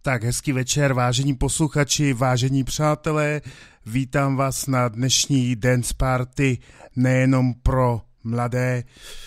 Tak hezký večer, vážení posluchači, vážení přátelé. Vítám vás na dnešní dance party nejenom pro mladé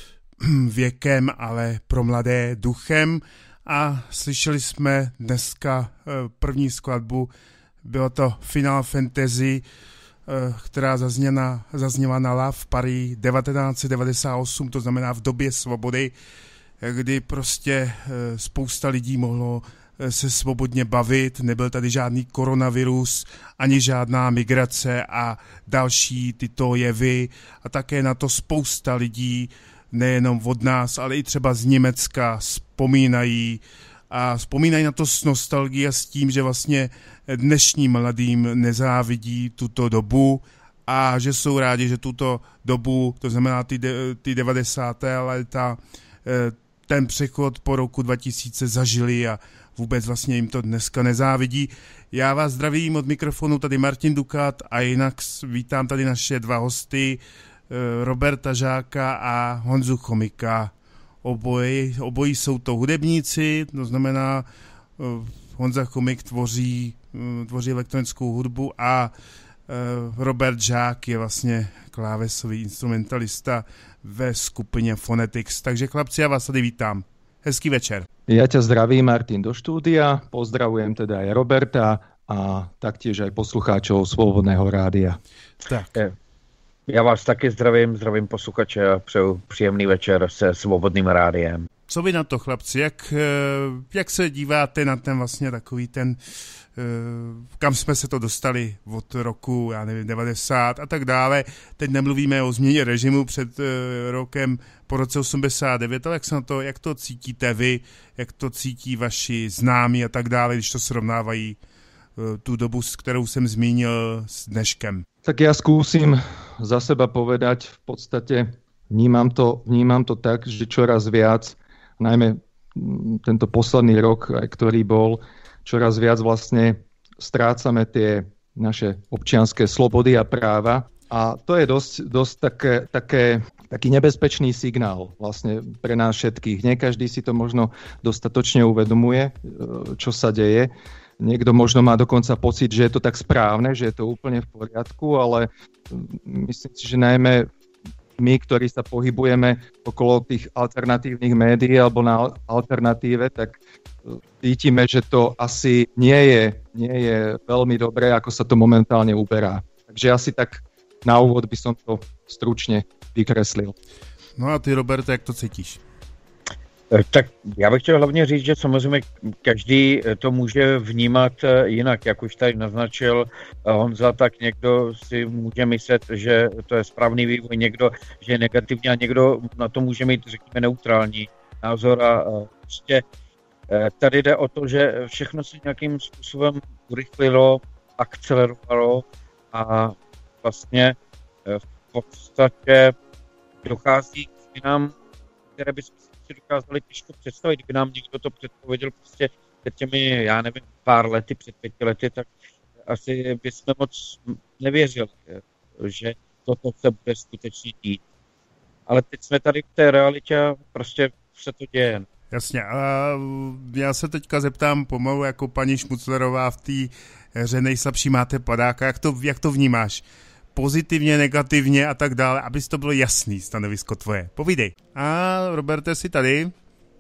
věkem, ale pro mladé duchem. A slyšeli jsme dneska první skladbu, bylo to Final Fantasy, která zazněla na Love Paris 1998, to znamená v době svobody, kdy prostě spousta lidí mohlo se svobodně bavit, nebyl tady žádný koronavirus, ani žádná migrace a další tyto jevy a také na to spousta lidí, nejenom od nás, ale i třeba z Německa vzpomínají na to s nostalgií a s tím, že vlastně dnešním mladým nezávidí tuto dobu a že jsou rádi, že tuto dobu, to znamená ty 90. léta, ten přechod po roku 2000 zažili a vůbec vlastně jim to dneska nezávidí. Já vás zdravím od mikrofonu, tady Martin Dukat a jinak vítám tady naše dva hosty, Roberta Žáka a Honzu Chomika. Obojí jsou to hudebníci, to znamená Honza Chomik tvoří elektronickou hudbu a Robert Žák je vlastně klávesový instrumentalista ve skupině Phonetics. Takže chlapci, já vás tady vítám. Hezký večer. Ja ťa zdravím, Martin, do štúdia. Pozdravujem teda aj Roberta a taktiež aj poslucháčov Svobodného rádia. Tak. Já vás taky zdravím posluchače a přeju příjemný večer se Svobodným rádiem. Co vy na to, chlapci? Jak se díváte na ten vlastně takový ten, kam jsme se to dostali od roku, 90 a tak dále. Teď nemluvíme o změně režimu před rokem po roce 89, ale jak to cítíte vy, jak to cítí vaši známí a tak dále, když to srovnávají tu dobu, kterou jsem zmínil s dneškem? Tak ja skúsim za seba povedať, v podstate vnímam to tak, že čoraz viac, najmä tento posledný rok, ktorý bol, čoraz viac vlastne strácame tie naše občianske slobody a práva. A to je dosť taký nebezpečný signál vlastne pre nás všetkých. Nie každý si to možno dostatočne uvedomuje, čo sa deje. Niekto možno má dokonca pocit, že je to tak správne, že je to úplne v poriadku, ale myslím si, že najmä my, ktorí sa pohybujeme okolo tých alternatívnych médií alebo na alternatíve, tak cítime, že to asi nie je veľmi dobré, ako sa to momentálne uberá. Takže asi tak na úvod by som to stručne vykreslil. No a ty, Roberte, jak to cítíš? Tak já bych chtěl hlavně říct, že samozřejmě každý to může vnímat jinak, jak už tady naznačil Honza, tak někdo si může myslet, že to je správný vývoj, někdo, že je negativní a někdo na to může mít, řekněme, neutrální názor a prostě tady jde o to, že všechno se nějakým způsobem urychlilo, akcelerovalo a vlastně v podstatě dochází k změnám, které by si dokázali těžko představit. Kdyby nám někdo to předpověděl prostě před těmi, já nevím, pár lety, před 5 lety, tak asi bychom moc nevěřili, že toto se bude skutečně dít. Ale teď jsme tady v té realitě a prostě se to děje. Jasně, a já se teďka zeptám pomalu jako paní Šmuclerová v té hře Nejslabší máte padáka, jak to vnímáš? Pozitivně, negativně a tak dále, aby to bylo jasný stanovisko tvoje. Povídej. A Roberte, jsi tady?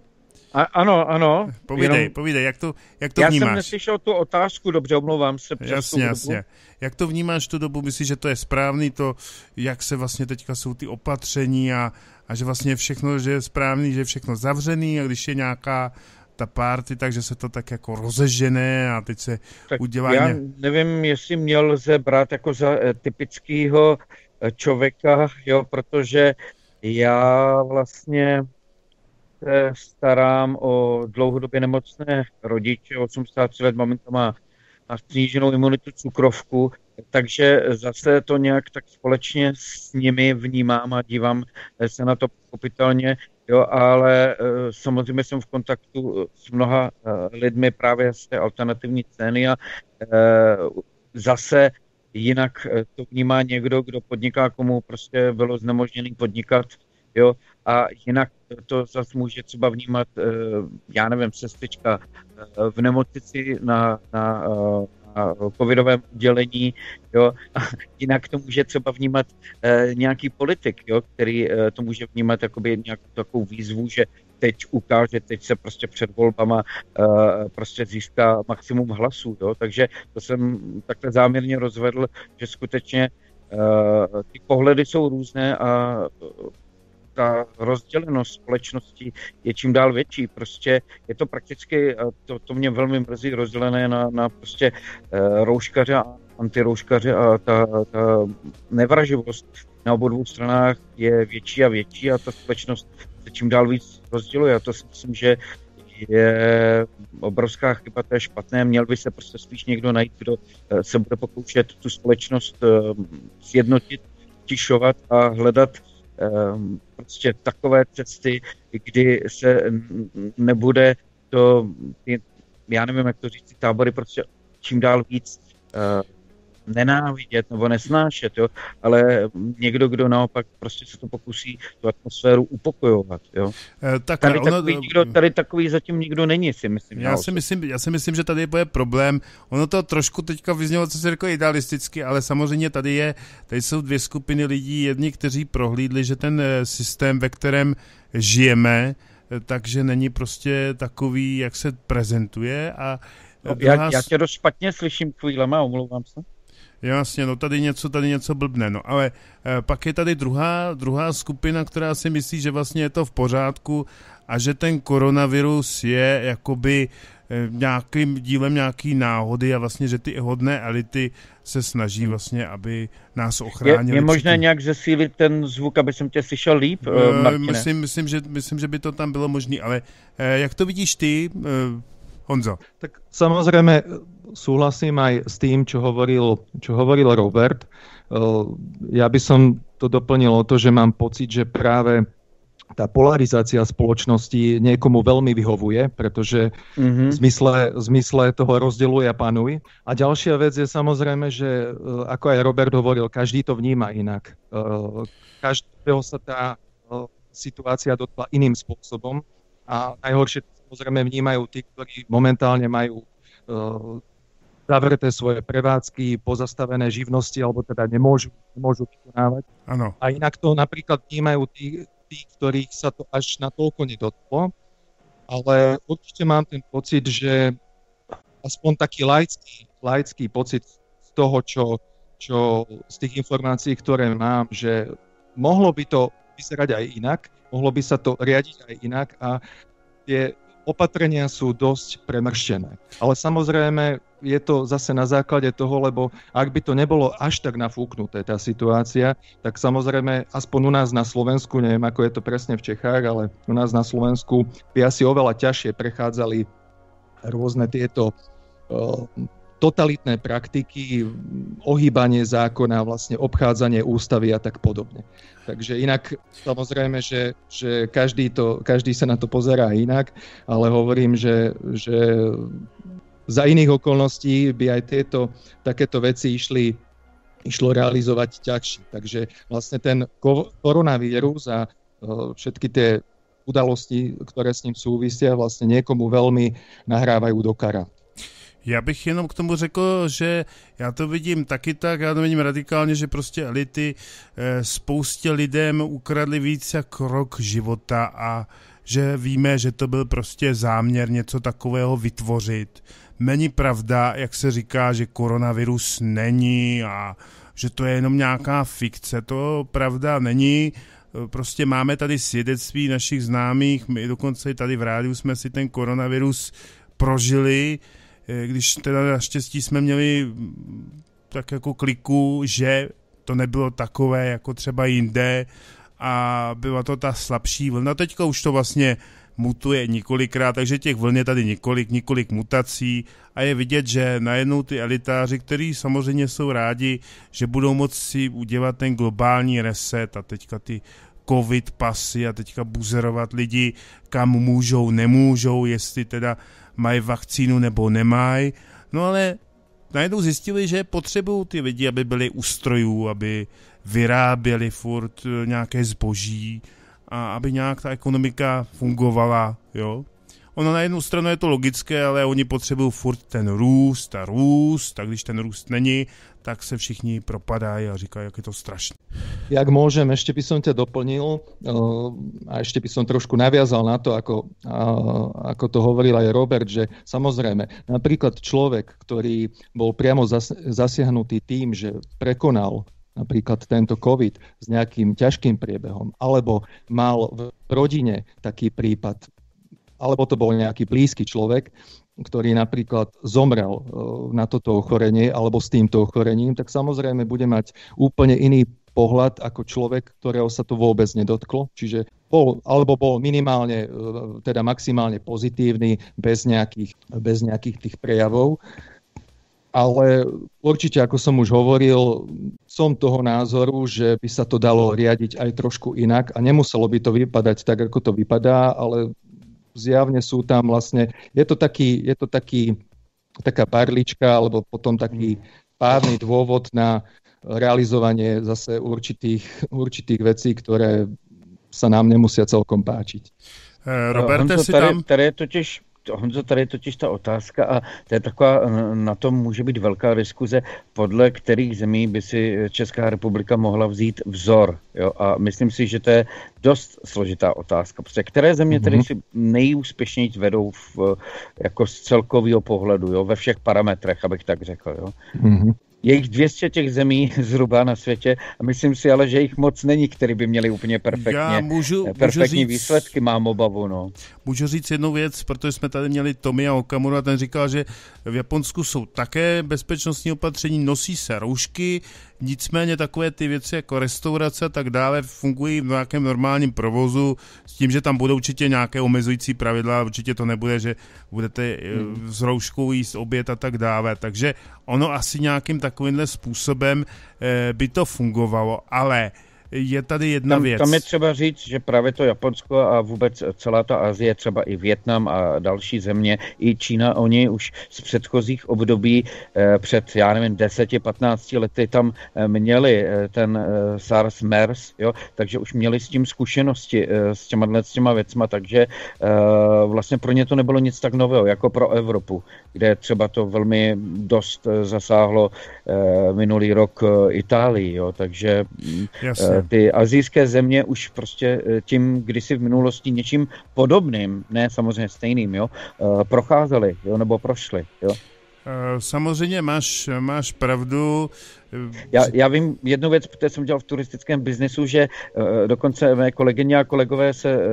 Ano. Povídej, jak to já vnímáš? Já jsem neslyšel tu otázku, dobře, omlouvám se. Jasně. Jak to vnímáš tu dobu? Myslíš, že to je správný, to, jak se vlastně teďka jsou ty opatření a že vlastně všechno, že je správný, že je všechno zavřený a když je nějaká ta party, takže se to tak jako rozežene a teď se tak udělá... Já nevím, jestli mě lze brát jako za typického člověka, jo, protože já vlastně se starám o dlouhodobě nemocné rodiče, 83 let, maminka má sníženou imunitu, cukrovku, takže zase to nějak tak společně s nimi vnímám a dívám se na to pochopitelně, jo, ale samozřejmě jsem v kontaktu s mnoha lidmi právě z té alternativní scény a zase jinak to vnímá někdo, kdo podniká, komu prostě bylo znemožněný podnikat, jo, a jinak to zase může třeba vnímat, já nevím, sestřička v nemocnici na covidovém oddělení, jo, a jinak to může třeba vnímat nějaký politik, jo, který to může vnímat jakoby nějakou takovou výzvu, že teď ukáže, teď se prostě před volbama prostě získá maximum hlasů, jo, takže to jsem takhle záměrně rozvedl, že skutečně ty pohledy jsou různé a ta rozdělenost společnosti je čím dál větší. Prostě je to prakticky, to mě velmi mrzí, rozdělené na prostě rouškaře a antirouškaře a ta nevraživost na obou dvou stranách je větší a větší a ta společnost se čím dál víc rozděluje. A to si myslím, že je obrovská chyba, to je špatné. Měl by se prostě spíš někdo najít, kdo se bude pokoušet tu společnost sjednotit, tišovat a hledat prostě takové cesty, kdy se nebude to, já nevím, jak to říct, ty tábory prostě čím dál víc nenávidět nebo nesnášet, jo, ale někdo, kdo naopak prostě se to pokusí tu atmosféru upokojovat, jo. Tak tady takový zatím nikdo není, si myslím. Já si myslím, že tady je problém. Ono to trošku teďka vyznělo, co se řekl, idealisticky, ale samozřejmě tady jsou dvě skupiny lidí, jedni, kteří prohlídli, že ten systém, ve kterém žijeme, takže není prostě takový, jak se prezentuje a já tě dost špatně slyším chvílema, omlouvám se. Jasně, no tady něco blbne, no ale pak je tady druhá skupina, která si myslí, že vlastně je to v pořádku a že ten koronavirus je jakoby nějakým dílem nějaký náhody a vlastně, že ty hodné elity se snaží vlastně, aby nás ochránili. Je možné nějak zesílit ten zvuk, aby jsem tě slyšel líp, Martine? Myslím, že by to tam bylo možné, ale jak to vidíš ty, Honzo? Tak samozrejme súhlasím aj s tým, čo hovoril Robert. Ja by som to doplnil o to, že mám pocit, že práve tá polarizácia spoločnosti niekomu veľmi vyhovuje, pretože v zmysle toho rozdeľuj a panuj. A ďalšia vec je samozrejme, že ako aj Robert hovoril, každý to vníma inak. Každého sa tá situácia dotkla iným spôsobom a najhoršie samozrejme vnímajú tí, ktorí momentálne majú zavreté svoje prevádzky, pozastavené živnosti, alebo teda nemôžu vykonávať. Ano. A inak to napríklad vnímajú tí, ktorých sa to až natoľko nedotklo. Ale určite mám ten pocit, že aspoň taký laický pocit z toho, čo z tých informácií, ktoré mám, že mohlo by to vyzerať aj inak, mohlo by sa to riadiť aj inak a tie opatrenia sú dosť premrštené. Ale samozrejme je to zase na základe toho, lebo ak by to nebolo až tak nafúknuté tá situácia, tak samozrejme aspoň u nás na Slovensku, neviem ako je to presne v Čechách, ale u nás na Slovensku by asi oveľa ťažšie prechádzali rôzne tieto totalitné praktiky, ohýbanie zákona, vlastne obchádzanie ústavy a tak podobne. Takže inak samozrejme, že každý sa na to pozerá inak, ale hovorím, že za iných okolností by aj takéto veci išlo realizovať ťažšie. Takže vlastne ten koronavírus a všetky tie udalosti, ktoré s ním súvisia, vlastne niekomu veľmi nahrávajú do karát. Já bych jenom k tomu řekl, že já to vidím taky tak, já to vidím radikálně, že prostě elity spoustě lidem ukradly víc jak rok života a že víme, že to byl prostě záměr něco takového vytvořit. Není pravda, jak se říká, že koronavirus není a že to je jenom nějaká fikce. To pravda není. Prostě máme tady svědectví našich známých, my dokonce tady v rádiu jsme si ten koronavirus prožili, když teda naštěstí jsme měli tak jako kliku, že to nebylo takové jako třeba jinde a byla to ta slabší vlna. Teďka už to vlastně mutuje několikrát, takže těch vln je tady několik mutací a je vidět, že najednou ty elitáři, kteří samozřejmě jsou rádi, že budou moci si udělat ten globální reset a teďka ty covid pasy a teďka buzerovat lidi, kam můžou, nemůžou, jestli teda mají vakcínu nebo nemají. No ale najednou zjistili, že potřebují ty lidi, aby byli u strojů, aby vyráběli furt nějaké zboží a aby nějak ta ekonomika fungovala, jo. Ono na jednu stranu je to logické, ale oni potřebují furt ten růst a když ten růst není, tak se všichni propadají a říkají, jak je to strašné. Jak môžem, ešte by som ťa doplnil a ešte by som trošku naviazal na to, ako to hovoril aj Robert, že samozrejme, napríklad človek, ktorý bol priamo zasiahnutý tým, že prekonal napríklad tento COVID s nejakým ťažkým priebehom, alebo mal v rodine taký prípad, alebo to bol nejaký blízky človek, ktorý napríklad zomrel na toto ochorenie alebo s týmto ochorením, tak samozrejme bude mať úplne iný pohľad ako človek, ktorého sa to vôbec nedotklo. Čiže bol minimálne, teda maximálne pozitívny, bez nejakých tých prejavov. Ale určite, ako som už hovoril, som toho názoru, že by sa to dalo riadiť aj trošku inak a nemuselo by to vypadať tak, ako to vypadá, ale zjavne sú tam vlastne, je to taká parlička, alebo potom taký pádny dôvod na realizovanie zase určitých vecí, ktoré sa nám nemusia celkom páčiť. Roberte, Honzo, tady je totiž ta otázka a to je taková, na tom může být velká diskuze, podle kterých zemí by si Česká republika mohla vzít vzor. Jo? A myslím si, že to je dost složitá otázka, protože které země tedy si nejúspěšněji vedou jako z celkového pohledu, jo? Ve všech parametrech, abych tak řekl. Jo? Je jich 200 těch zemí zhruba na světě a myslím si ale, že jich moc není, který by měli úplně perfektní výsledky, mám obavu. No. Můžu říct jednu věc, protože jsme tady měli Tomia Okamuru a ten říkal, že v Japonsku jsou také bezpečnostní opatření, nosí se roušky, nicméně takové ty věci jako restaurace a tak dále fungují v nějakém normálním provozu s tím, že tam budou určitě nějaké omezující pravidla, určitě to nebude, že budete s rouškou jíst oběd a tak dále, takže ono asi nějakým takovýmhle způsobem by to fungovalo, ale je tady jedna věc. Tam je třeba říct, že právě to Japonsko a vůbec celá ta Asie, třeba i Vietnam a další země, i Čína, oni už z předchozích období před, 10-15 lety tam měli ten SARS, MERS, jo, takže už měli s tím zkušenosti s těma věcma, takže vlastně pro ně to nebylo nic tak nového, jako pro Evropu, kde třeba to velmi dost zasáhlo minulý rok Itálii, jo, takže ty asijské země už prostě tím, kdysi v minulosti něčím podobným, ne samozřejmě stejným, jo, procházeli, jo, nebo prošli, jo. Samozřejmě máš pravdu. Já vím jednu věc, protože jsem dělal v turistickém biznesu, že dokonce mé kolegyně a kolegové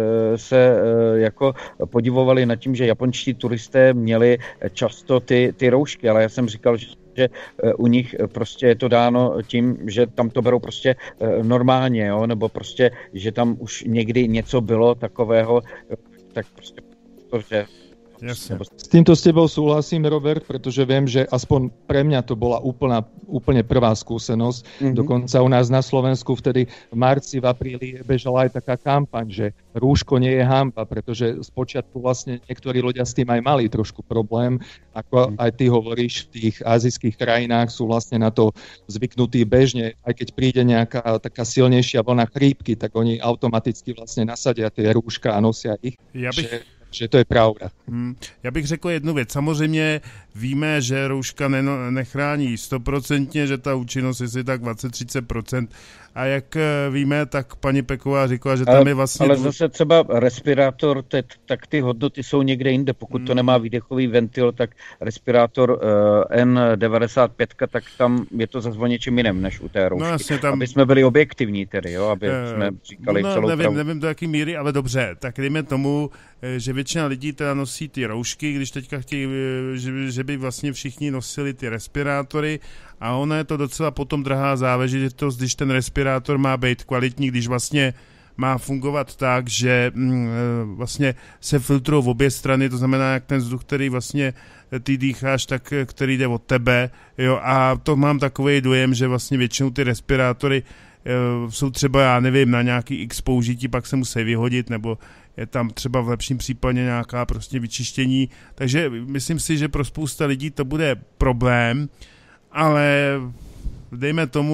se jako podivovali nad tím, že japonští turisté měli často ty roušky, ale já jsem říkal, že u nich prostě je to dáno tím, že tam to berou prostě normálně, jo? Nebo prostě, že tam už někdy něco bylo takového, tak prostě protože Jasne. S týmto s tebou súhlasím, Robert, pretože viem, že aspoň pre mňa to bola úplne prvá skúsenosť. Dokonca u nás na Slovensku vtedy v marci, v apríli bežala aj taká kampaň, že rúško nie je hanba, pretože spočiatku vlastne niektorí ľudia s tým aj mali trošku problém. Ako aj ty hovoríš, v tých azijských krajinách sú vlastne na to zvyknutí bežne. Aj keď príde nejaká taká silnejšia vlna chrípky, tak oni automaticky vlastne nasadia tie rúška a nosia ich. Že to je pravda. Já bych řekl jednu věc. Samozřejmě víme, že rouška nechrání 100%, že ta účinnost je tak 20-30%. A jak víme, tak paní Peková říkala, že tam je vlastně... Ale zase třeba respirátor, tak ty hodnoty jsou někde jinde. Pokud to nemá výdechový ventil, tak respirátor N95, tak tam je to zase o něčem jiném, než u té roušky. No, jasně, tam... Aby jsme byli objektivní tedy, jo? Aby jsme říkali celou pravdu. Nevím do jaký míry, ale dobře. Tak dejme tomu, že většina lidí teda nosí ty roušky, když teďka chtějí, že by vlastně všichni nosili ty respirátory, a ono je to docela potom drahá záležitost, když ten respirátor má být kvalitní, když vlastně má fungovat tak, že vlastně se filtrují v obě strany, to znamená jak ten vzduch, který vlastně ty dýcháš, tak který jde od tebe, jo, a to mám takový dojem, že vlastně většinou ty respirátory jsou třeba, já nevím, na nějaký x použití, pak se musí vyhodit, nebo je tam třeba v lepším případě nějaká prostě vyčištění, takže myslím si, že pro spousta lidí to bude problém, ale dejme tomu,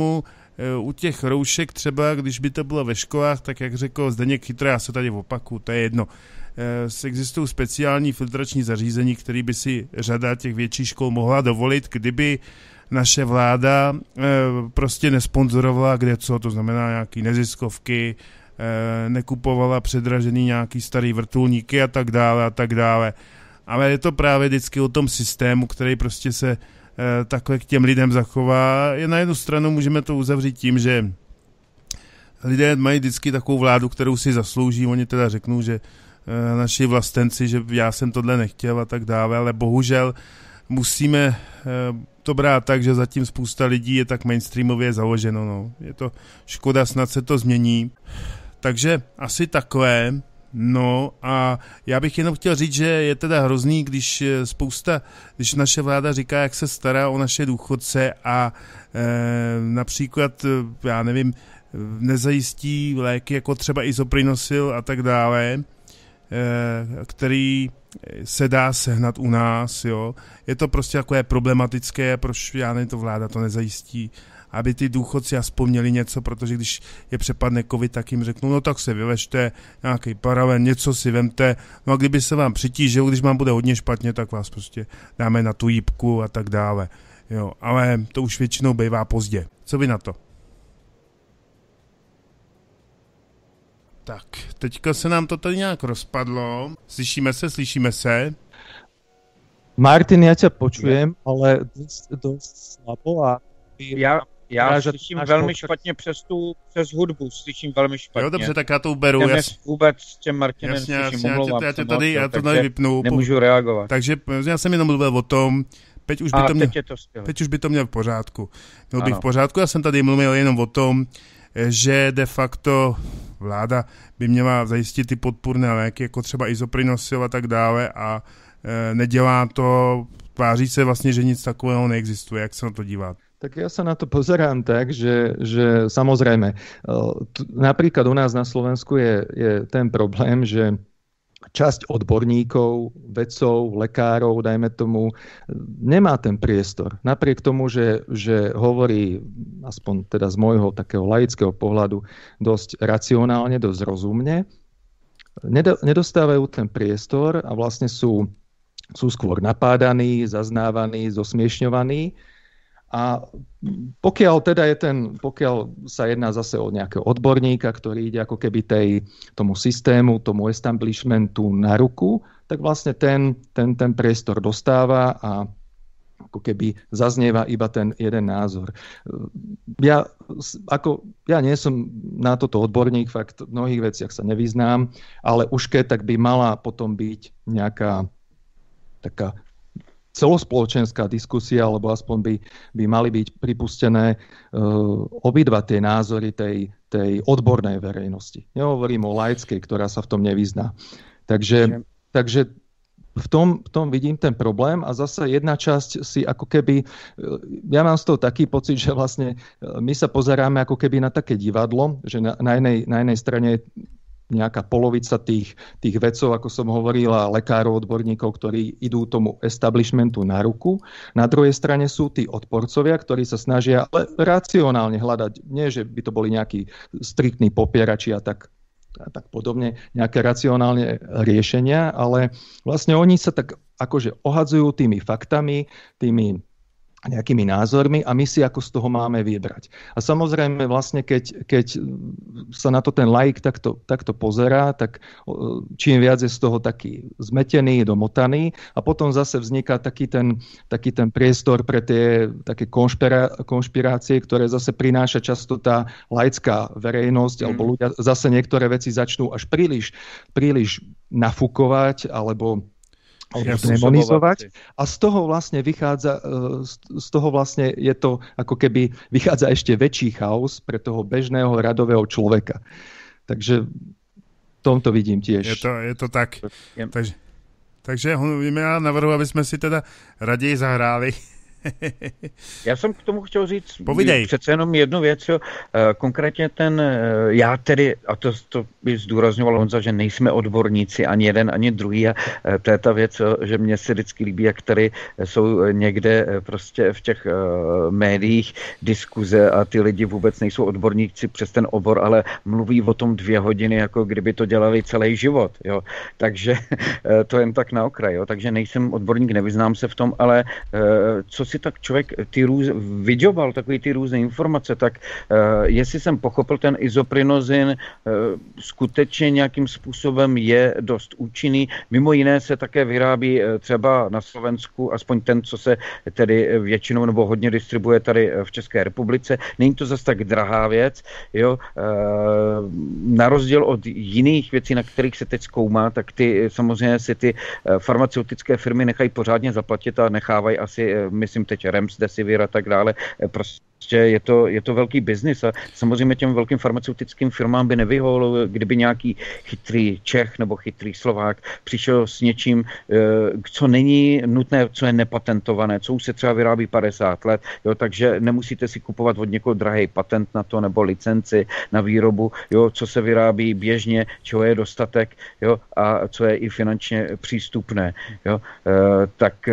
u těch roušek třeba, když by to bylo ve školách, tak jak řekl Zdeněk Chytrý, já se tady opakuju, to je jedno. Existují speciální filtrační zařízení, které by si řada těch větších škol mohla dovolit, kdyby naše vláda prostě nesponzorovala kde co, to znamená nějaký neziskovky, nekupovala předražený nějaký starý vrtulníky a tak dále. Ale je to právě vždycky o tom systému, který prostě se takhle k těm lidem zachová. Na jednu stranu můžeme to uzavřít tím, že lidé mají vždycky takovou vládu, kterou si zaslouží. Oni teda řeknou, že naši vlastenci, že já jsem tohle nechtěl a tak dále, ale bohužel musíme to brát tak, že zatím spousta lidí je tak mainstreamově založeno. No. Je to škoda, snad se to změní. Takže asi takové. No a já bych jenom chtěl říct, že je teda hrozný, když naše vláda říká, jak se stará o naše důchodce a například, já nevím, nezajistí léky jako třeba Isoprinosil a tak dále, který se dá sehnat u nás, jo. Je to prostě takové problematické, proč, já nevím, to vláda to nezajistí, aby ty důchodci aspoň měli něco, protože když je přepadne covid, tak jim řeknou, no tak se vyležte, nějaký paraven, něco si vemte, no a kdyby se vám přitížil, když vám bude hodně špatně, tak vás prostě dáme na tu jípku a tak dále, jo. Ale to už většinou bývá pozdě. Co vy na to? Tak, teďka se nám to tady nějak rozpadlo. Slyšíme se. Martin, já tě počujem, ale dost slabo a... Já slyším velmi špatně přes hudbu, slyším velmi špatně. Jo, dobře, tak já to uberu. Vůbec s těm Martinem slyším, já to tady vypnu. Nemůžu reagovat. Takže já jsem jenom mluvil o tom, Teď už by to měl v pořádku. Měl bych v pořádku, já jsem tady mluvil jenom o tom, že de facto vláda by měla zajistit ty podpůrné léky, jako třeba Isoprinosil a tak dále a nedělá to, tváří se vlastně, že nic takového neexistuje. Jak se na to díváte? Tak ja sa na to pozerám tak, že samozrejme, napríklad u nás na Slovensku je ten problém, že časť odborníkov, vedcov, lekárov, dajme tomu, nemá ten priestor. Napriek tomu, že hovorí, aspoň teda z môjho takého laického pohľadu, dosť racionálne, dosť rozumne, nedostávajú ten priestor a vlastne sú skôr napádaní, zaznávaní, zosmiešňovaní. A pokiaľ sa jedná zase o nejakého odborníka, ktorý ide ako keby tomu systému, tomu establishmentu na ruku, tak vlastne ten priestor dostáva a ako keby zaznieva iba ten jeden názor. Ja nie som na toto odborník, fakt v mnohých veciach sa nevyznám, ale už keď tak by mala potom byť nejaká taká celospoločenská diskusia, alebo aspoň by mali byť pripustené obidva tie názory tej odbornej verejnosti. Nehovorím o laickej, ktorá sa v tom nevyzná. Takže v tom vidím ten problém a zase jedna časť si ako keby, ja mám z toho taký pocit, že vlastne my sa pozeráme ako keby na také divadlo, že na jednej strane nejaká polovica tých vedcov, ako som hovoril, a lekárov, odborníkov, ktorí idú tomu establishmentu na ruku. Na druhej strane sú tí odporcovia, ktorí sa snažia ale racionálne hľadať, nie že by to boli nejakí striktní popierači a tak podobne, nejaké racionálne riešenia, ale vlastne oni sa tak akože ohadzujú tými faktami, tými nejakými názormi a my si ako z toho máme vybrať. A samozrejme vlastne, keď sa na to ten laik takto pozerá, tak čím viac je z toho taký zmetený, domotaný a potom zase vzniká taký ten priestor pre tie také konšpirácie, ktoré zase prináša často tá laická verejnosť alebo ľudia zase niektoré veci začnú až príliš nafúkovať alebo demonizovať a z toho vlastne je to ako keby vychádza ešte väčší chaos pre toho bežného radového človeka. Takže v tomto vidím tiež. Je to tak. Takže já navrhuji, aby jsme si teda raději zahráli Já jsem k tomu chtěl říct Povídej. přece jenom jednu věc, jo. Konkrétně já tedy, a to by zdůrazňoval Honza, že nejsme odborníci ani jeden, ani druhý a to je ta věc, že mně se vždycky líbí, jak tady jsou někde prostě v těch médiích diskuze a ty lidi vůbec nejsou odborníci přes ten obor, ale mluví o tom 2 hodiny, jako kdyby to dělali celý život, jo. Takže to jen tak na okraj, jo. Takže nejsem odborník, nevyznám se v tom, ale co si tak člověk vydělal takový ty různé informace, tak jestli jsem pochopil, ten izoprinozin skutečně nějakým způsobem je dost účinný. Mimo jiné se také vyrábí třeba na Slovensku, aspoň ten, co se tedy většinou nebo hodně distribuje tady v České republice. Není to zase tak drahá věc, jo. Na rozdíl od jiných věcí, na kterých se teď zkoumá, tak ty samozřejmě si ty farmaceutické firmy nechají pořádně zaplatit a nechávají asi, myslím teď Remdesivir a tak dále, prostě je to velký biznis a samozřejmě těm velkým farmaceutickým firmám by nevyhovovalo, kdyby nějaký chytrý Čech nebo chytrý Slovák přišel s něčím, co není nutné, co je nepatentované, co už se třeba vyrábí 50 let, jo, takže nemusíte si kupovat od někoho drahý patent na to nebo licenci na výrobu, jo, co se vyrábí běžně, čeho je dostatek, jo, a co je i finančně přístupné, jo. Tak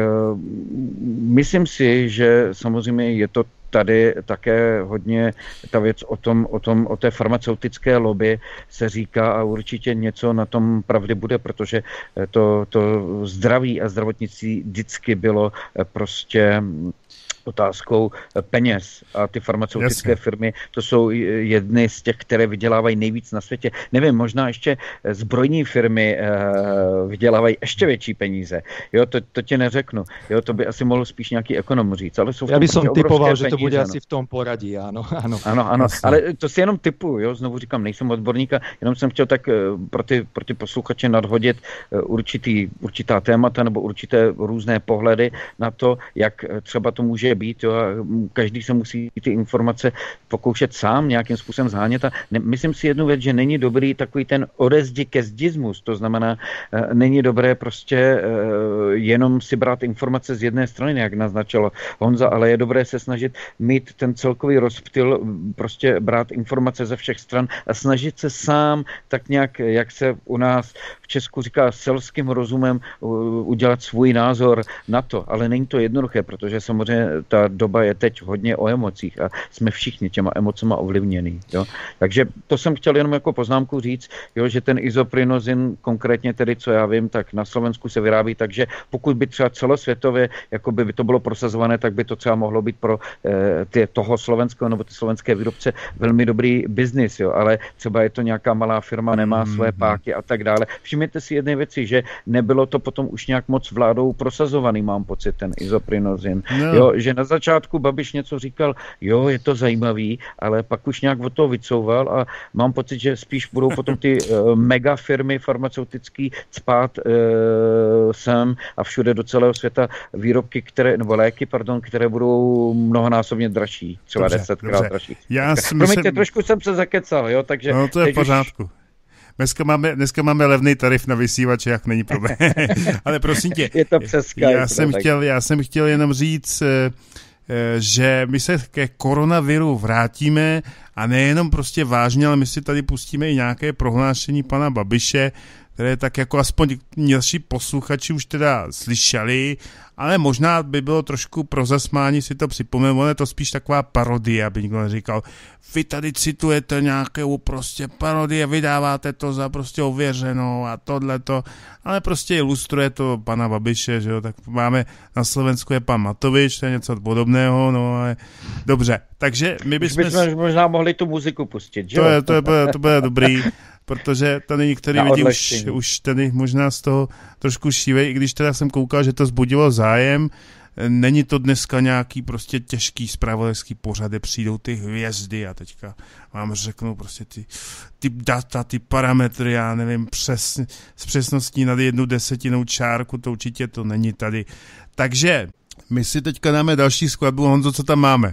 myslím si, že samozřejmě je to tady také hodně ta věc o té farmaceutické lobby se říká a určitě něco na tom pravdy bude, protože to zdraví a zdravotnictví vždycky bylo prostě otázkou peněz a ty farmaceutické firmy, to jsou jedny z těch, které vydělávají nejvíc na světě. Nevím, možná ještě zbrojní firmy vydělávají ještě větší peníze. Jo, to ti neřeknu. Jo, to by asi mohl spíš nějaký ekonom říct, ale jsou v tom ja by som typoval, že to peníze, bude asi v tom poradí, áno. Ano, ale to si jenom typuju, jo, znovu říkám, nejsem odborník, jenom jsem chtěl tak pro ty posluchače nadhodit určitá témata nebo určité různé pohledy na to, jak třeba to může být, jo, a každý se musí ty informace pokoušet sám nějakým způsobem zhánět a myslím si jednu věc, že není dobrý takový ten odezdi ke zdismus, to znamená, není dobré prostě jenom si brát informace z jedné strany, jak naznačilo Honza, ale je dobré se snažit mít ten celkový rozptyl, prostě brát informace ze všech stran a snažit se sám tak nějak, jak se u nás v Česku říká, selským rozumem udělat svůj názor na to, ale není to jednoduché, protože samozřejmě ta doba je teď hodně o emocích a jsme všichni těma emocema ovlivněný. Jo? Takže to jsem chtěl jenom jako poznámku říct, jo, že ten izoprinozin, konkrétně tedy, co já vím, tak na Slovensku se vyrábí, takže pokud by třeba celosvětově jako by to bylo prosazované, tak by to třeba mohlo být pro toho slovenského nebo ty slovenské výrobce velmi dobrý biznis, jo, ale třeba je to nějaká malá firma, nemá své páky a tak dále. Všimněte si jedné věci, že nebylo to potom už nějak moc vládou prosazovaný, mám pocit, ten izoprinozin. No. Jo, že na začátku Babiš něco říkal, jo, je to zajímavý, ale pak už nějak od toho vycouval a mám pocit, že spíš budou potom ty mega firmy farmaceutický cpát sem a všude do celého světa výrobky, nebo léky, které budou mnohonásobně dražší, třeba 10krát dražší. Promiňte, trošku jsem se zakecal, jo, takže... No to je v pořádku. Dneska máme levný tarif na vysívače, jak není problém. Ale prosím tě, je to přes Skype, já jsem chtěl jenom říct, že my se ke koronaviru vrátíme a nejenom prostě vážně, ale my si tady pustíme i nějaké prohlášení pana Babiše, které tak jako aspoň naši posluchači už teda slyšeli, ale možná by bylo trošku pro zasmání si to připomenout, ale je to spíš taková parodie, aby nikdo neříkal, vy tady citujete nějakou prostě parodie, vydáváte to za prostě ověřenou a tohleto, ale prostě ilustruje to pana Babiše, že jo, tak máme na Slovensku je pan Matovič, to je něco podobného, no ale dobře, takže my bychom možná mohli tu muziku pustit, že jo? To bude dobrý, protože tady některý lidi už tady možná z toho trošku šívejí, i když teda jsem koukal, že to vzbudilo zájem. Není to dneska nějaký prostě těžký zpravodajský pořady, přijdou ty hvězdy a teďka vám řeknou prostě ty data, ty parametry, já nevím, s přesností nad 1/10 čárku, to určitě to není tady. Takže my si teďka dáme další skladbu. Honzo, co tam máme?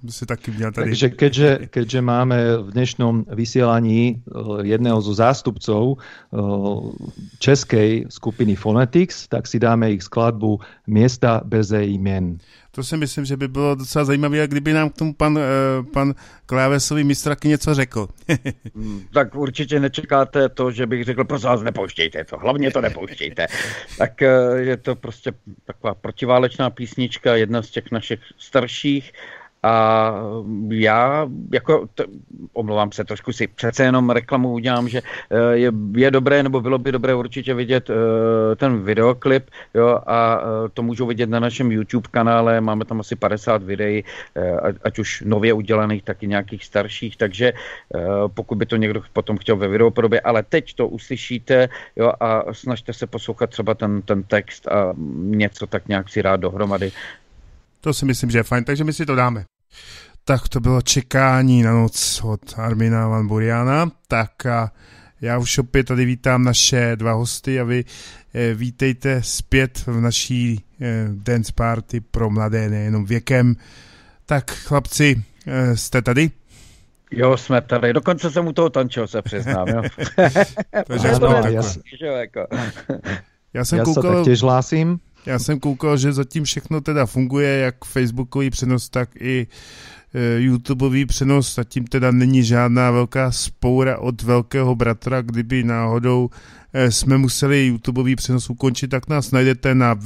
si taky měl tady. Takže keďže máme v dnešnom vysielaní jedného zo zástupcov českej skupiny Phonetics, tak si dáme ich skladbu Miesta bez jmen. To si myslím, že by bylo docela zajímavé, kdyby nám k tomu pan klávesový mistraky něco řekl. Tak určitě nečekáte to, že bych řekl, prosím vás, nepouštějte to, hlavně to nepouštějte. Tak je to prostě taková protiválečná písnička, jedna z těch našich starších. A já, omlouvám se, trošku si přece jenom reklamu udělám, že je dobré, nebo bylo by dobré určitě vidět ten videoklip, jo, a to můžou vidět na našem YouTube kanále, máme tam asi 50 videí, ať už nově udělaných, tak i nějakých starších, takže pokud by to někdo potom chtěl ve videopodobě, ale teď to uslyšíte, jo, a snažte se poslouchat třeba ten text a něco tak nějak si rád dohromady. To si myslím, že je fajn, takže my si to dáme. Tak to bylo Čekání na noc od Armina Van Buriana. Tak a já už opět tady vítám naše dva hosty a vy vítejte zpět v naší dance party pro mladé nejenom věkem. Tak chlapci, jste tady? Jo, jsme tady. Dokonce jsem u toho tančil, se přiznám. Jo. Já se taktiež hlásím. Já jsem koukal, že zatím všechno teda funguje, jak facebookový přenos, tak i YouTubeový přenos. Zatím teda není žádná velká spoura od velkého bratra. Kdyby náhodou jsme museli YouTubeový přenos ukončit, tak nás najdete na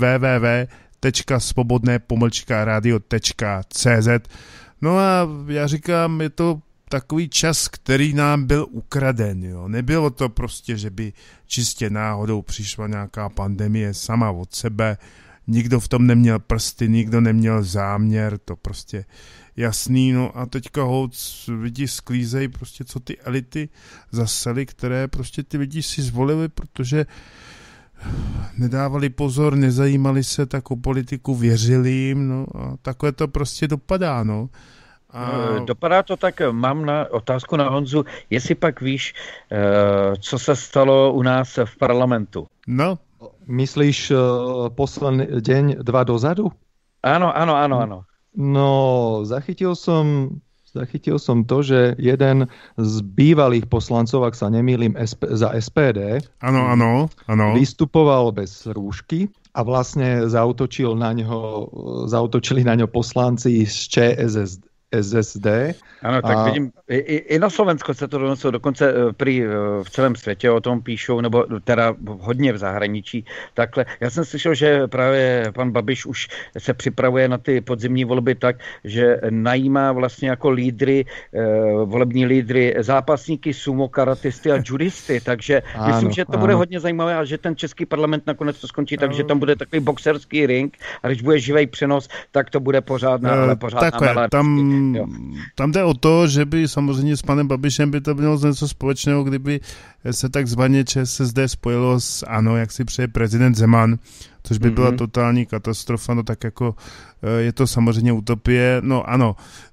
www.spodobné-radio.cz. No a já říkám, je to takový čas, který nám byl ukraden. Jo. Nebylo to prostě, že by čistě náhodou přišla nějaká pandemie sama od sebe. Nikdo v tom neměl prsty, nikdo neměl záměr, to prostě jasný. No a teďka lidi sklízejí prostě, co ty elity zasely, které prostě ty lidi si zvolili, protože nedávali pozor, nezajímali se tak o politiku, věřili jim, no a takhle to prostě dopadá, no. Dopadá to tak, mám otázku na Honzu, jestli pak víš, co se stalo u nás v parlamentu. No. Myslíš posledný deň 2 dozadu? Áno. No, zachytil som to, že jeden z bývalých poslancov, ak sa nemýlim, za SPD, áno, vystupoval bez rúšky a vlastne zaútočili na ňo poslanci z ČSSD. Ano, tak vidím, i na Slovensko se to doneslo, dokonce v celém světě o tom píšou, nebo teda hodně v zahraničí. Takhle. Já jsem slyšel, že právě pan Babiš už se připravuje na ty podzimní volby tak, že najímá vlastně jako lídry, volební lídry, zápasníky, sumo, karatisty a judisty, takže myslím, že to bude hodně zajímavé a že ten český parlament nakonec to skončí, takže tam bude takový boxerský ring a když bude živej přenos, tak to bude pořádná melarství. Tam jde o to, že by samozřejmě s panem Babišem by to bylo něco společného, kdyby se takzvaně ČSSD spojilo s ANO, jak si přeje prezident Zeman, což by byla totální katastrofa, no tak jako je to samozřejmě utopie, no ano,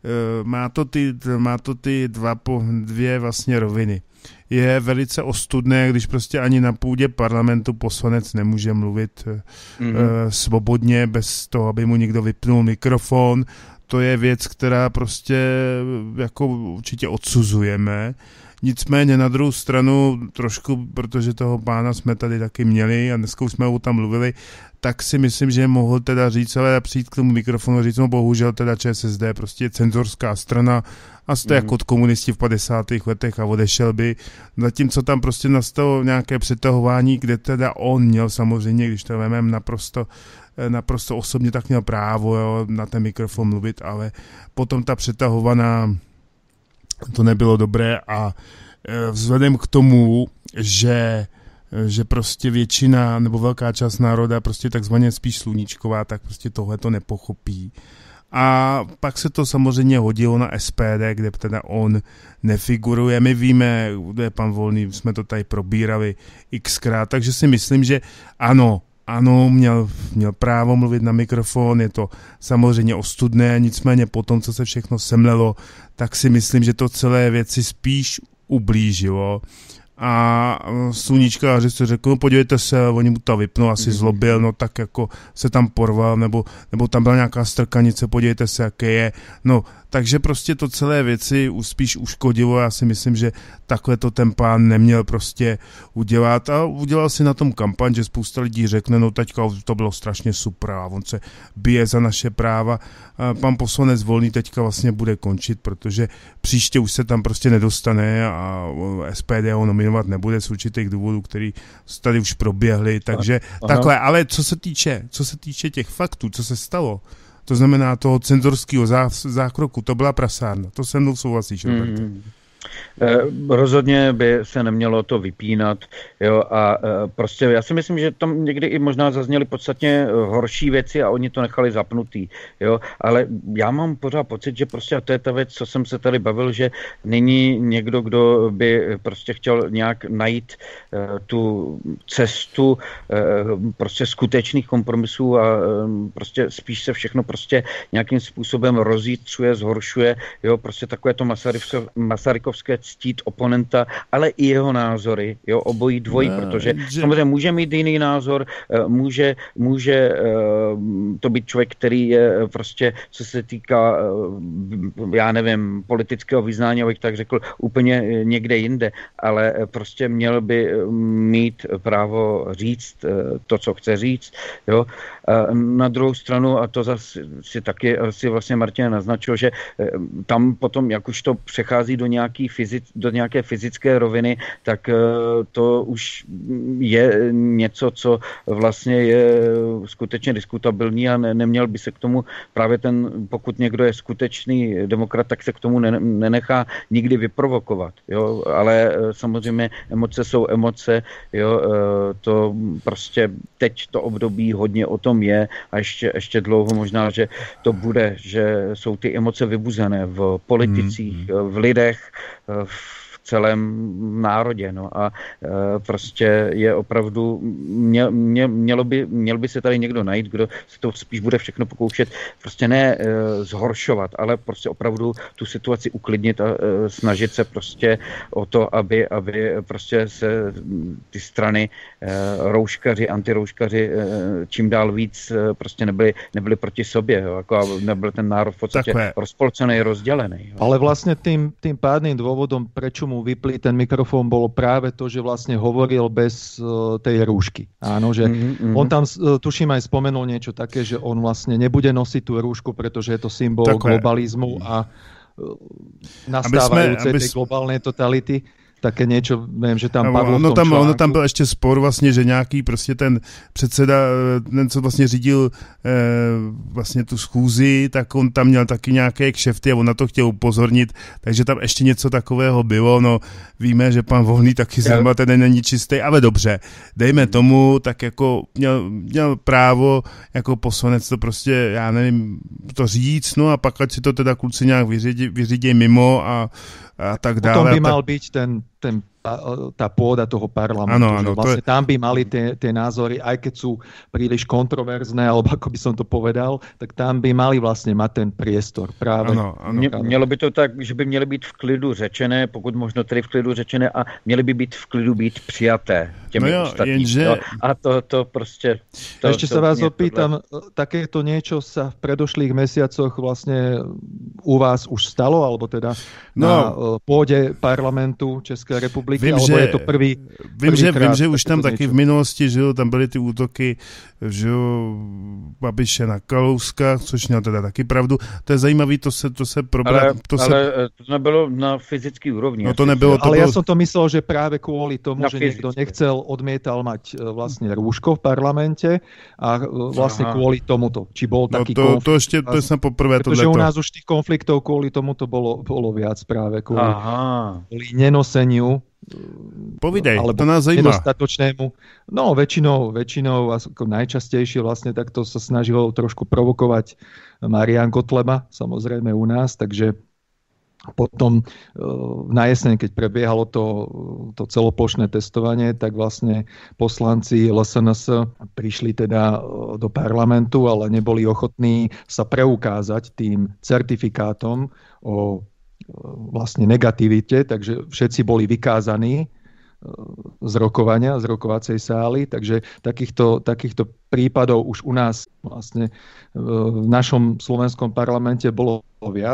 má to ty dvě vlastně roviny. Je velice ostudné, když prostě ani na půdě parlamentu poslanec nemůže mluvit svobodně, bez toho, aby mu někdo vypnul mikrofon. To je věc, která prostě jako určitě odsuzujeme. Nicméně na druhou stranu trošku, protože toho pána jsme tady taky měli a dneska už jsme ho tam mluvili, tak si myslím, že mohl teda říct, ale přijít k tomu mikrofonu říct, no bohužel teda ČSSD prostě je cenzorská strana a jste jako komunisti v 50. letech a odešel by. Zatímco tam prostě nastalo nějaké přetahování, kde teda on měl samozřejmě, když to vememe naprosto osobně, tak měl právo, jo, na ten mikrofon mluvit, ale potom ta přetahovaná, to nebylo dobré a vzhledem k tomu, že prostě většina nebo velká část národa prostě takzvaně spíš sluníčková, tak prostě tohle to nepochopí. A pak se to samozřejmě hodilo na SPD, kde teda on nefiguruje. My víme, kde je pan Volný, jsme to tady probírali xkrát, takže si myslím, že ano, měl právo mluvit na mikrofon, je to samozřejmě ostudné, nicméně po tom, co se všechno semlelo, tak si myslím, že to celé věci spíš ublížilo. A sluníčkáři se řekl, no podívejte se, oni mu to vypnou, asi zlobil, no tak jako se tam porval, nebo tam byla nějaká strkanice, podívejte se, jaké je. No, takže prostě to celé věci spíš uškodilo. Já si myslím, že takhle to ten pán neměl prostě udělat a udělal si na tom kampaň, že spousta lidí řekne, no teďka to bylo strašně super a on se bije za naše práva. A pan poslanec Volný teďka vlastně bude končit, protože příště už se tam prostě nedostane a SPD ho nominovat nebude z určitých důvodů, který tady už proběhly, takže takhle, ale co se týče těch faktů, co se stalo, to znamená toho cenzorského zákroku, to byla prasárna, to se mnou souhlasíš, Robert. Rozhodně by se nemělo to vypínat, jo, a prostě já si myslím, že tam někdy i možná zazněly podstatně horší věci a oni to nechali zapnutý, jo, ale já mám pořád pocit, že prostě, a to je ta věc, co jsem se tady bavil, že není někdo, kdo by prostě chtěl nějak najít tu cestu prostě skutečných kompromisů a prostě spíš se všechno prostě nějakým způsobem rozjitřuje, zhoršuje, jo, prostě takové to masarykovské ctít oponenta, ale i jeho názory, jo, obojí dvojí, protože samozřejmě může mít jiný názor, může to být člověk, který je prostě, co se týká, já nevím, politického vyznání, abych tak řekl, úplně někde jinde, ale prostě měl by mít právo říct to, co chce říct, jo. Na druhou stranu, a to zase si taky asi vlastně Martin naznačil, že tam potom, jak už to přechází do nějaké fyzické roviny, tak to už je něco, co vlastně je skutečně diskutabilní a neměl by se k tomu právě pokud někdo je skutečný demokrat, tak se k tomu nenechá nikdy vyprovokovat. Jo? Ale samozřejmě emoce jsou emoce, jo? To prostě teď to období hodně o tom je a ještě dlouho možná, že to bude, že jsou ty emoce vybuzené v politicích, v lidech, v celém národě. No a prostě je opravdu, měl by se tady někdo najít, kdo se to spíš bude všechno pokoušet prostě ne zhoršovat, ale prostě opravdu tu situaci uklidnit a snažit se prostě o to, aby prostě se ty strany rouškaři, antirouškaři čím dál víc prostě nebyli proti sobě, jo, jako nebyl ten národ v podstatě rozpolcený, rozdělený. Jo. Ale vlastne tým pádnym dôvodom, prečo mu vyplí ten mikrofón, bolo práve to, že vlastne hovoril bez tej rúšky. Áno, že on tam, tuším, aj spomenul niečo také, že on vlastne nebude nosiť tú rúšku, pretože je to symbol globalizmu a nastávajúcej tej globálnej totality. Také něco, vím, že tam padlo v tom článku. Ono tam byl ještě spor vlastně, že nějaký prostě ten předseda, ten, co vlastně řídil vlastně tu schůzi, tak on tam měl taky nějaké kšefty a on na to chtěl upozornit, takže tam ještě něco takového bylo. No víme, že pan Volný taky zrovna ten není čistý, ale dobře, dejme tomu, tak jako měl právo jako poslanec to prostě, já nevím, to říct, no a pak ať si to teda kluci nějak vyřídí mimo a tak dále. Potom by mal byť tá pôda toho parlamentu. Áno, vlastne tam by mali tie názory, aj keď sú príliš kontroverzné, alebo ako by som to povedal, tak tam by mali vlastne mať ten priestor. Práve. Ano. Mělo by to tak, že by měly být v klidu řečené, pokud možno tedy v klidu řečené, a měly by být v klidu být přijaté těmi ostatními. A to prostě... Ešte sa vás opýtam, takéto niečo sa v predošlých mesiacoch vlastne u vás už stalo, alebo teda na pôde parlamentu České republiky? Vím, je to vím, že už tam taky v minulosti, že jo, tam byly ty útoky, že jo, Babiše na Kalouska, což měl teda taky pravdu. To je zajímavý, to se probrat. Ale to nebylo na fyzický úrovni. No to nebylo. Ale ja som to myslel, že práve kvôli tomu, že niekto odmietal mať vlastne rúško v parlamente a vlastne kvôli tomuto. Či bol taký konflikt. To je poprvé tohleto. Pretože u nás už tých konfliktov kvôli tomuto bolo viac práve kvôli nenoseniu. Povídej, to nás zajímá. Nedostatočnému. No, väčšinou ako najčastejšie vlastne takto sa snažilo trošku provokovať Marián Kotleba, samozrejme u nás, takže potom na jeseň, keď prebiehalo to celoplošné testovanie, tak vlastne poslanci LSNS prišli teda do parlamentu, ale neboli ochotní sa preukázať tým certifikátom o vlastne negativite, takže všetci boli vykázaní z rokovania, z rokovacej sály, takže takýchto prípadov už u nás vlastne v našom slovenskom parlamente bolo viac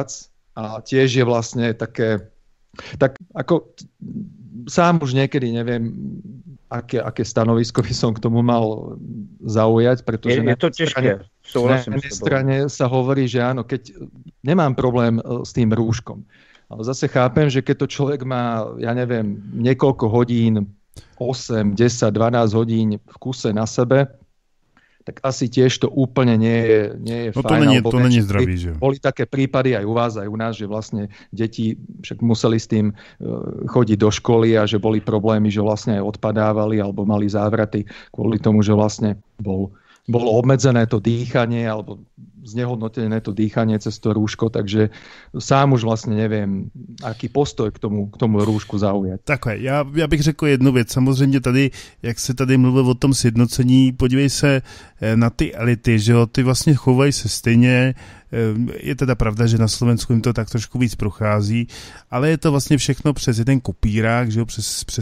a tiež je vlastne také, tak ako sám už niekedy neviem, aké stanovisko by som k tomu mal zaujať, pretože je to ťažké. Na jednej strane sa hovorí, že áno, keď nemám problém s tým rúškom, ale zase chápem, že keď to človek má, ja neviem, niekoľko hodín, 8, 10, 12 hodín v kuse na sebe, tak asi tiež to úplne nie je fajn. To není zdravý, že? Boli také prípady aj u vás, aj u nás, že vlastne deti však museli s tým chodiť do školy a že boli problémy, že vlastne aj odpadávali alebo mali závraty kvôli tomu, že vlastne bolo obmedzené to dýchanie alebo znehodnotené to dýchanie cez to rúško, takže sám už vlastně nevím, aký postoj k tomu růžku zaujat. Takhle, já bych řekl jednu věc. Samozřejmě tady, jak se tady mluvil o tom sjednocení, podívej se na ty elity, že jo, ty vlastně chovají se stejně. Je teda pravda, že na Slovensku jim to tak trošku víc prochází, ale je to vlastně všechno přes jeden kopírák, že jo,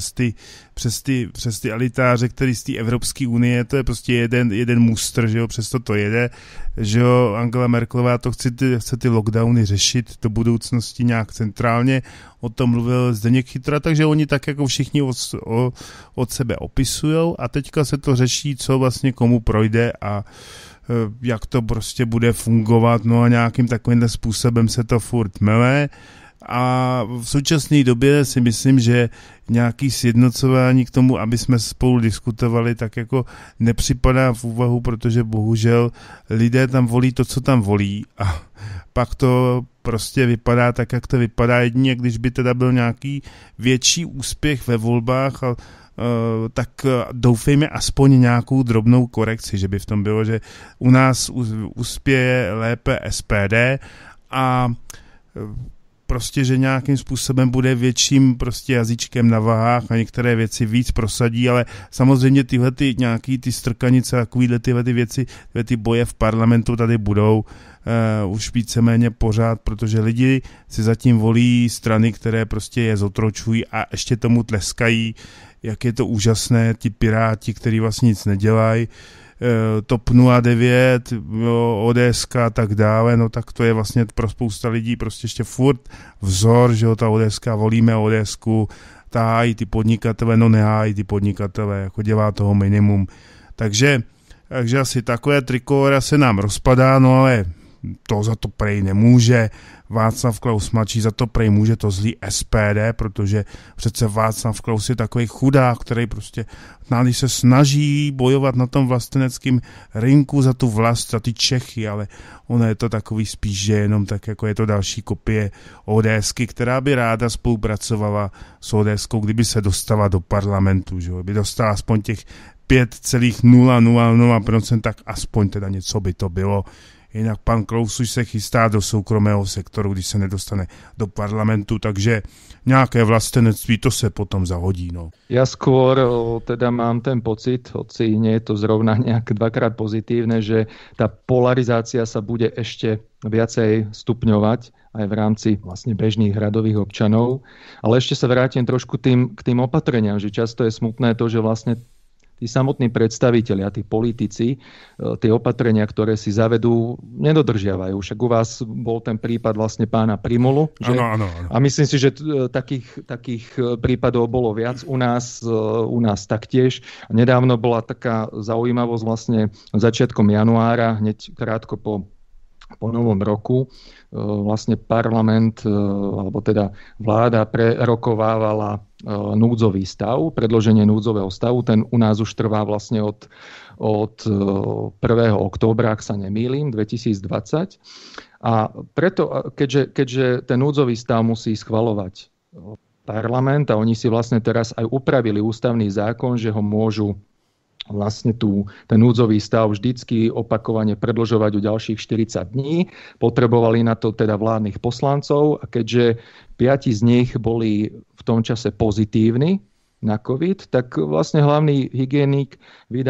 přes ty elitáře, který z té Evropské unie, to je prostě jeden mustr, že jo, přesto to jede, že jo, Angela Merkelová to chce ty lockdowny řešit do budoucnosti nějak centrálně, o tom mluvil Zdeněk Chytra, takže oni tak jako všichni od sebe opisujou a teďka se to řeší, co vlastně komu projde a jak to prostě bude fungovat, no a nějakým takovým způsobem se to furt mele a v současné době si myslím, že nějaký sjednocování k tomu, aby jsme spolu diskutovali, tak jako nepřipadá v úvahu, protože bohužel lidé tam volí to, co tam volí a pak to prostě vypadá tak, jak to vypadá. Jedině, když by teda byl nějaký větší úspěch ve volbách a tak doufejme aspoň nějakou drobnou korekci, že by v tom bylo, že u nás uspěje lépe SPD a prostě, že nějakým způsobem bude větším prostě jazyčkem na vahách a některé věci víc prosadí, ale samozřejmě tyhle nějaký ty strkanice, takovýhle tyhle ty věci, tyhle ty boje v parlamentu tady budou už víceméně pořád, protože lidi si zatím volí strany, které prostě je zotročují a ještě tomu tleskají, jak je to úžasné, ti piráti, kteří vlastně nic nedělají, TOP 09, ODSK a tak dále, no tak to je vlastně pro spousta lidí prostě ještě furt vzor, že jo, ta ODSK, volíme ODSku, ta hájí ty podnikatele, no nehájí ty podnikatele, jako dělá toho minimum. Takže asi takové trikóra se nám rozpadá, no ale to za to prej nemůže. Václav Klaus mladší za to prej může to zlý SPD, protože přece Václav Klaus je takový chudák, který prostě, když se snaží bojovat na tom vlasteneckém rynku za tu vlast, za ty Čechy, ale ono je to takový spíš, že jenom tak, jako je to další kopie ODSky, která by ráda spolupracovala s ODSkou, kdyby se dostala do parlamentu, že by dostala aspoň těch 5,000%, tak aspoň teda něco by to bylo. Jinak pan Klaus už se chystá do soukromého sektoru, když se nedostane do parlamentu, takže nějaké vlastenectví, to se potom zahodí. No. Ja skôr teda mám ten pocit, hoci nie je to zrovna nejak dvakrát pozitívne, že tá polarizácia sa bude ešte viacej stupňovať aj v rámci vlastne bežných radových občanov. Ale ešte sa vrátim trošku k tým opatreniam, že často je smutné to, že vlastne tí samotní predstavitelia, tí politici, tie opatrenia, ktoré si zavedú, nedodržiavajú. Však u vás bol ten prípad vlastne pána Primulu. Že? Áno. A myslím si, že takých prípadov bolo viac u nás taktiež. Nedávno bola taká zaujímavosť vlastne začiatkom januára, hneď krátko po novom roku, vlastne parlament, alebo teda vláda prerokovávala núdzový stav, predloženie núdzového stavu. Ten u nás už trvá vlastne od 1. októbra, ak sa nemýlim, 2020. A preto, keďže ten núdzový stav musí schvaľovať parlament a oni si vlastne teraz aj upravili ústavný zákon, že ho môžu vlastne ten núdzový stav vždycky opakovane predĺžovať o ďalších 40 dní. Potrebovali na to teda vládnych poslancov a keďže 5 z nich boli v tom čase pozitívni na COVID, tak vlastne hlavný hygienik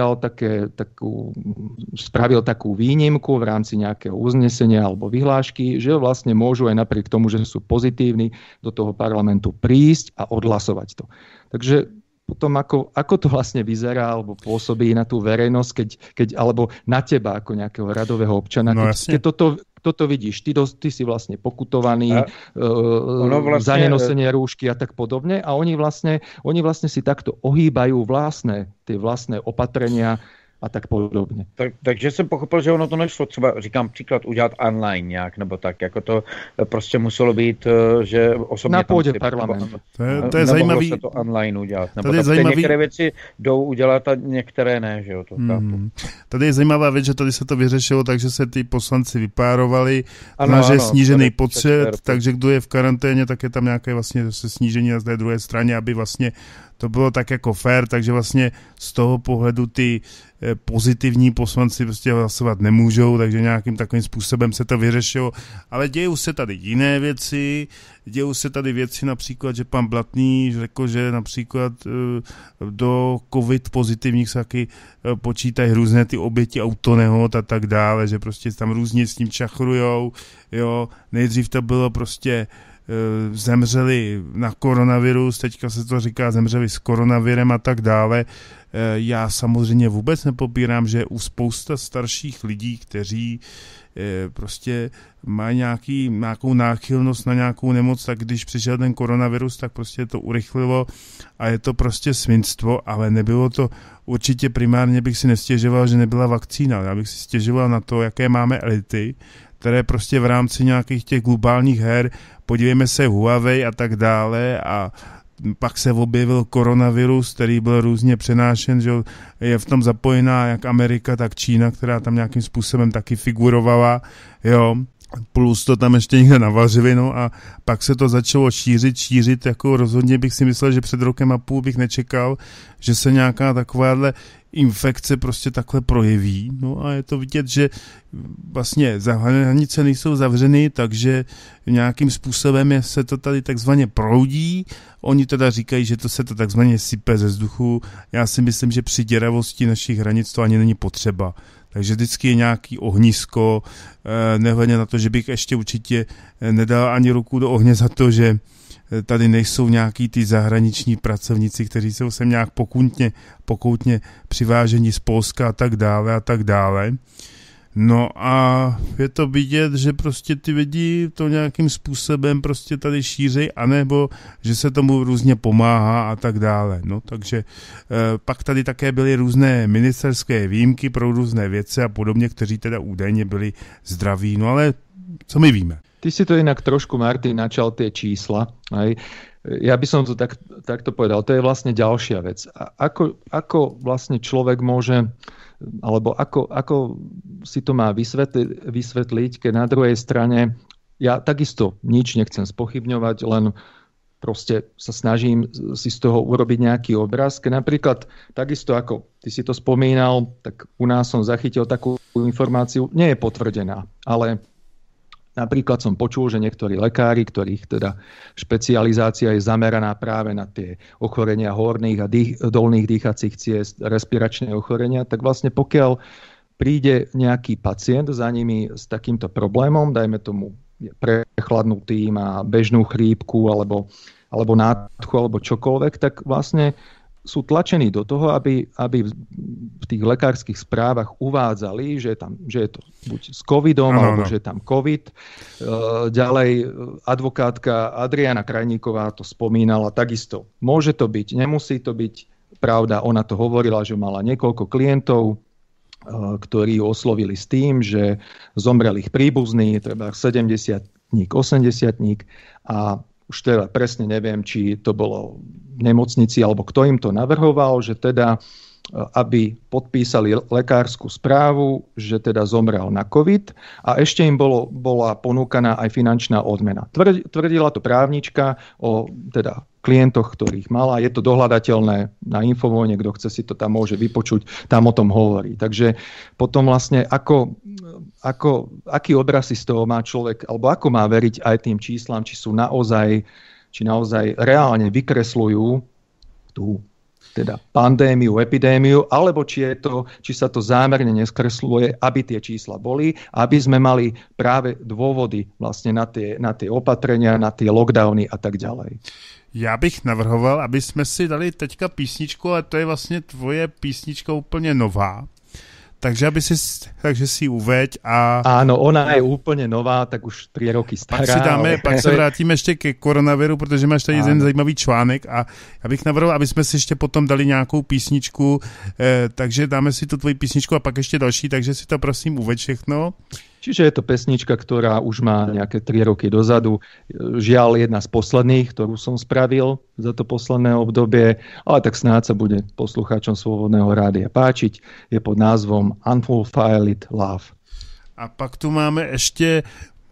spravil takú výnimku v rámci nejakého uznesenia alebo vyhlášky, že vlastne môžu aj napriek tomu, že sú pozitívni, do toho parlamentu prísť a odhlasovať to. Takže potom ako to vlastne vyzerá alebo pôsobí na tú verejnosť, keď alebo na teba ako nejakého radového občana, no, keď toto toto vidíš, ty si vlastne pokutovaný za nenosenie rúšky a tak podobne a oni vlastne si takto ohýbajú tie vlastné opatrenia a tak podobně. Takže jsem pochopil, že ono to nešlo třeba, říkám příklad, udělat online nějak, nebo tak, jako to prostě muselo být, že osobně na půdě parlamentu. To je zajímavý. Se to online udělat. Nebo tak zajímavý. Některé věci jdou udělat a některé ne, že jo, to chápu. Tady je zajímavá věc, že tady se to vyřešilo, takže se ty poslanci vypárovali, že je snížený počet, takže kdo je v karanténě, tak je tam nějaké vlastně snížení na té druhé straně, aby vlastně to bylo tak jako fair, takže vlastně z toho pohledu ty pozitivní poslanci prostě hlasovat nemůžou, takže nějakým takovým způsobem se to vyřešilo. Ale dějou se tady jiné věci, dějou se tady věci například, že pan Blatný řekl, že například do covid pozitivních se taky počítají různé ty oběti autonehod a tak dále, že prostě tam různě s tím čachrujou, jo, nejdřív to bylo prostě zemřeli na koronavirus, teďka se to říká zemřeli s koronavirem a tak dále. Já samozřejmě vůbec nepopírám, že u spousta starších lidí, kteří prostě mají nějakou náchylnost na nějakou nemoc, tak když přišel ten koronavirus, tak prostě to urychlilo a je to prostě svinstvo, ale nebylo to, určitě primárně bych si nestěžoval, že nebyla vakcína. Já bych si stěžoval na to, jaké máme elity, které prostě v rámci nějakých těch globálních her, podívejme se Huawei a tak dále a pak se objevil koronavirus, který byl různě přenášen, že je v tom zapojená jak Amerika, tak Čína, která tam nějakým způsobem taky figurovala, jo, plus to tam ještě někde navařili, no a pak se to začalo šířit, jako rozhodně bych si myslel, že před rokem a půl bych nečekal, že se nějaká takováhle infekce prostě takhle projeví, no a je to vidět, že vlastně hranice nejsou zavřeny, takže nějakým způsobem se to tady takzvaně proudí, oni teda říkají, že to se to takzvaně sype ze vzduchu, já si myslím, že při děravosti našich hranic to ani není potřeba. Takže vždycky je nějaký ohnisko, nehledně na to, že bych ještě určitě nedal ani ruku do ohně za to, že tady nejsou nějaký ty zahraniční pracovníci, kteří jsou sem nějak pokoutně přivážení z Polska a tak dále. No a je to vidět, že prostě ty lidi to nějakým způsobem prostě tady šíří, anebo že se tomu různě pomáhá a tak dále. No takže pak tady také byly různé ministerské výjimky pro různé věci a podobně, kteří teda údajně byli zdraví. No ale co my víme? Ty si to inak trošku, Martin, načal tie čísla. Aj. Ja by som to takto povedal. To je vlastne ďalšia vec. A ako vlastne človek môže, alebo ako si to má vysvetliť, keď na druhej strane ja takisto nič nechcem spochybňovať, len proste sa snažím si z toho urobiť nejaký obraz. Keď napríklad takisto ako ty si to spomínal, tak u nás som zachytil takú informáciu, nie je potvrdená, ale napríklad som počul, že niektorí lekári, ktorých teda špecializácia je zameraná práve na tie ochorenia horných a dolných dýchacích ciest, respiračné ochorenia, tak vlastne pokiaľ príde nejaký pacient za nimi s takýmto problémom, dajme tomu prechladnutý, má bežnú chrípku alebo nádchu alebo čokoľvek, tak vlastne sú tlačení do toho, aby v tých lekárskych správach uvádzali, že je to buď s covidom, alebo že je tam covid. Ďalej advokátka Adriana Krajníková to spomínala takisto. Môže to byť, nemusí to byť pravda. Ona to hovorila, že mala niekoľko klientov, ktorí ju oslovili s tým, že zomrel ich príbuzný, treba 70-tník, 80-tník a už teda presne neviem, či to bolo v nemocnici, alebo kto im to navrhoval, že teda, aby podpísali lekárskú správu, že teda zomrel na COVID a ešte im bola ponúkaná aj finančná odmena. Tvrdila to právnička o teda klientoch, ktorých mala. Je to dohľadateľné na Infovojne, kto chce si to tam môže vypočuť, tam o tom hovorí. Takže potom vlastne aký obraz si z toho má človek, alebo ako má veriť aj tým číslam, či naozaj reálne vykresľujú tú teda pandémiu, epidémiu, alebo či sa to zámerne neskresluje, aby tie čísla boli, aby sme mali práve dôvody vlastne na tie opatrenia, na tie lockdowny a tak ďalej. Já bych navrhoval, aby jsme si dali teďka písničku, ale to je vlastně tvoje písnička úplně nová. Takže si uveď a... Áno, ona je úplne nová, tak už 3 roky stará. Pak se vrátíme ještě ke koronaviru, protože máš tady jeden zajímavý článek a já bych navrhl, aby jsme si ještě potom dali nějakou písničku, takže dáme si tu tvoji písničku a pak ještě další, takže si to prosím uveď všechno. Čiže je to pesnička, ktorá už má nejaké 3 roky dozadu. Žiaľ, jedna z posledných, ktorú som spravil za to posledné obdobie, ale tak snáď sa bude poslucháčom Slobodného rádia páčiť. Je pod názvom Unfulfilled Love. A pak tu máme ještě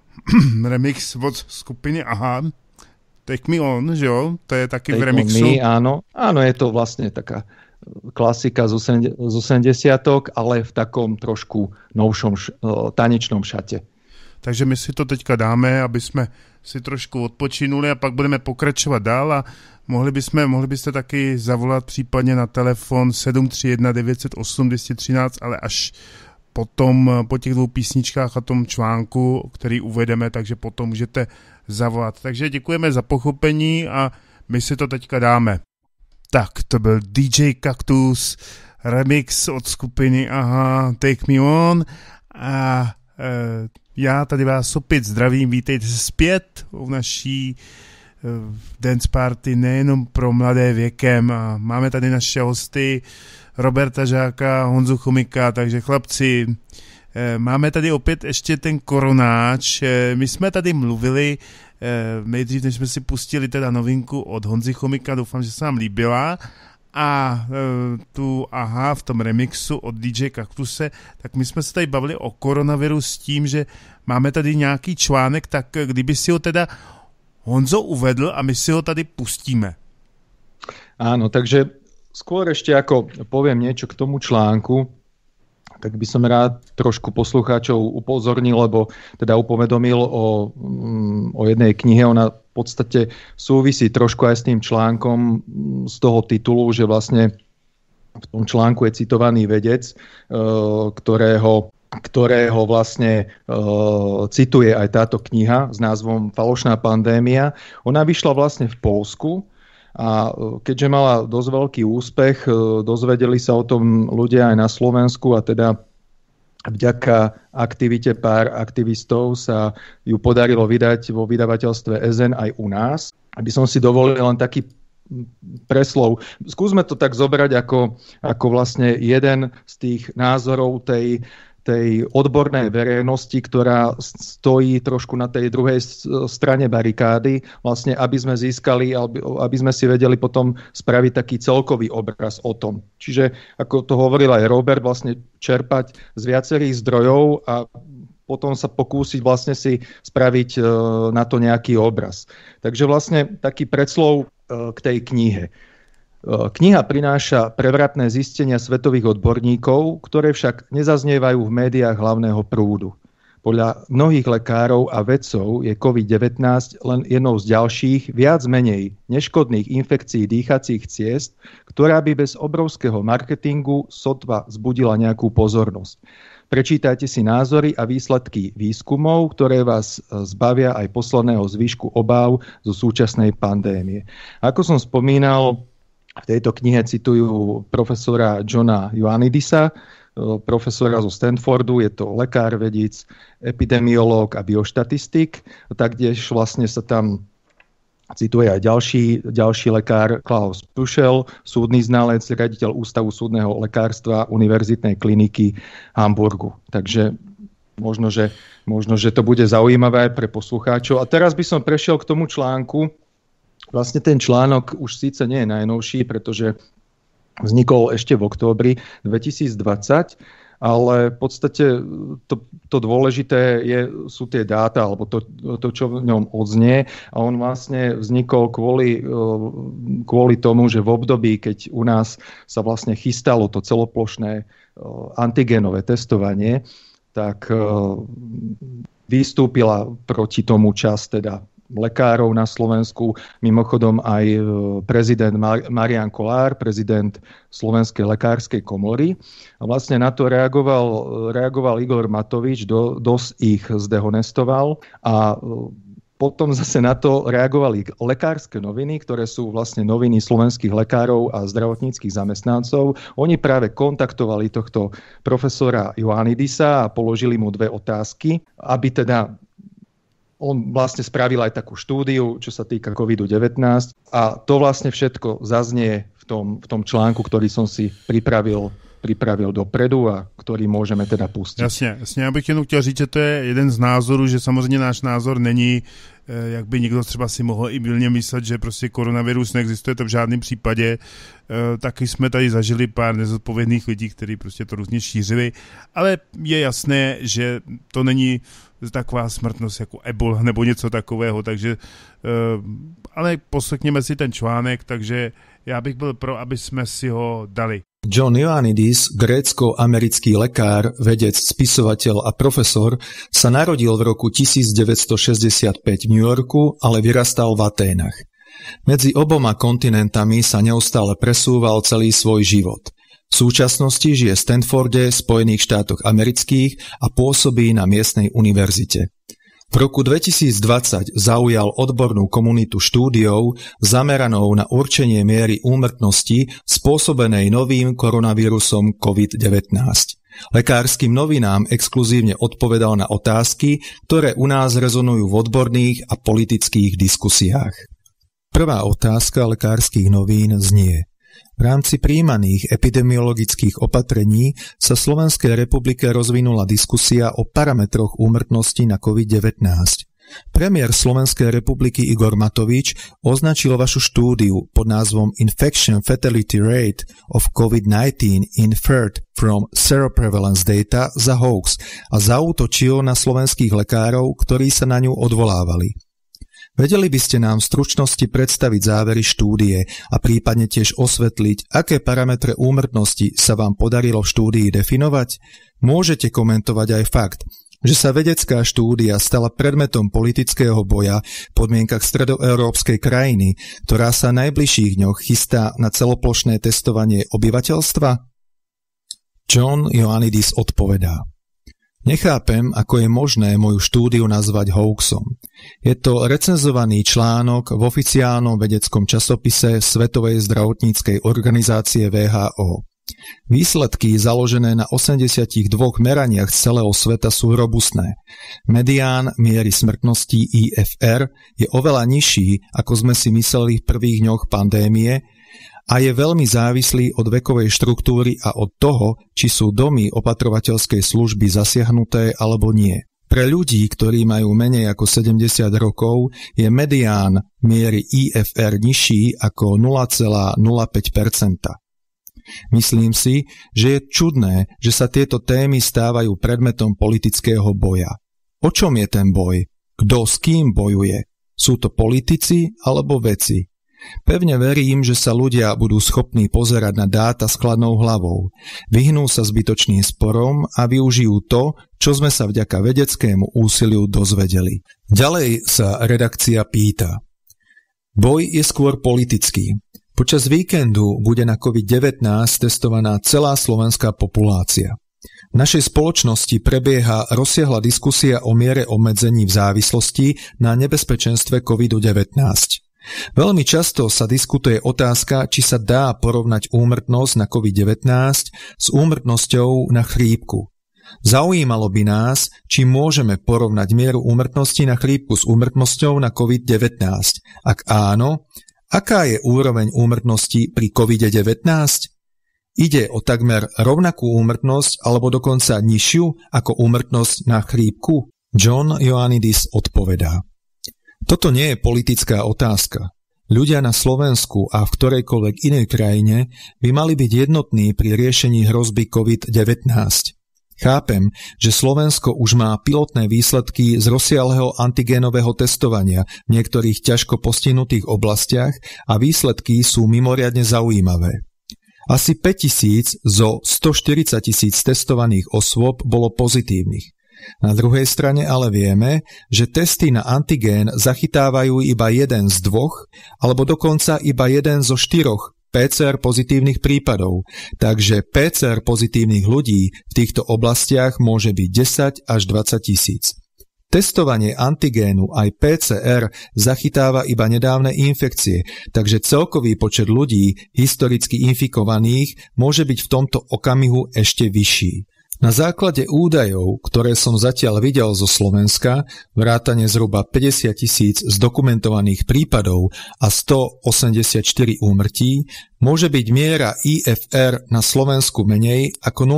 remix od skupiny Aha. Take Me On, že jo? To je taky v remixu. Me, áno, je to vlastne taká klasika z 80-tok, ale v takom trošku novšom tanečnom šate. Takže my si to teďka dáme, aby jsme si trošku odpočinuli a pak budeme pokračovat dál a mohli byste taky zavolat případně na telefon 731 908 213, ale až potom po těch 2 písničkách a tom článku, který uvedeme, takže potom můžete zavolat. Takže děkujeme za pochopení a my si to teďka dáme. Tak, to byl DJ Kaktus, remix od skupiny Aha, Take Me On a já tady vás opět zdravím, vítejte zpět u naší dance party nejenom pro mladé věkem a máme tady naše hosty Roberta Žáka, Honzu Chomika, takže chlapci, máme tady opět ještě ten koronáč, my jsme tady mluvili nejdřív, než jsme si pustili teda novinku od Honzy Chomika, doufám, že se vám líbila a tu Aha v tom remixu od DJ Kaktuse, tak my jsme se tady bavili o koronaviru s tím, že máme tady nějaký článek, tak kdyby si ho teda Honzo uvedl a my si ho tady pustíme. Áno, takže skôr ešte ako poviem niečo k tomu článku, tak by som rád trošku poslucháčov upozornil, lebo teda upovedomil o jednej knihe. Ona v podstate súvisí trošku aj s tým článkom z toho titulu, že vlastne v tom článku je citovaný vedec, ktorého vlastne cituje aj táto kniha s názvom Falošná pandémia. Ona vyšla vlastne v Poľsku. A keďže mala dosť veľký úspech, dozvedeli sa o tom ľudia aj na Slovensku a teda vďaka aktivite pár aktivistov sa ju podarilo vydať vo vydavateľstve Ezen aj u nás. Aby som si dovolil len taký preslov. Skúsme to tak zobrať ako vlastne jeden z tých názorov tej odbornej verejnosti, ktorá stojí trošku na tej druhej strane barikády, vlastne aby sme získali, aby sme si vedeli potom spraviť taký celkový obraz o tom. Čiže, ako to hovoril aj Robert, vlastne čerpať z viacerých zdrojov a potom sa pokúsiť vlastne si spraviť na to nejaký obraz. Takže vlastne taký predslov k tej knihe. Kniha prináša prevratné zistenia svetových odborníkov, ktoré však nezaznievajú v médiách hlavného prúdu. Podľa mnohých lekárov a vedcov je COVID-19 len jednou z ďalších, viac menej neškodných infekcií dýchacích ciest, ktorá by bez obrovského marketingu sotva vzbudila nejakú pozornosť. Prečítajte si názory a výsledky výskumov, ktoré vás zbavia aj posledného zvyšku obáv zo súčasnej pandémie. Ako som spomínal, v tejto knihe citujú profesora Johna Ioannidisa, profesora zo Stanfordu, je to lekár, vedíc, epidemiológ a bioštatistik. Taktiež vlastne sa tam cituje aj ďalší lekár Klaus Puschel, súdny znalec, riaditeľ Ústavu súdneho lekárstva Univerzitnej kliniky Hamburgu. Takže možno, že to bude zaujímavé aj pre poslucháčov. A teraz by som prešiel k tomu článku. Vlastne ten článok už síce nie je najnovší, pretože vznikol ešte v októbri 2020, ale v podstate to dôležité sú tie dáta, alebo to, čo v ňom odznie. A on vlastne vznikol kvôli tomu, že v období, keď u nás sa vlastne chystalo to celoplošné antigénové testovanie, tak vystúpila proti tomu časť teda lekárov na Slovensku, mimochodom aj prezident Marián Kolár, prezident Slovenskej lekárskej komory. A vlastne na to reagoval Igor Matovič, dosť ich zdehonestoval a potom zase na to reagovali lekárske noviny, ktoré sú vlastne noviny slovenských lekárov a zdravotníckych zamestnancov. Oni práve kontaktovali tohto profesora Ioannidisa a položili mu 2 otázky, aby teda on vlastne spravil aj takú štúdiu, čo sa týka COVID-19 a to vlastne všetko zaznie v tom článku, ktorý som si pripravil dopredu a který můžeme teda pustit. Jasně. Já bych jenom chtěl říct, že to je jeden z názorů, že samozřejmě náš názor není, jak by někdo třeba si mohl i mylně myslet, že prostě koronavirus neexistuje, to v žádném případě. Taky jsme tady zažili pár nezodpovědných lidí, kteří prostě to různě šířili, ale je jasné, že to není taková smrtnost jako ebola nebo něco takového, takže ale poslechněme si ten článek, takže já bych byl pro, aby jsme si ho dali. John Ioannidis, grécko-americký lekár, vedec, spisovateľ a profesor, sa narodil v roku 1965 v New Yorku, ale vyrastal v Aténach. Medzi oboma kontinentami sa neustále presúval celý svoj život. V súčasnosti žije v Stanforde, Spojených štátoch amerických a pôsobí na miestnej univerzite. V roku 2020 zaujal odbornú komunitu štúdiou zameranou na určenie miery úmrtnosti spôsobenej novým koronavírusom COVID-19. Lekárskym novinám exkluzívne odpovedal na otázky, ktoré u nás rezonujú v odborných a politických diskusiách. Prvá otázka lekárskych novín znie: v rámci prijímaných epidemiologických opatrení sa v Slovenskej republike rozvinula diskusia o parametroch úmrtnosti na COVID-19. Premiér Slovenskej republiky Igor Matovič označil vašu štúdiu pod názvom Infection Fatality Rate of COVID-19 Inferred from Seroprevalence Data za hoax a zaútočil na slovenských lekárov, ktorí sa na ňu odvolávali. Vedeli by ste nám v stručnosti predstaviť závery štúdie a prípadne tiež osvetliť, aké parametre úmrtnosti sa vám podarilo v štúdii definovať? Môžete komentovať aj fakt, že sa vedecká štúdia stala predmetom politického boja v podmienkach stredoeurópskej krajiny, ktorá sa v najbližších dňoch chystá na celoplošné testovanie obyvateľstva? John Ioannidis odpovedá: Nechápem, ako je možné moju štúdiu nazvať hoaxom. Je to recenzovaný článok v oficiálnom vedeckom časopise Svetovej zdravotníckej organizácie WHO. Výsledky založené na 82 meraniach z celého sveta sú robustné. Medián miery smrtnosti IFR je oveľa nižší, ako sme si mysleli v prvých dňoch pandémie, a je veľmi závislý od vekovej štruktúry a od toho, či sú domy opatrovateľskej služby zasiahnuté alebo nie. Pre ľudí, ktorí majú menej ako 70 rokov, je medián miery IFR nižší ako 0,05%. Myslím si, že je čudné, že sa tieto témy stávajú predmetom politického boja. O čom je ten boj? Kto s kým bojuje? Sú to politici alebo vedci? Pevne verím, že sa ľudia budú schopní pozerať na dáta s chladnou hlavou, vyhnú sa zbytočným sporom a využijú to, čo sme sa vďaka vedeckému úsiliu dozvedeli. Ďalej sa redakcia pýta: boj je skôr politický. Počas víkendu bude na COVID-19 testovaná celá slovenská populácia. V našej spoločnosti prebieha rozsiahla diskusia o miere obmedzení v závislosti na nebezpečenstve COVID-19. Veľmi často sa diskutuje otázka, či sa dá porovnať úmrtnosť na COVID-19 s úmrtnosťou na chrípku. Zaujímalo by nás, či môžeme porovnať mieru úmrtnosti na chrípku s úmrtnosťou na COVID-19. Ak áno, aká je úroveň úmrtnosti pri COVID-19? Ide o takmer rovnakú úmrtnosť alebo dokonca nižšiu ako úmrtnosť na chrípku? John Ioannidis odpovedá: Toto nie je politická otázka. Ľudia na Slovensku a v ktorejkoľvek inej krajine by mali byť jednotní pri riešení hrozby COVID-19. Chápem, že Slovensko už má pilotné výsledky z rozsiahleho antigénového testovania v niektorých ťažko postihnutých oblastiach a výsledky sú mimoriadne zaujímavé. Asi 5000 zo 140 000 testovaných osôb bolo pozitívnych. Na druhej strane ale vieme, že testy na antigén zachytávajú iba jeden z 2 alebo dokonca iba jeden zo 4 PCR pozitívnych prípadov, takže PCR pozitívnych ľudí v týchto oblastiach môže byť 10 až 20 000. Testovanie antigénu aj PCR zachytáva iba nedávne infekcie, takže celkový počet ľudí historicky infikovaných môže byť v tomto okamihu ešte vyšší. Na základe údajov, ktoré som zatiaľ videl zo Slovenska, vrátane zhruba 50 000 zdokumentovaných prípadov a 184 úmrtí, môže byť miera IFR na Slovensku menej ako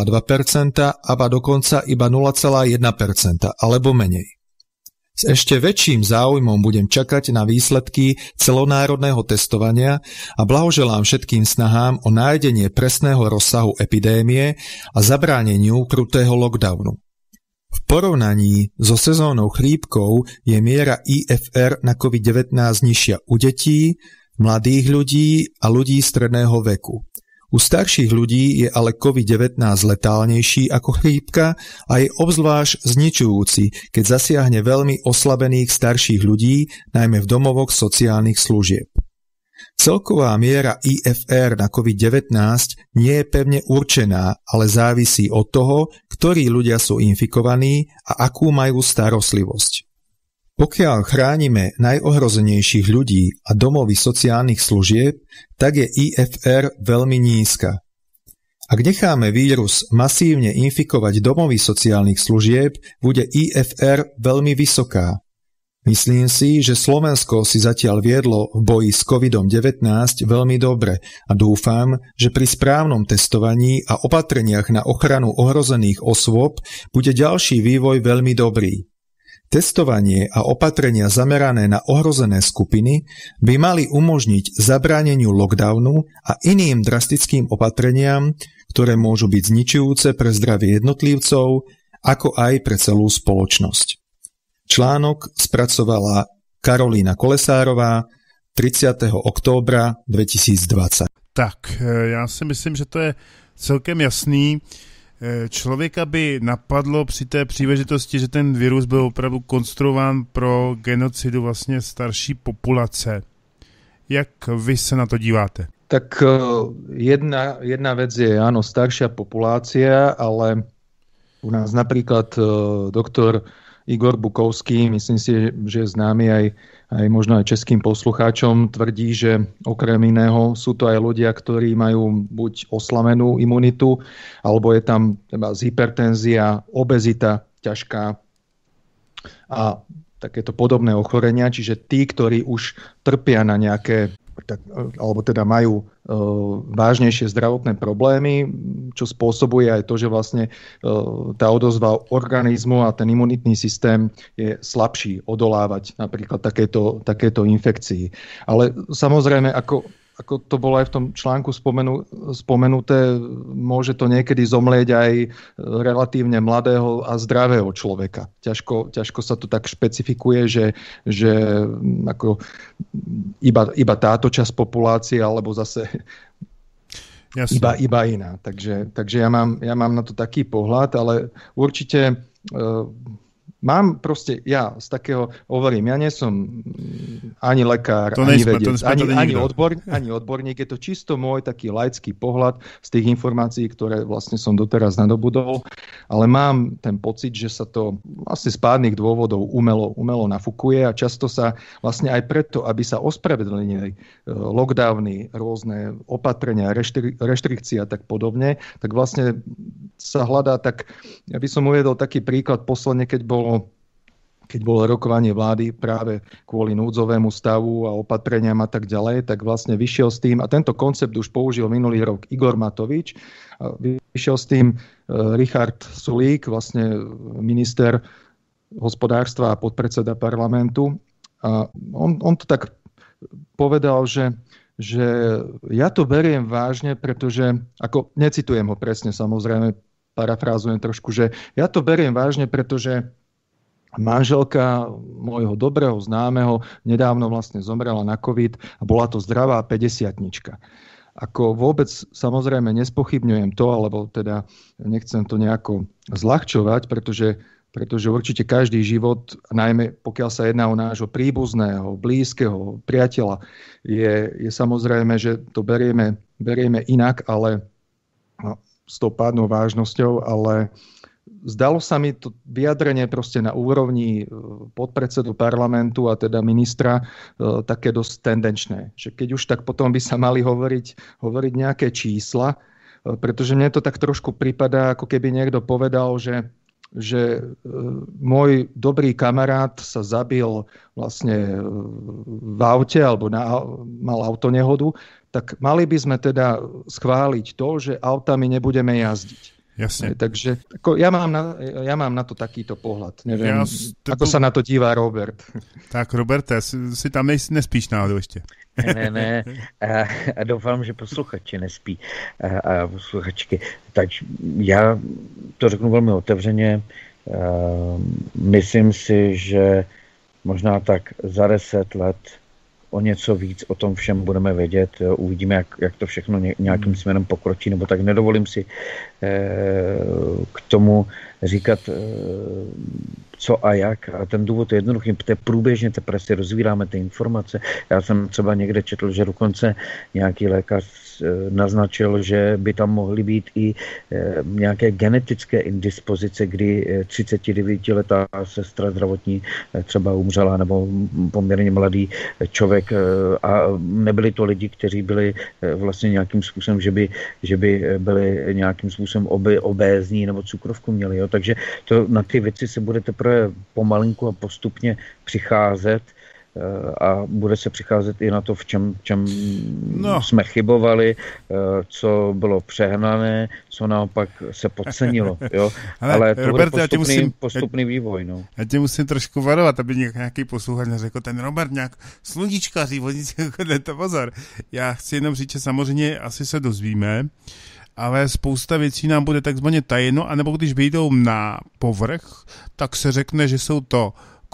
0,2% a dokonca iba 0,1% alebo menej. S ešte väčším záujmom budem čakať na výsledky celonárodného testovania a blahoželám všetkým snahám o nájdenie presného rozsahu epidémie a zabráneniu krutého lockdownu. V porovnaní so sezónnou chrípkou je miera IFR na COVID-19 nižšia u detí, mladých ľudí a ľudí stredného veku. U starších ľudí je ale COVID-19 letálnejší ako chrípka a je obzvlášť zničujúci, keď zasiahne veľmi oslabených starších ľudí, najmä v domovoch sociálnych služieb. Celková miera IFR na COVID-19 nie je pevne určená, ale závisí od toho, ktorí ľudia sú infikovaní a akú majú starostlivosť. Pokiaľ chránime najohrozenejších ľudí a domovy sociálnych služieb, tak je IFR veľmi nízka. Ak necháme vírus masívne infikovať domovy sociálnych služieb, bude IFR veľmi vysoká. Myslím si, že Slovensko si zatiaľ viedlo v boji s COVID-19 veľmi dobre a dúfam, že pri správnom testovaní a opatreniach na ochranu ohrozených osôb bude ďalší vývoj veľmi dobrý. Testovanie a opatrenia zamerané na ohrozené skupiny by mali umožniť zabráneniu lockdownu a iným drastickým opatreniam, ktoré môžu byť zničujúce pre zdravie jednotlivcov, ako aj pre celú spoločnosť. Článok spracovala Karolína Kolesárová 30. októbra 2020. Tak, já si myslím, že to je celkem jasný. Člověka by napadlo při té příležitosti, že ten virus byl opravdu konstruován pro genocidu vlastně starší populace. Jak vy se na to díváte? Tak jedna vec je, áno, staršia populácia, ale u nás napríklad doktor Igor Bukovský, myslím si, že je známy aj možno aj českým poslucháčom, tvrdí, že okrem iného sú to aj ľudia, ktorí majú buď oslabenú imunitu, alebo je tam hypertenzia, obezita ťažká a takéto podobné ochorenia. Čiže tí, ktorí už trpia na nejaké, alebo teda majú vážnejšie zdravotné problémy, čo spôsobuje aj to, že vlastne tá odozva organizmu a ten imunitný systém je slabší odolávať napríklad takéto infekcii. Ale samozrejme, ako to bolo aj v tom článku spomenuté, môže to niekedy zomlieť aj relatívne mladého a zdravého človeka. Ťažko sa to tak špecifikuje, že ako iba táto časť populácie, alebo zase iba iná. Takže ja mám na to taký pohľad, ale určite mám proste, ja z takého, hovorím, ja nie som ani lekár, ani vedec, ani odborník, je to čisto môj taký laický pohľad z tých informácií, ktoré vlastne som doteraz nadobudol, ale mám ten pocit, že sa to vlastne z pádnych dôvodov umelo nafúkuje a často sa vlastne aj preto, aby sa ospravedlnili lockdowny, rôzne opatrenia, reštrikcie a tak podobne, tak vlastne sa hľadá tak, ja by som uviedol taký príklad posledne, keď bolo rokovanie vlády práve kvôli núdzovému stavu a opatreniam a tak ďalej, tak vlastne vyšiel s tým, a tento koncept už použil minulý rok Igor Matovič, vyšiel s tým Richard Sulík, vlastne minister hospodárstva a podpredseda parlamentu. A on to tak povedal, že ja to beriem vážne, pretože, ako necitujem ho presne, samozrejme, parafrázujem trošku, že ja to beriem vážne, pretože manželka môjho dobrého známeho nedávno vlastne zomrela na COVID a bola to zdravá 50-tnička. Ako vôbec samozrejme nespochybňujem to, alebo teda nechcem to nejako zľahčovať, pretože určite každý život, najmä pokiaľ sa jedná o nášho príbuzného, blízkeho, priateľa, je samozrejme, že to berieme inak, ale s tou pádnou vážnosťou, ale zdalo sa mi to vyjadrenie proste na úrovni podpredsedu parlamentu a teda ministra také dosť tendenčné. Že keď už, tak potom by sa mali hovoriť nejaké čísla, pretože mne to tak trošku pripadá, ako keby niekto povedal, že môj dobrý kamarát sa zabil vlastne v aute alebo mal autonehodu, tak mali by sme teda schváliť to, že autami nebudeme jazdiť. Jasne. Takže ja mám na to takýto pohľad. Neviem, ako sa na to dívá Robert. Tak Roberte, si tam nespíš náhodou ještě. Ne. A doufám, že posluchači nespí a posluchačky. Takže já to řeknu velmi otevřeně. Myslím si, že možná tak za 10 let o něco víc o tom všem budeme vědět. Uvidíme, jak to všechno nějakým směrem pokročí, nebo tak. Nedovolím si k tomu říkat co a jak. A ten důvod je jednoduchý. Průběžně teprve si rozvíráme ty informace. Já jsem třeba někde četl, že dokonce nějaký lékař naznačil, že by tam mohly být i nějaké genetické indispozice, kdy 39letá sestra zdravotní třeba umřela, nebo poměrně mladý člověk, a nebyli to lidi, kteří byli vlastně nějakým způsobem, že by byli nějakým způsobem obézní nebo cukrovku měli. Jo? Takže to, na ty věci se bude teprve pomalinku a postupně přicházet a bude se přicházet i na to, v čem jsme chybovali, co bylo přehnané, co naopak se podcenilo. Jo? Ale to Robert, bude postupný vývoj. No. Já tě musím trošku varovat, aby nějaký posluchač neřekl, ten Robert nějak sluníčkaří, to pozor. Já chci jenom říct, že samozřejmě asi se dozvíme, ale spousta věcí nám bude takzvaně tajeno, anebo když vyjdou na povrch, tak se řekne, že jsou to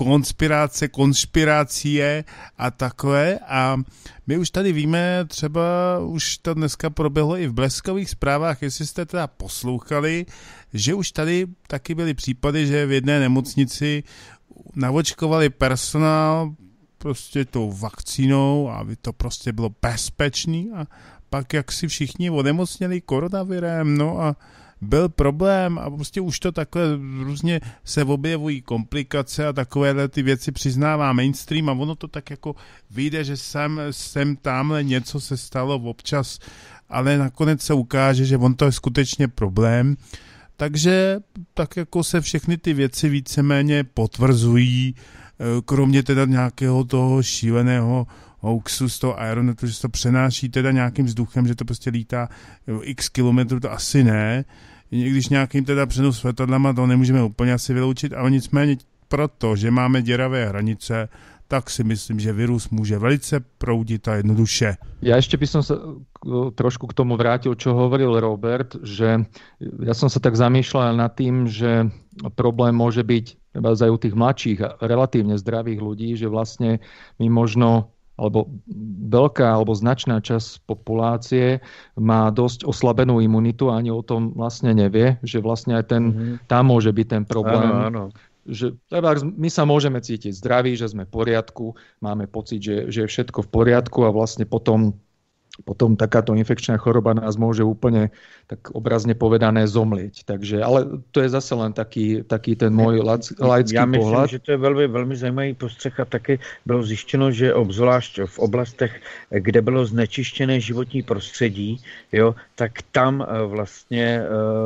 konspiracie a takové. A my už tady víme, třeba už to dneska proběhlo i v Bleskových zprávách, jestli jste teda poslouchali, že už tady taky byly případy, že v jedné nemocnici navočkovali personál prostě tou vakcínou, aby to prostě bylo bezpečný, a pak jak si všichni onemocněli koronavirem, no a byl problém a prostě už to takhle různě se objevují komplikace a takovéhle ty věci přiznává mainstream a ono to tak jako vyjde, že sem tamhle něco se stalo občas, ale nakonec se ukáže, že on to je skutečně problém. Takže tak jako se všechny ty věci víceméně potvrzují, kromě teda nějakého toho šíleného hoaxu z toho Aeronetu, že se to přenáší teda nějakým vzduchem, že to prostě lítá x kilometrů, to asi ne. I když nějakým teda přenos světadlama to nemůžeme úplně asi vyloučit, ale nicméně proto, že máme děravé hranice, tak si myslím, že virus může velice proudit a jednoduše. Ja ešte by som sa trošku k tomu vrátil, čo hovoril Robert, že ja som sa tak zamýšľal nad tým, že problém môže byť aj u tých mladších a relatívne zdravých ľudí, že vlastne my možno alebo veľká alebo značná časť populácie má dosť oslabenú imunitu a ani o tom vlastne nevie, že vlastne aj tam môže byť ten problém. Áno. Že my sa môžeme cítiť zdraví, že sme v poriadku, máme pocit, že je všetko v poriadku a vlastne potom takáto infekčná choroba nás môže úplne tak obrazne povedané zomlieť. Takže, ale to je zase len taký ten môj laický pohled. Já myslím, že to je velmi, velmi zajímavý postřeh a taky bylo zjištěno, že obzvlášť v oblastech, kde bylo znečištěné životní prostředí, jo, tak tam vlastně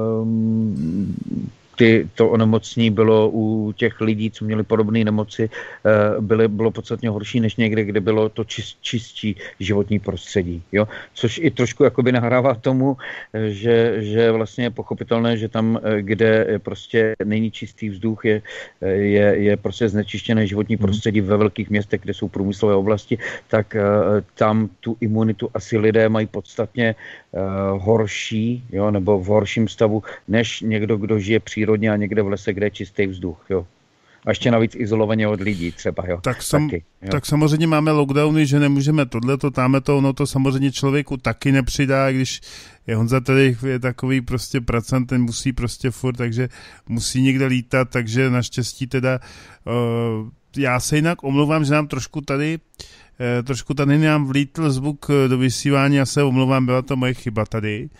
to onemocnění bylo u těch lidí, co měli podobné nemoci, bylo podstatně horší než někde, kde bylo to čistší životní prostředí. Jo? Což i trošku jakoby nahrává tomu, že vlastně je pochopitelné, že tam, kde prostě není čistý vzduch, je prostě znečištěné životní prostředí ve velkých městech, kde jsou průmyslové oblasti, tak tam tu imunitu asi lidé mají podstatně horší, jo? Nebo v horším stavu, než někdo, kdo žije přírodně a někde v lese, kde je čistý vzduch. Jo? A ještě navíc izolovaně od lidí třeba. Jo? Tak samozřejmě máme lockdowny, že nemůžeme tohleto, támhleto, ono to samozřejmě člověku taky nepřidá, když je Honza tady je takový prostě pracant, ten musí prostě furt, takže musí někde lítat, takže naštěstí teda já se jinak omlouvám, že nám trošku tady nám vlítl zvuk do vysílání, já se omlouvám, byla to moje chyba tady.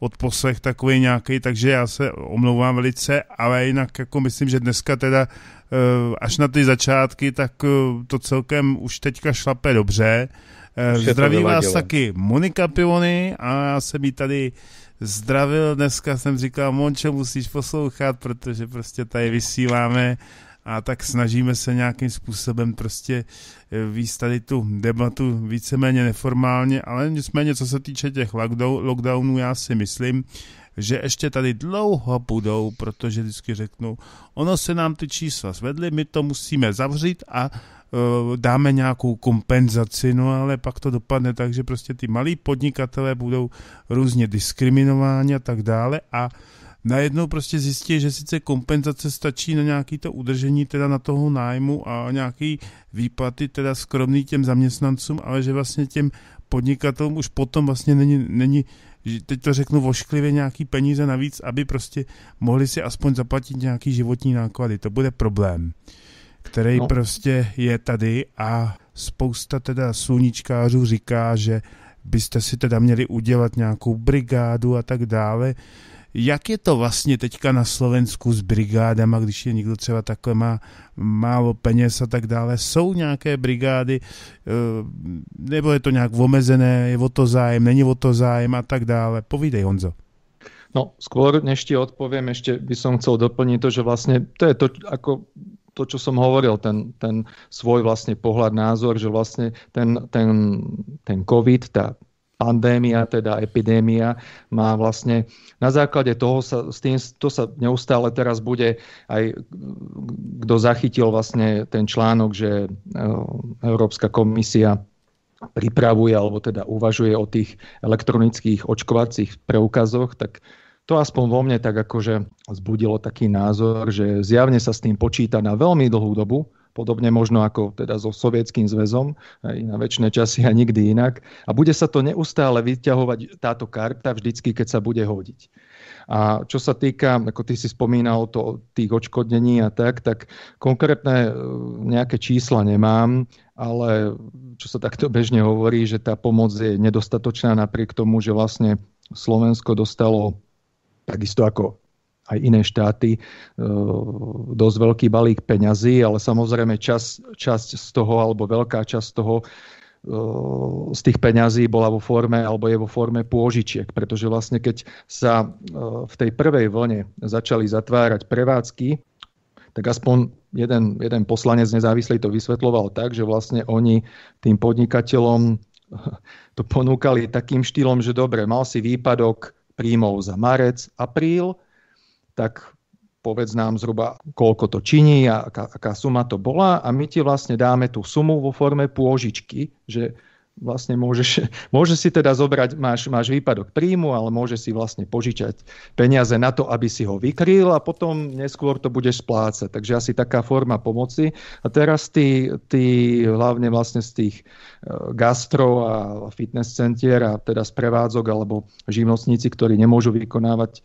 odposlech takový nějaký, takže já se omlouvám velice, ale jinak jako myslím, že dneska teda až na ty začátky, tak to celkem už teďka šlape dobře. Zdraví vás taky Monika Pivony a já jsem jí tady zdravil. Dneska jsem říkal, Mončo, musíš poslouchat, protože prostě tady vysíláme a tak snažíme se nějakým způsobem prostě víc tady tu debatu víceméně neformálně, ale nicméně, co se týče těch lockdownů, já si myslím, že ještě tady dlouho budou, protože vždycky řeknou, ono se nám ty čísla zvedly, my to musíme zavřít a dáme nějakou kompenzaci, no ale pak to dopadne tak, že prostě ty malí podnikatelé budou různě diskriminováni a tak dále a najednou prostě zjistí, že sice kompenzace stačí na nějaký to udržení teda na toho nájmu a nějaký výplaty teda skromný těm zaměstnancům, ale že vlastně těm podnikatelům už potom vlastně není teď to řeknu vošklivě, nějaký peníze navíc, aby prostě mohli si aspoň zaplatit nějaký životní náklady. To bude problém, který prostě je tady a spousta teda sluníčkářů říká, že byste si teda měli udělat nějakou brigádu a tak dále. Jak je to vlastně teďka na Slovensku s brigádama, když je někdo třeba takhle má málo peněz a tak dále? Jsou nějaké brigády, nebo je to nějak omezené, je o to zájem, není o to zájem a tak dále? Povídej, Honzo. No, skôr než ti odpoviem, ešte by som chcel doplniť to, že vlastne to je to, ako to, čo som hovoril, ten svoj vlastne pohľad, názor, že vlastne ten COVID, tá pandémia, teda epidémia, má vlastne na základe toho to sa neustále teraz bude aj, kto zachytil vlastne ten článok, že Európska komisia pripravuje alebo teda uvažuje o tých elektronických očkovacích preukazoch, tak to aspoň vo mne tak akože vzbudilo taký názor, že zjavne sa s tým počíta na veľmi dlhú dobu, podobne možno ako teda so Sovietským zväzom, aj na večné časy a nikdy inak. A bude sa to neustále vyťahovať táto karta vždycky, keď sa bude hodiť. A čo sa týka, ako ty si spomínal, tých odškodnení a tak konkrétne nejaké čísla nemám, ale čo sa takto bežne hovorí, že tá pomoc je nedostatočná napriek tomu, že vlastne Slovensko dostalo takisto ako aj iné štáty dosť veľký balík peňazí, ale samozrejme časť z toho, alebo veľká časť z toho, z tých peňazí bola vo forme, alebo je vo forme pôžičiek, pretože vlastne keď sa v tej prvej vlne začali zatvárať prevádzky, tak aspoň jeden poslanec nezávislý to vysvetľoval tak, že vlastne oni tým podnikateľom to ponúkali takým štýlom, že dobre, mal si výpadok príjmov za marec, apríl, tak povedz nám zhruba, koľko to činí a aká suma to bola a my ti vlastne dáme tú sumu vo forme pôžičky, že vlastne môžeš si teda zobrať, máš výpadok príjmu, ale môžeš si vlastne požičať peniaze na to, aby si ho vykryl a potom neskôr to budeš splácať. Takže asi taká forma pomoci. A teraz tí hlavne vlastne z tých gastro a fitness centier a teda z prevádzok alebo živnostníci, ktorí nemôžu vykonávať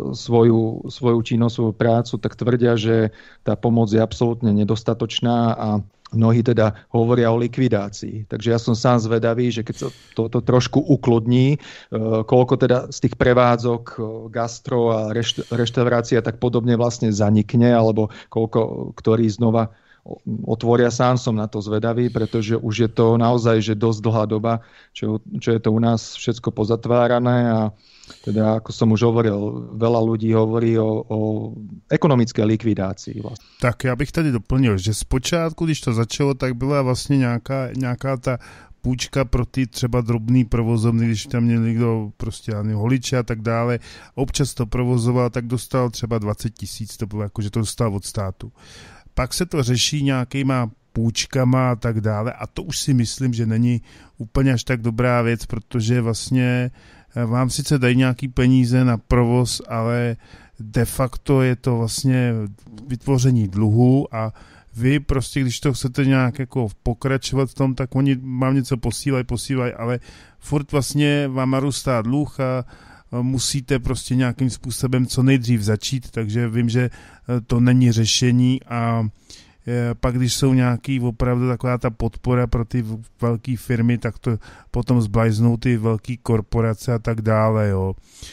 svoju činnosť, svoju prácu, tak tvrdia, že tá pomoc je absolútne nedostatočná a mnohí teda hovoria o likvidácii. Takže ja som sám zvedavý, že keď sa toto trošku ukludní, koľko teda z tých prevádzok, gastro a reštaurácia tak podobne vlastne zanikne, alebo koľko, ktorí znova otvoria, sám som na to zvedavý, pretože už je to naozaj že dosť dlhá doba, čo je to u nás všetko pozatvárané a teda, ako som už hovoril, veľa ľudí hovorí o ekonomické likvidácii. Vlastně. Tak já bych tady doplnil, že zpočátku, když to začalo, tak byla vlastně nějaká ta půjčka pro ty třeba drobný provozovny, když tam měl někdo prostě holiče a tak dále. Občas to provozoval, tak dostal třeba 20 000, to bylo jako, že to dostal od státu. Pak se to řeší nějakýma půjčkama a tak dále a to už si myslím, že není úplně až tak dobrá věc, protože vlastně vám sice dají nějaký peníze na provoz, ale de facto je to vlastně vytvoření dluhu a vy prostě, když to chcete nějak jako pokračovat v tom, tak oni vám něco posílají, ale furt vlastně vám narůstá dluh a musíte prostě nějakým způsobem co nejdřív začít, takže vím, že to není řešení a pak, když jsou nějaký opravdu taková ta podpora pro ty velké firmy, tak to potom zblajznou ty velké korporace a tak dále, jo.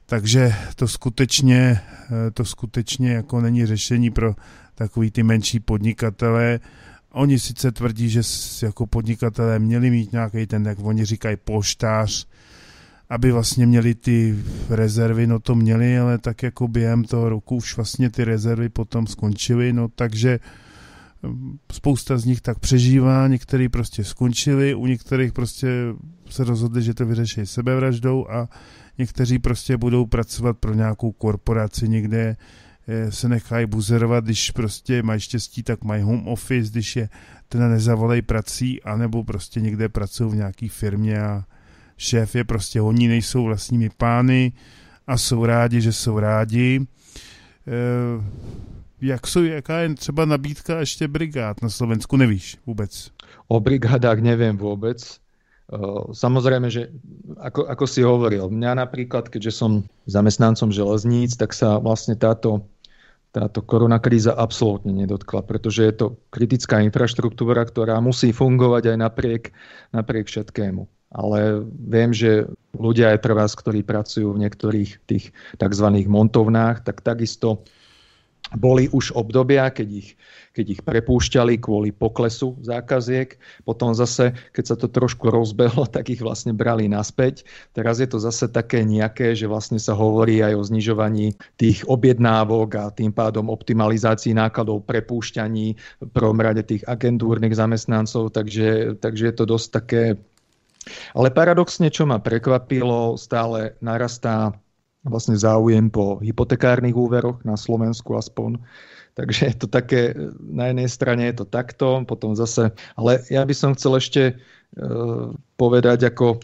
Takže to skutečně jako není řešení pro takový ty menší podnikatele. Oni sice tvrdí, že jako podnikatelé měli mít nějaký ten, jak oni říkají, polštář, aby vlastně měli ty rezervy, no to měli, ale tak jako během toho roku už vlastně ty rezervy potom skončily, no takže spousta z nich tak přežívá, některý prostě skončili, u některých prostě se rozhodli, že to vyřeší sebevraždou a někteří prostě budou pracovat pro nějakou korporaci někde, se nechají buzerovat, když prostě mají štěstí, tak mají home office, když je teda nezavolej prací, anebo prostě někde pracují v nějaký firmě a šéf je prostě honí, nejsou vlastními pány a jsou rádi, že jsou rádi. Jaká je třeba nabídka ještě brigád na Slovensku, nevíš vůbec? O brigádách neviem vôbec. Samozrejme, že ako si hovoril, mňa napríklad, keďže som zamestnancom železníc, tak sa vlastne táto koronakríza absolútne nedotkla, pretože je to kritická infraštruktúra, ktorá musí fungovať aj napriek všetkému. Ale viem, že ľudia aj pre vás, ktorí pracujú v niektorých tých tzv. Montovnách, tak takisto boli už obdobia, keď ich prepúšťali kvôli poklesu zákaziek. Potom zase, keď sa to trošku rozbehlo, tak ich vlastne brali naspäť. Teraz je to zase také nejaké, že vlastne sa hovorí aj o znižovaní tých objednávok a tým pádom optimalizácii nákladov, prepúšťaní, v prvom rade tých agentúrnych zamestnancov, takže je to dosť také. Ale paradoxne, čo ma prekvapilo, stále narastá vlastne záujem po hypotekárnych úveroch na Slovensku aspoň. Takže je to také, na jednej strane je to takto, potom zase, ale ja by som chcel ešte povedať, ako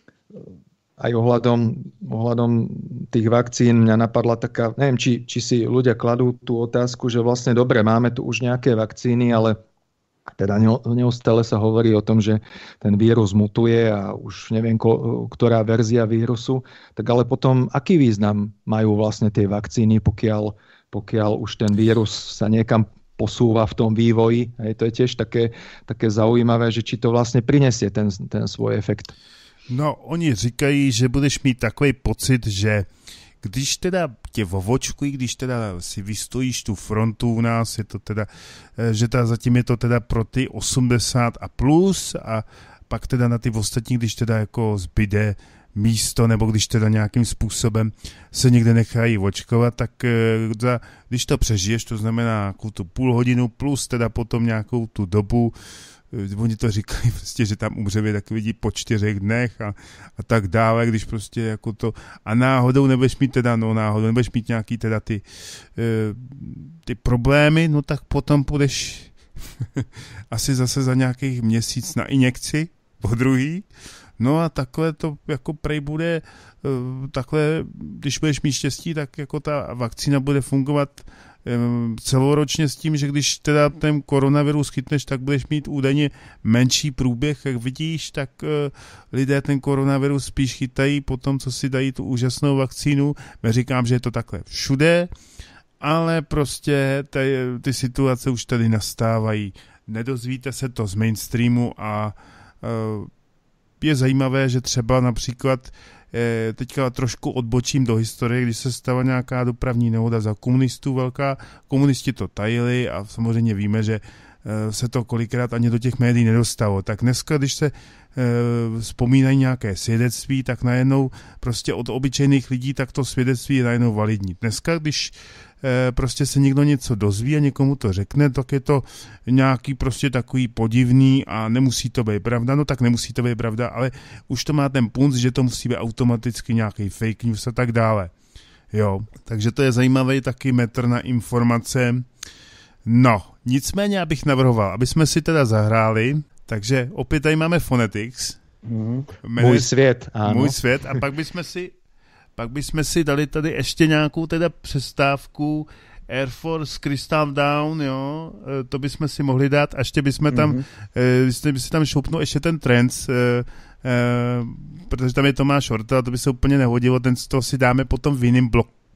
aj ohľadom tých vakcín mňa napadla taká, neviem, či si ľudia kladú tú otázku, že vlastne dobre, máme tu už nejaké vakcíny, ale teda neustále sa hovorí o tom, že ten vírus mutuje a už neviem, ktorá verzia vírusu, tak ale potom aký význam majú vlastne tie vakcíny, pokiaľ už ten vírus sa niekam posúva v tom vývoji. Hej, to je tiež také zaujímavé, že či to vlastne prinesie ten svoj efekt. No, oni říkají, že budeš mít takový pocit, že když teda tě vovočkují, když teda si vystojíš tu frontu u nás, je to teda, že teda zatím je to teda pro ty 80 a plus a pak teda na ty ostatní, když teda jako zbyde místo, nebo když teda nějakým způsobem se někde nechají očkovat, tak když to přežiješ, to znamená nějakou tu půl hodinu plus teda potom nějakou tu dobu, oni to říkají prostě, že tam umře takový lidi po 4 dnech a tak dále, když prostě jako to a náhodou nebudeš mít teda, nebudeš mít nějaký teda ty problémy, no tak potom půjdeš asi zase za nějakých měsíc na injekci po druhý. No a takhle to jako prej bude, takhle, když budeš mít štěstí, tak jako ta vakcína bude fungovat celoročně s tím, že když teda ten koronavirus chytneš, tak budeš mít údajně menší průběh, jak vidíš, tak lidé ten koronavirus spíš chytají po tom, co si dají tu úžasnou vakcínu. Neříkám, že je to takhle všude, ale prostě ty situace už tady nastávají. Nedozvíte se to z mainstreamu a je zajímavé, že třeba například teďka trošku odbočím do historie, když se stala nějaká dopravní nehoda za komunistů velká, komunisti to tajili a samozřejmě víme, že se to kolikrát ani do těch médií nedostalo. Tak dneska, když se vzpomínají nějaké svědectví, tak najednou prostě od obyčejných lidí, tak to svědectví je najednou validní. Dneska, když prostě se někdo něco dozví a někomu to řekne, tak je to nějaký prostě takový podivný a nemusí to být pravda, no tak nemusí to být pravda, ale už to má ten punc, že to musí být automaticky nějaký fake news a tak dále. Jo, takže to je zajímavý taky metr na informace. No, nicméně abych navrhoval, aby jsme si teda zahráli, takže opět tady máme Phonetics. Můj svět, ano. Můj svět a pak bychom si dali tady ještě nějakou teda přestávku Air Force Crystal Down, jo, to bychom si mohli dát a ještě bychom tam, by si tam šoupnul ještě ten Trends, protože tam je Tomáš Horta, to by se úplně nehodilo, to si dáme potom v jiném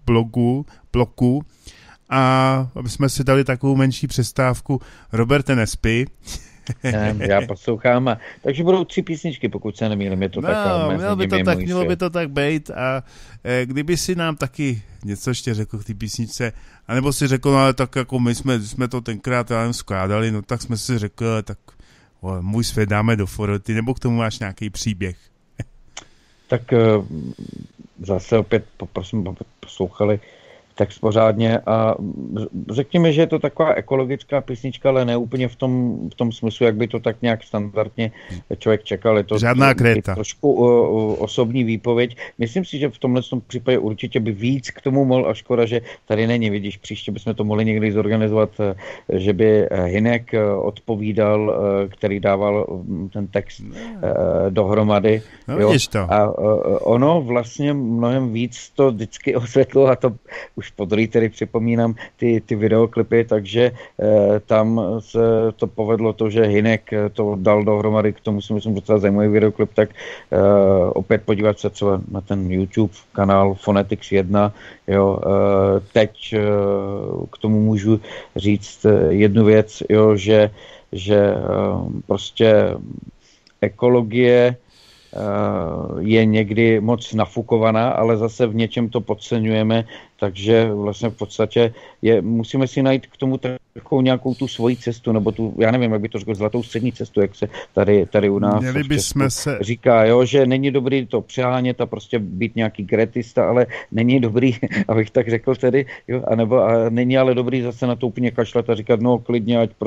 bloku a aby jsme si dali takovou menší přestávku. Roberte, nespí, Já poslouchám. Takže budou 3 písničky, pokud se nemýlím, je to tak. Mělo by to tak být a kdyby si nám taky něco ještě řekl k té písničce, anebo si řekl, no ale tak jako my jsme to tenkrát skládali, no tak jsme si řekli, tak můj svět dáme do foroty, nebo k tomu máš nějaký příběh? Tak zase opět poprosím, aby poslouchali text pořádně a řekněme, že je to taková ekologická písnička, ale ne úplně v tom smyslu, jak by to tak nějak standardně člověk čekal. Je to žádná kréta. Trošku osobní výpověď. Myslím si, že v tomhle případě určitě by víc k tomu mohl, a škoda, že tady není, vidíš, příště bychom to mohli někdy zorganizovat, že by Hynek odpovídal, který dával ten text dohromady. No, jo. To. A ono vlastně mnohem víc to vždycky osvětlo a to už podruhé tedy připomínám ty videoklipy, takže tam se to povedlo to, že Hynek to dal dohromady, k tomu si myslím docela zajímavý videoklip, tak opět podívat se třeba na ten YouTube kanál Phonetics 1, jo, teď k tomu můžu říct jednu věc, jo, že prostě ekologie je někdy moc nafukovaná, ale zase v něčem to podceňujeme, takže vlastně v podstatě musíme si najít k tomu takovou nějakou tu svoji cestu, nebo tu, já nevím, jak by to řekl, zlatou střední cestu, jak se tady u nás říká, jo, že není dobrý to přehánět a prostě být nějaký gretista, ale není dobrý, abych tak řekl tedy, jo, a není ale dobrý zase na to úplně kašlat a říkat, no klidně, ať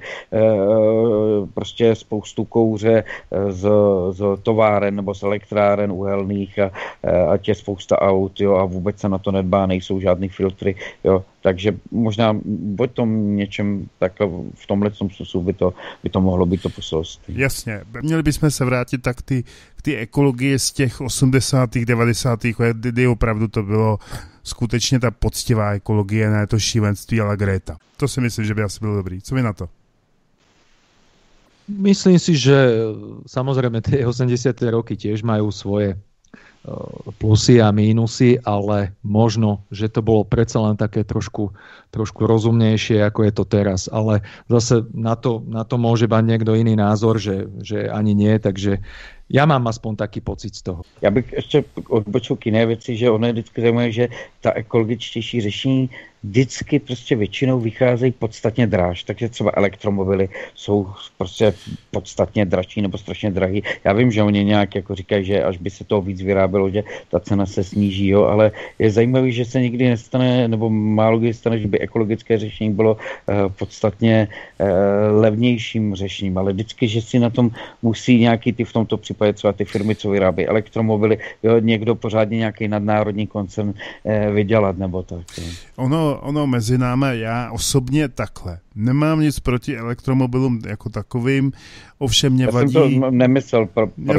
prostě spoustu kouře z továren nebo z elektráren uhelných a ať je spousta aut, jo, a vůbec se na to nedbá, nejsou žádný filtry, jo, takže možná o tom něčem tak v tomhle smyslu by to mohlo být to poselství. Jasně, měli bychom se vrátit tak k ty ekologie z těch 80. 90. let, kdy opravdu to bylo skutečně ta poctivá ekologie, ne to šílenství a la Greta. To si myslím, že by asi bylo dobrý. Co vy na to? Myslím si, že samozrejme tie 80. roky tiež majú svoje plusy a mínusy, ale možno, že to bolo predsa len také trošku rozumnejšie, ako je to teraz. Ale zase na to môže mať niekto iný názor, že ani nie, takže já mám aspoň taký pocit z toho. Já bych ještě odbočil k jiné věci, že ono je vždycky zajímavé, že ta ekologičtější řešení vždycky prostě většinou vycházejí podstatně dráž. Takže třeba elektromobily jsou prostě podstatně dražší nebo strašně drahý. Já vím, že oni nějak jako říkají, že až by se toho víc vyrábělo, že ta cena se sníží, jo, ale je zajímavý, že se nikdy nestane, nebo málo kdy stane, že by ekologické řešení bylo podstatně levnějším řešením, ale vždycky, že si na tom musí nějaký v tomto případě třeba ty firmy, co vyrábí elektromobily, jo, někdo pořádně nějaký nadnárodní koncern vydělat nebo tak. Jo. Ono mezi námi, já osobně takhle. Nemám nic proti elektromobilům jako takovým, ovšem mě vadí... Já jsem to nemyslel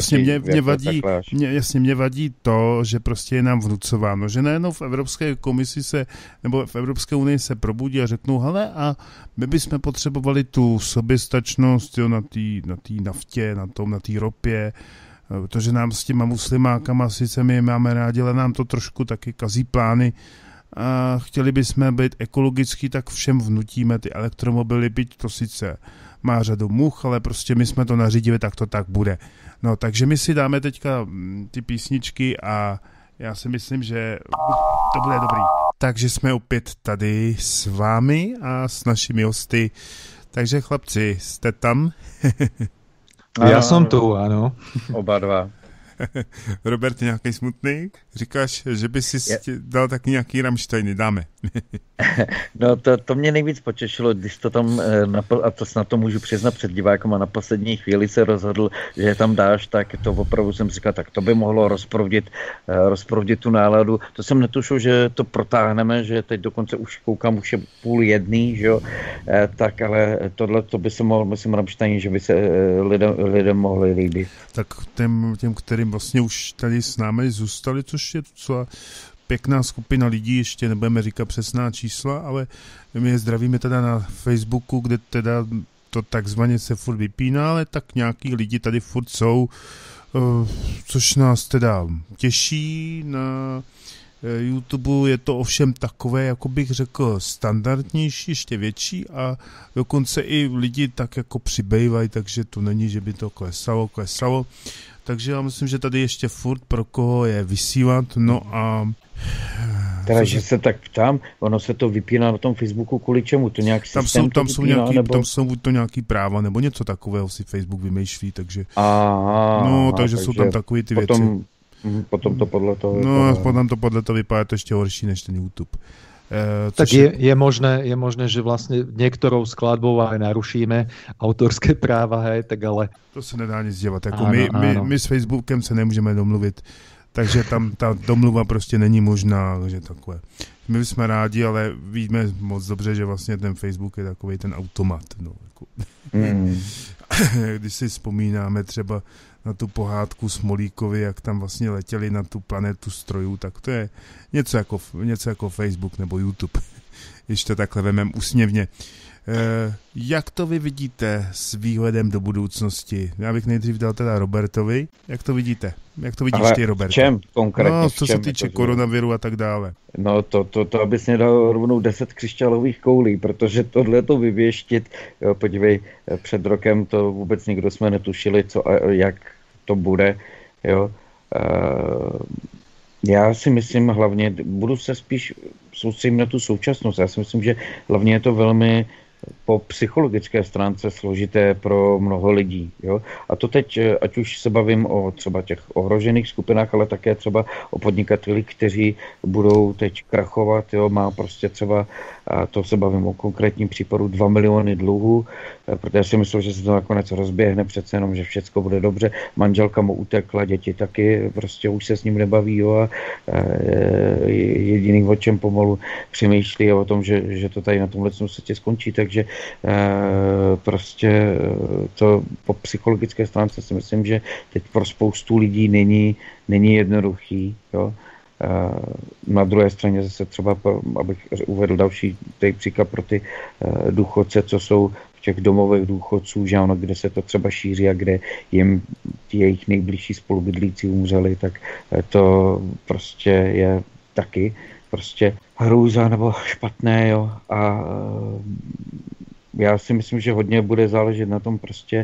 mě vadí to, že prostě je nám vnucováno, že nejenom v Evropské komisi nebo v Evropské unii se probudí a řeknou, hele, a my bychom potřebovali tu soběstačnost, jo, na té naftě, na té ropě, protože nám s těma muslimákama sice my máme rádi, ale nám to trošku taky kazí plány a chtěli bychom být ekologický, tak všem vnutíme ty elektromobily, byť to sice má řadu much, ale prostě my jsme to nařídili, tak to tak bude. No, takže my si dáme teďka ty písničky a já si myslím, že to bude dobrý. Takže jsme opět tady s vámi a s našimi hosty. Takže chlapci, jste tam? Já jsem tu, ano. Oba dva. Robert, nějaký smutný? Říkáš, že by si dal taky nějaký Rammsteiny, dáme. No to mě nejvíc potěšilo, když to tam, a to snad to můžu přiznat před divákem, a na poslední chvíli se rozhodl, že je tam dáš, tak to opravdu jsem říkal, tak to by mohlo rozproudit tu náladu. To jsem netušil, že to protáhneme, že teď dokonce už koukám, už je 12:30, že jo, tak ale tohle to by se mohl, myslím, Rammstein, že by se lidem mohli líbit. Tak těm, kterým vlastně už tady s námi zůstali, což je docela pěkná skupina lidí, ještě nebudeme říkat přesná čísla, ale my je zdravíme teda na Facebooku, kde teda to takzvaně se furt vypíná, ale tak nějaký lidi tady furt jsou, což nás teda těší YouTube je to ovšem takové, jako bych řekl, standardnější, ještě větší a dokonce i lidi tak jako přibývají, takže to není, že by to klesalo. Takže já myslím, že tady ještě furt pro koho je vysílat, no a... Teda, že se tak ptám, ono se to vypíná na tom Facebooku kvůli čemu? To nějak systém tam jsou buď to nějaký práva, nebo něco takového si Facebook vymýšlí, takže... takže jsou tam takové ty věci. Potom to podle toho vypadá. Potom to podle toho vypadá to ještě horší než ten YouTube. Tak je možné, že vlastně některou skladbou aj narušíme autorské práva, hej, tak ale... To se nedá nic dělat, jako my s Facebookem se nemůžeme domluvit, takže tam ta domluva prostě není možná, že takové. My jsme rádi, ale víme moc dobře, že vlastně ten Facebook je takovej ten automat. No, jako. Když si vzpomínáme třeba na tu pohádku Smolíkovi, jak tam vlastně letěli na tu planetu strojů, tak to je něco jako Facebook nebo YouTube, když to takhle vemem úsměvně. Jak to vy vidíte s výhledem do budoucnosti? Já bych nejdřív dal teda Robertovi. Jak to vidíte? Jak to vidíš ty, Robert? V čem konkrétně? No, co se týče koronaviru a tak dále. No, to abys mě dal rovnou 10 křišťálových koulí, protože tohle to vyvěštit, jo, podívej, před rokem to vůbec nikdo jsme netušili, co a jak to bude, jo. Já si myslím hlavně, budu se spíš soustředit na tu současnost. Já si myslím, že hlavně je to velmi po psychologické stránce složité pro mnoho lidí. Jo? A to teď, ať už se bavím o třeba těch ohrožených skupinách, ale také třeba o podnikatelích, kteří budou teď krachovat, jo? Má prostě třeba, a to se bavím o konkrétním případu, 2 miliony dluhů, protože si myslím, že se to nakonec rozběhne, přece jenom, že všecko bude dobře. Manželka mu utekla, děti taky, prostě už se s ním nebaví, jo? A jediný, o čem pomalu přemýšlí, je o tom, že to tady na tomhle světě skončí, takže prostě to po psychologické stránce si myslím, že teď pro spoustu lidí není jednoduchý, jo. Na druhé straně zase třeba, abych uvedl další příklad pro ty důchodce, co jsou v těch domovech důchodců, že ano, kde se to třeba šíří a kde jim jejich nejbližší spolubydlící umřeli, tak to prostě je taky prostě hrůza nebo špatné, jo. A já si myslím, že hodně bude záležet na tom prostě,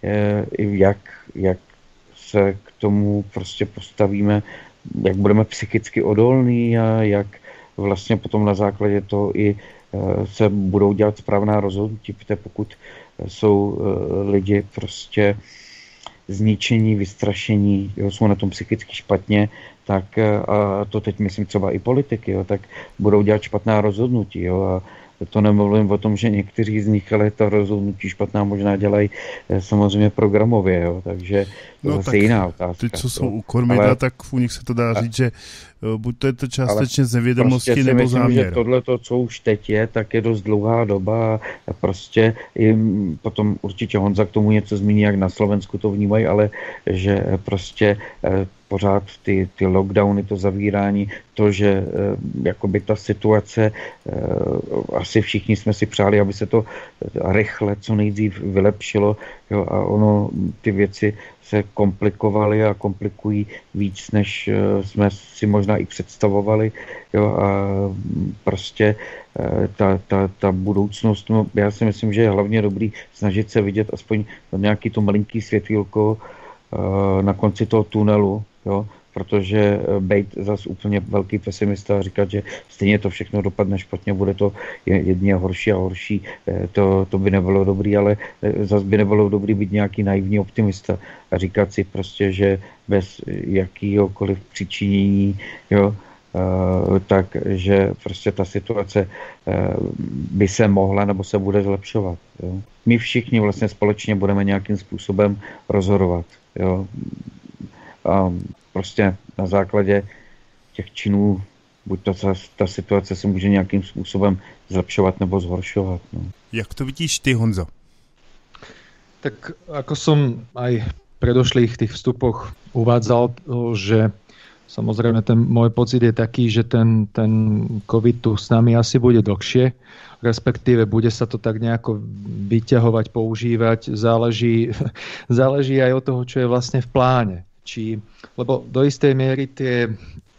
jak se k tomu prostě postavíme, jak budeme psychicky odolní a jak vlastně potom na základě toho i se budou dělat správná rozhodnutí, protože pokud jsou lidi prostě zničení, vystrašení, jo, jsou na tom psychicky špatně, tak a to teď myslím třeba i politiky, jo, tak budou dělat špatná rozhodnutí, jo, a to nemluvím o tom, že někteří z nich, ale to rozhodnutí špatná možná dělají samozřejmě programově, jo, takže to zase jiná otázka. Ty, co jsou u kormidla, tak u nich se to dá říct, že buď to je to částečně z nevědomosti, prostě nebo záměr. Že tohleto, co už teď je, tak je dost dlouhá doba a prostě potom určitě Honza k tomu něco zmíní, jak na Slovensku to vnímají, ale že prostě pořád ty lockdowny, to zavírání, to, že jakoby ta situace, asi všichni jsme si přáli, aby se to rychle, co nejdřív vylepšilo, jo, a ono, ty věci se komplikovaly a komplikují víc, než jsme si možná i představovali, jo, a prostě ta budoucnost, no, já si myslím, že je hlavně dobrý snažit se vidět aspoň nějaký to malinký světýlko na konci toho tunelu, jo, protože bejt zas úplně velký pesimista a říkat, že stejně to všechno dopadne špatně, bude to jedině horší a horší, to by nebylo dobrý, ale zas by nebylo dobrý být nějaký naivní optimista a říkat si prostě, že bez jakýhokoliv přičinění, jo, takže prostě ta situace by se mohla nebo se bude zlepšovat. Jo. My všichni vlastně společně budeme nějakým způsobem rozhodovat. Jo. A prostě na základě těch činů buď ta situace se může nějakým způsobem zlepšovat nebo zhoršovat. No. Jak to vidíš ty, Honzo? Tak ako som aj v predošlých tých vstupoch uvádzal, že samozrejme ten môj pocit je taký, že ten COVID tu s nami asi bude dlhšie, respektíve bude sa to tak nejako vyťahovať, používať, záleží aj od toho, čo je vlastne v pláne. Lebo do istej miery tie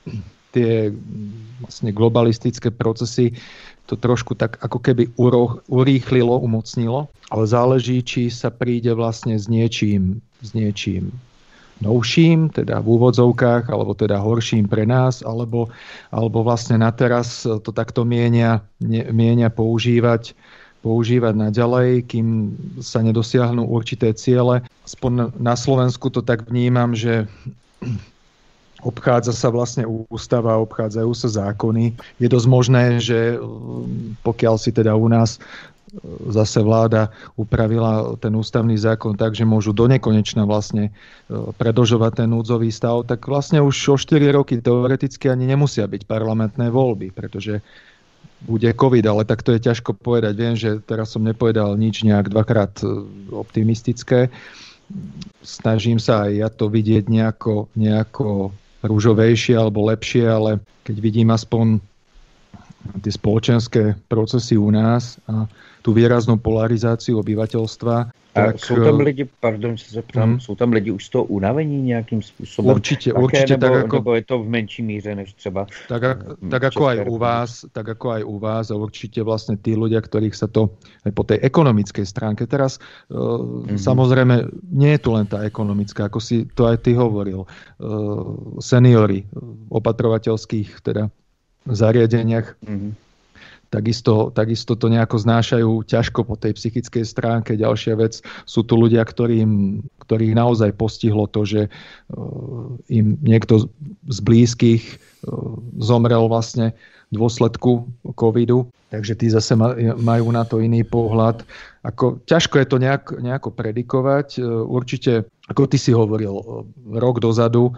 tie vlastne globalistické procesy to trošku tak ako keby urýchlilo, umocnilo, ale záleží, či sa príde vlastne s niečím novším, teda v úvodzovkách, alebo teda horším pre nás, alebo vlastne na teraz to takto mienia používať naďalej, kým sa nedosiahnu určité ciele. Aspoň na Slovensku to tak vnímam, že obchádza sa vlastne ústava, obchádzajú sa zákony. Je dosť možné, že pokiaľ si teda u nás zase vláda upravila ten ústavný zákon tak, že môžu donekonečna vlastne predĺžovať ten núdzový stav, tak vlastne už o 4 roky teoreticky ani nemusia byť parlamentné voľby, pretože bude COVID, ale tak to je ťažko povedať. Viem, že teraz som nepovedal nič nejak dvakrát optimistické. Snažím sa aj ja to vidieť nejako ružovejšie alebo lepšie, ale keď vidím aspoň tie spoločenské procesy u nás a tú výraznú polarizáciu obyvateľstva. A jsou tam lidi, pardon, se zeptám, jsou tam lidi už z toho unavení nějakým způsobem? Určitě, nebo je to v menší míře než třeba tak ako aj u vás a určite vlastne tí ľudia, ktorých sa to aj po tej ekonomickej stránke teraz, samozrejme, nie je tu len tá ekonomická, ako si to aj ty hovoril, seniori v opatrovateľských teda zariadeniach, Takisto to nejako znášajú ťažko po tej psychickej stránke. Ďalšia vec, sú tu ľudia, ktorých naozaj postihlo to, že im niekto z blízkych zomrel vlastne v dôsledku covidu. Takže tí zase majú na to iný pohľad. Ťažko je to nejako predikovať. Určite, ako ty si hovoril, rok dozadu,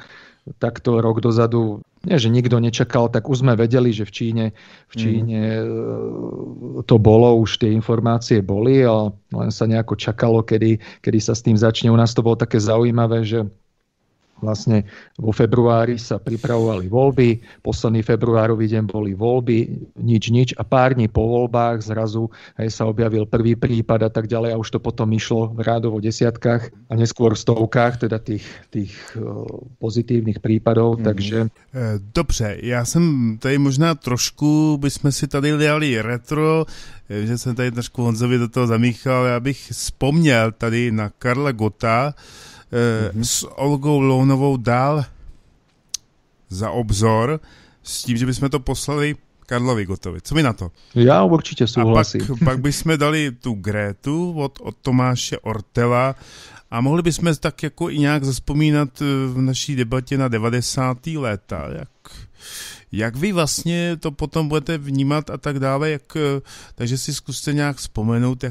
nie, že nikto nečakal, tak už sme vedeli, že v Číne to bolo, už tie informácie boli, ale len sa nejako čakalo, kedy sa s tým začne. U nás to bolo také zaujímavé, že vlastne vo februári sa pripravovali voľby, posledný februárový deň boli voľby, nič a pár dní po voľbách zrazu sa objavil prvý prípad a tak ďalej a už to potom išlo v rádovo desiatkách a neskôr stovkách teda tých pozitívnych prípadov, takže... Dobře, já jsem tady možná trošku, bychom si tady dali retro, že jsem tady trošku Honzovi do toho zamíchal, já bych vzpomněl tady na Karla Gotta, s Olgou Lounovou dál za obzor s tím, že bychom to poslali Karlovi Gottovi. Co mi na to? Já určitě souhlasím. A pak bychom dali tu Grétu od Tomáše Ortela a mohli bychom tak jako i nějak zaspomínat v naší debatě na 90. léta. Jak vy vlastně to potom budete vnímat a tak dále, takže si zkuste nějak vzpomenout,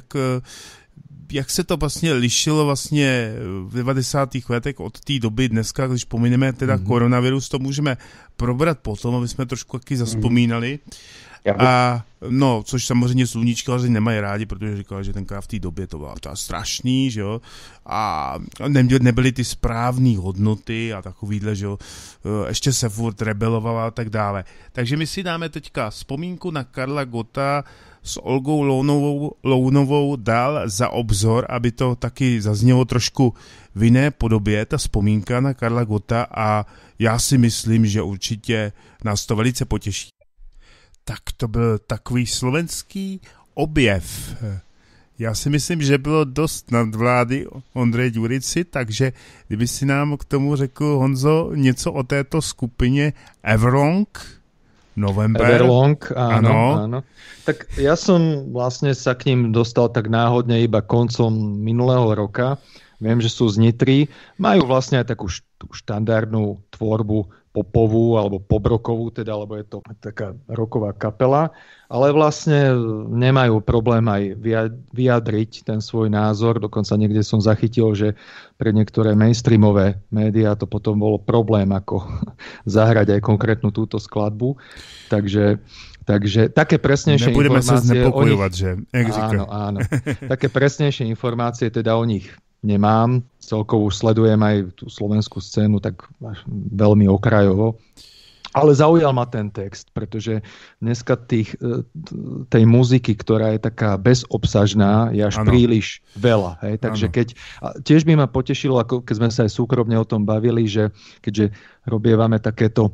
jak se to vlastně lišilo vlastně v 90. letech od té doby dneska, když pomineme teda koronavirus, to můžeme probrat potom, aby jsme trošku taky zaspomínali. A no, což samozřejmě sluníčkaři nemají rádi, protože říkali, že tenkrát v té době to bylo strašný, že jo, a nebyly ty správné hodnoty a takovýhle, že jo, ještě se furt rebelovala a tak dále. Takže my si dáme teďka vzpomínku na Karla Gotta s Olgou Lounovou dál za obzor, aby to taky zaznělo trošku v jiné podobě, ta vzpomínka na Karla Gotta, a já si myslím, že určitě nás to velice potěší. Tak to byl takový slovenský objev. Já si myslím, že bylo dost nadvlády Ondřeji Ďurici, takže kdyby si nám k tomu řekl, Honzo, něco o této skupině Everlong, Everlong, áno. Tak ja som vlastne sa k ním dostal tak náhodne iba koncom minulého roka. Viem, že sú z Nitry. Majú vlastne aj takú štandardnú tvorbu popovú alebo pobrokovú, teda, lebo je to taká rocková kapela, ale vlastne nemajú problém aj vyjadriť ten svoj názor. Dokonca niekde som zachytil, že pre niektoré mainstreamové médiá to potom bolo problém, ako zahrať aj konkrétnu túto skladbu. Takže také presnejšie nebudeme informácie... Nebudeme sa znepokojovať, že? Áno. Také presnejšie informácie teda o nich nemám. Celkovo už sledujem aj tú slovenskú scénu tak veľmi okrajovo. Ale zaujal ma ten text, pretože dneska tej muziky, ktorá je taká bezobsažná, je až príliš veľa. Hej? Takže tiež by ma potešilo, ako keď sme sa aj súkromne o tom bavili, že keďže robievame takéto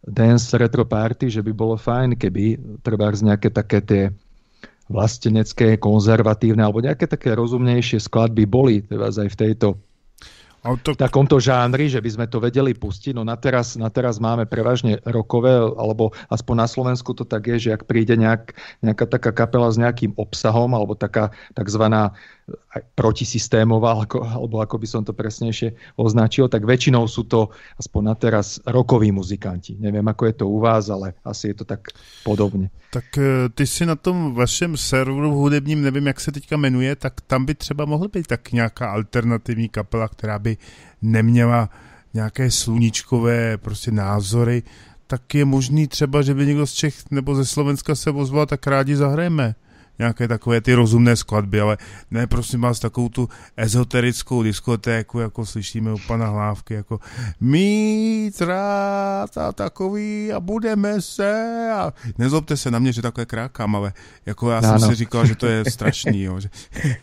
dance retro party, že by bolo fajn, keby trebárs nejaké také tie vlastenecké, konzervatívne alebo nejaké také rozumnejšie skladby boli trebárs aj v tejto v takomto žánri, že by sme to vedeli pustiť. No na teraz máme prevažne rockové, alebo aspoň na Slovensku to tak je, že ak príde nejaká taká kapela s nejakým obsahom, alebo taká takzvaná protisystémová, alebo ako by som to presnejšie označil, tak väčšinou sú to aspoň na teraz rockoví muzikanti. Neviem, ako je to u vás, ale asi je to tak podobně. Tak ty si na tom vašem serveru hudebním, nevím, jak se teďka jmenuje, tak tam by třeba mohl být tak nějaká alternativní kapela, která by neměla nějaké sluníčkové prostě názory, tak je možný třeba, že by někdo z Čech nebo ze Slovenska se ozval, tak rádi zahrajeme nějaké takové ty rozumné skladby, ale ne, prosím vás, takovou tu ezoterickou diskotéku, jako slyšíme u pana Hlávky, jako mít rád a takový a budeme se a nezlobte se na mě, že takové krákám, ale jako já jsem si říkal, že to je strašný, jo, že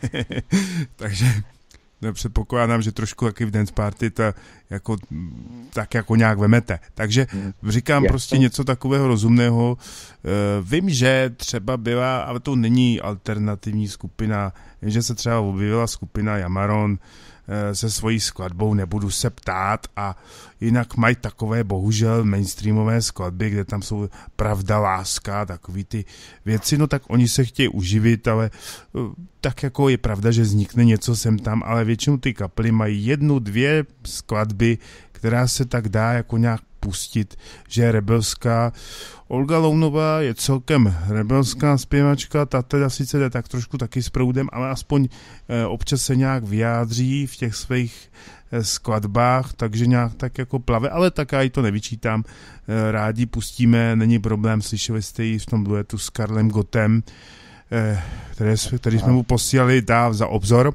takže předpokládám, že trošku taky v dance party to jako, tak jako nějak vemete. Takže říkám prostě něco takového rozumného. Vím, že třeba byla, ale to není alternativní skupina, vím, že se třeba objevila skupina Jamaron se svojí skladbou Nebudu se ptát a jinak mají takové bohužel mainstreamové skladby, kde tam jsou pravda, láska, takový ty věci, no tak oni se chtějí uživit, ale tak jako je pravda, že vznikne něco sem tam, ale většinou ty kapely mají 1, 2 skladby, která se tak dá jako nějak pustit, že je rebelská. Olga Lounová je celkem rebelská zpěvačka, ta teda sice jde tak trošku taky s proudem, ale aspoň občas se nějak vyjádří v těch svých skladbách, takže nějak tak jako plave, ale tak já jí to nevyčítám. Rádi pustíme, není problém, slyšeli jste ji v tom duetu s Karlem Gottem, který jsme mu posílali za obzor.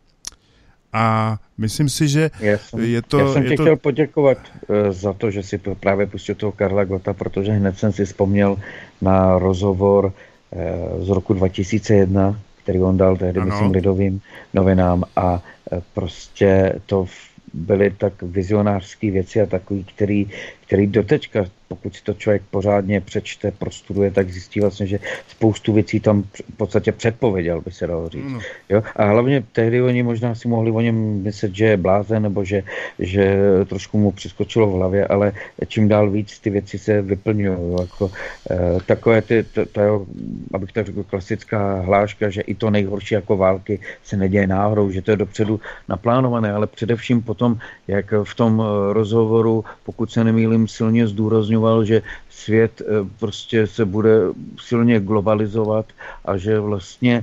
A myslím si, že je to... Já jsem ti chtěl poděkovat za to, že si právě pustil toho Karla Gotta, protože hned jsem si vzpomněl na rozhovor z roku 2001, který on dal tehdy, myslím, Lidovým novinám a prostě to byly tak vizionářské věci a takový, který doteďka, pokud si to člověk pořádně přečte, prostuduje, tak zjistí vlastně, že spoustu věcí tam v podstatě předpověděl, by se dalo říct. Jo? A hlavně tehdy oni možná si mohli o něm myslet, že je blázen, nebo že trošku mu přeskočilo v hlavě, ale čím dál víc ty věci se vyplňují. Jako, takové abych tak řekl, klasická hláška, že i to nejhorší jako války se neděje náhodou, že to je dopředu naplánované, ale především potom, jak v tom rozhovoru, pokud se nemýlím, silně zdůrazňoval, že svět prostě se bude silně globalizovat a že vlastně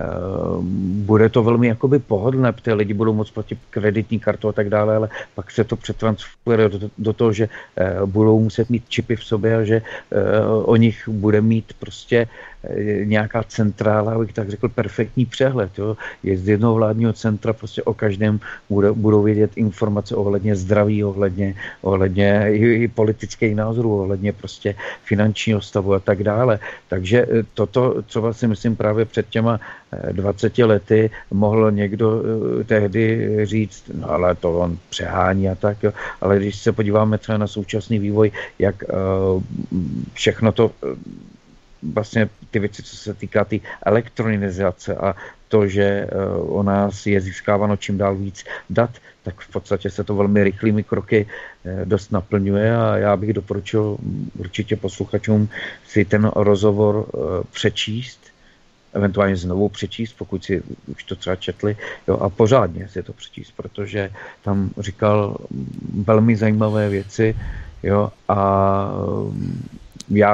bude to velmi jakoby pohodlné, protože lidi budou moct platit kreditní kartu a tak dále, ale pak se to přetransferuje do toho, že budou muset mít čipy v sobě a že o nich bude mít prostě nějaká centrála, abych tak řekl, perfektní přehled. Jo. Je z jednoho vládního centra, prostě o každém budou vědět informace ohledně zdraví, ohledně i politických názorů, ohledně prostě finančního stavu a tak dále. Takže toto, co si myslím právě před těma 20 lety mohl někdo tehdy říct, no ale to on přehání a tak, jo. Ale když se podíváme třeba na současný vývoj, jak všechno to vlastně ty věci, co se týká ty elektronizace a to, že o nás je získáváno čím dál víc dat, tak v podstatě se to velmi rychlými kroky dost naplňuje a já bych doporučil určitě posluchačům si ten rozhovor přečíst, eventuálně znovu přečíst, pokud si už to třeba četli, jo, a pořádně si to přečíst, protože tam říkal velmi zajímavé věci, jo, a já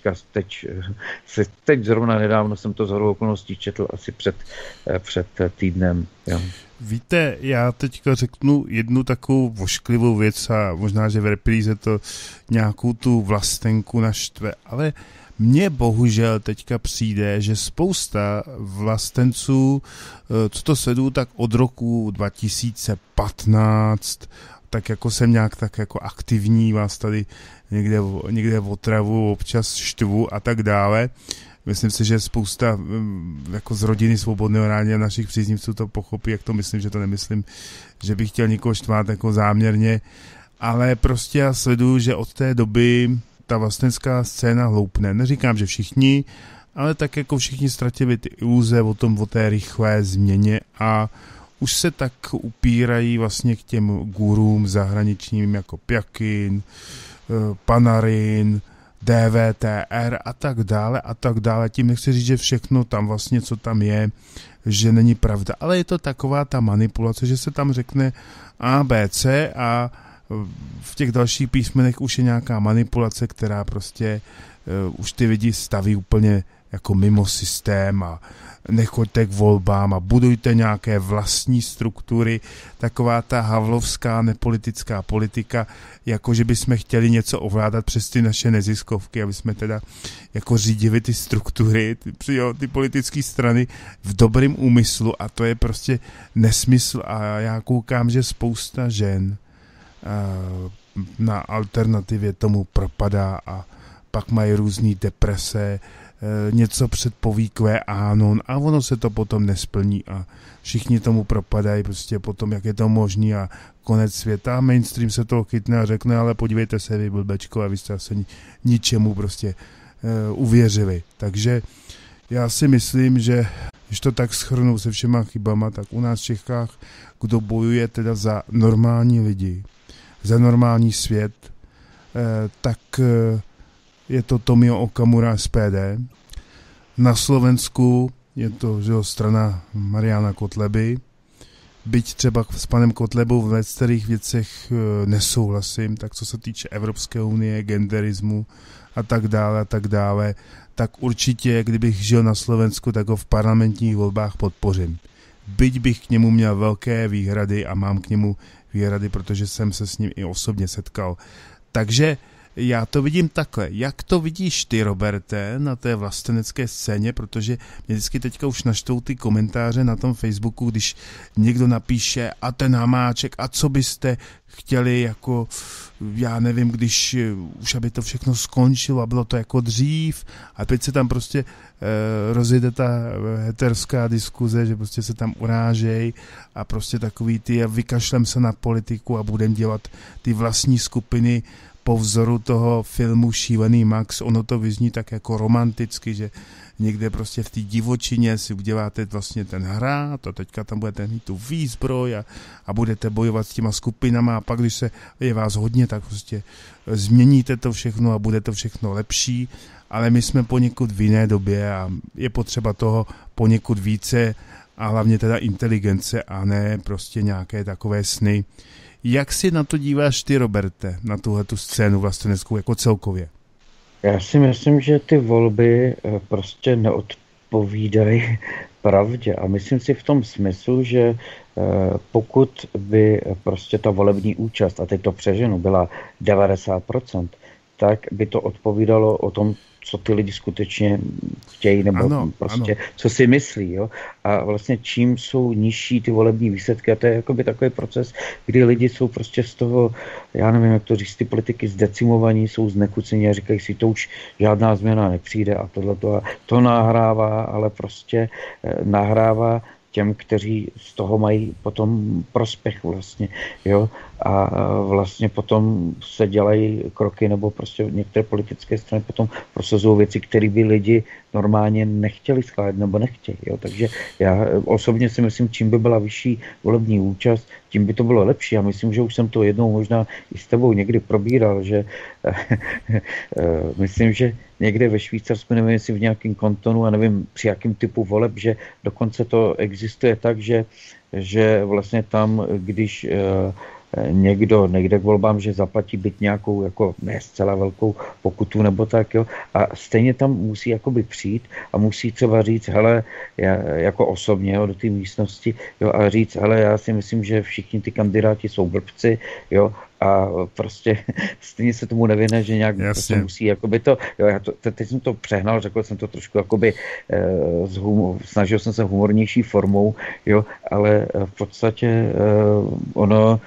teď zrovna nedávno jsem to shodou okolností četl asi před týdnem. Jo. Víte, já teďka řeknu jednu takovou vošklivou věc a možná, že v repríze to nějakou tu vlastenku naštve, ale mně bohužel teďka přijde, že spousta vlastenců, co to sleduju, tak od roku 2015, tak jako jsem nějak tak jako aktivní, vás tady někde otravu, občas štvu a tak dále. Myslím si, že spousta jako z rodiny Svobodného rádia našich příznivců to pochopí, jak to myslím, že to nemyslím, že bych chtěl někoho štvát jako záměrně, ale prostě já sleduju, že od té doby ta vlastenecká scéna hloupne. Neříkám, že všichni, ale tak jako všichni ztratili ty iluze o té rychlé změně a už se tak upírají vlastně k těm gurům zahraničním jako Pjakin, Panarin, DVTR a tak dále a tak dále. Tím nechci říct, že všechno tam vlastně, co tam je, že není pravda. Ale je to taková ta manipulace, že se tam řekne A, B, C a v těch dalších písmenech už je nějaká manipulace, která prostě už ty lidi staví úplně jako mimo systém a nechoďte k volbám a budujte nějaké vlastní struktury, taková ta havlovská nepolitická politika, jako že bychom chtěli něco ovládat přes ty naše neziskovky, aby jsme teda jako řídili ty struktury, ty politické strany v dobrým úmyslu a to je prostě nesmysl a já koukám, že spousta žen na alternativě tomu propadá a pak mají různý deprese, něco předpoví QAnon a ono se to potom nesplní a všichni tomu propadají prostě potom, jak je to možný a konec světa. Mainstream se toho chytne a řekne, ale podívejte se vy blbečko a vy jste se ničemu prostě uvěřili. Takže já si myslím, že když to tak shrnu se všema chybama, tak u nás v Čechách, kdo bojuje teda za normální lidi, za normální svět, tak je to Tomio Okamura SPD. Na Slovensku je to strana Mariana Kotleby. Byť třeba s panem Kotlebou v některých věcech nesouhlasím, tak co se týče Evropské unie, genderismu a tak dále, tak určitě, kdybych žil na Slovensku, tak ho v parlamentních volbách podpořím. Byť bych k němu měl velké výhrady a mám k němu výhrady, protože jsem se s ním i osobně setkal. Takže já to vidím takhle. Jak to vidíš ty, Roberte, na té vlastenecké scéně, protože mě vždycky teďka už naštvou ty komentáře na tom Facebooku, když někdo napíše a ten Hamáček a co byste chtěli jako, já nevím, když už aby to všechno skončilo a bylo to jako dřív a teď se tam prostě rozjede ta heterská diskuze, že prostě se tam urážej a prostě takový ty vykašlem se na politiku a budem dělat ty vlastní skupiny po vzoru toho filmu Šílený Max. Ono to vyzní tak jako romanticky, že někde prostě v té divočině si uděláte vlastně ten hrát a teďka tam budete mít tu výzbroj a budete bojovat s těma skupinama a pak, když je vás hodně, tak prostě změníte to všechno a bude to všechno lepší, ale my jsme poněkud v jiné době a je potřeba toho poněkud více a hlavně teda inteligence a ne prostě nějaké takové sny. Jak si na to díváš ty, Roberte, na tuhletu scénu vlasteneckou jako celkově? Já si myslím, že ty volby prostě neodpovídají pravdě a myslím si v tom smyslu, že pokud by prostě ta volební účast, a teď to přeženu, byla 90%, tak by to odpovídalo o tom, co ty lidi skutečně chtějí, nebo ano, prostě ano. Co si myslí. Jo? A vlastně čím jsou nižší ty volební výsledky, a to je jakoby takový proces, kdy lidi jsou prostě z toho, já nevím, jak to říct, ty politiky zdecimovaní, jsou znechucení a říkají si, to už žádná změna nepřijde a tohleto. A to nahrává, ale prostě nahrává těm, kteří z toho mají potom prospěch vlastně, jo, a vlastně potom se dělají kroky, nebo prostě některé politické strany potom prosazují věci, které by lidi normálně nechtěli schválit, nebo nechtějí, jo, takže já osobně si myslím, čím by byla vyšší volební účast, tím by to bylo lepší. Já myslím, že už jsem to jednou možná i s tebou někdy probíral, že myslím, že někde ve Švýcarsku, nevím, jestli v nějakém kantonu a nevím při jakém typu voleb, že dokonce to existuje tak, že vlastně tam, když někdo nejde k volbám, že zaplatí byt nějakou, jako ne zcela velkou pokutu nebo tak, jo, a stejně tam musí jakoby přijít a musí třeba říct, hele, jako osobně, jo, do té místnosti, jo, a říct, hele, já si myslím, že všichni ty kandidáti jsou blbci, jo, a prostě stejně se tomu nevěne, že nějak prostě musí, jakoby to, jo, teď jsem to přehnal, řekl jsem to trošku, jakoby snažil jsem se humornější formou, jo, ale v podstatě ono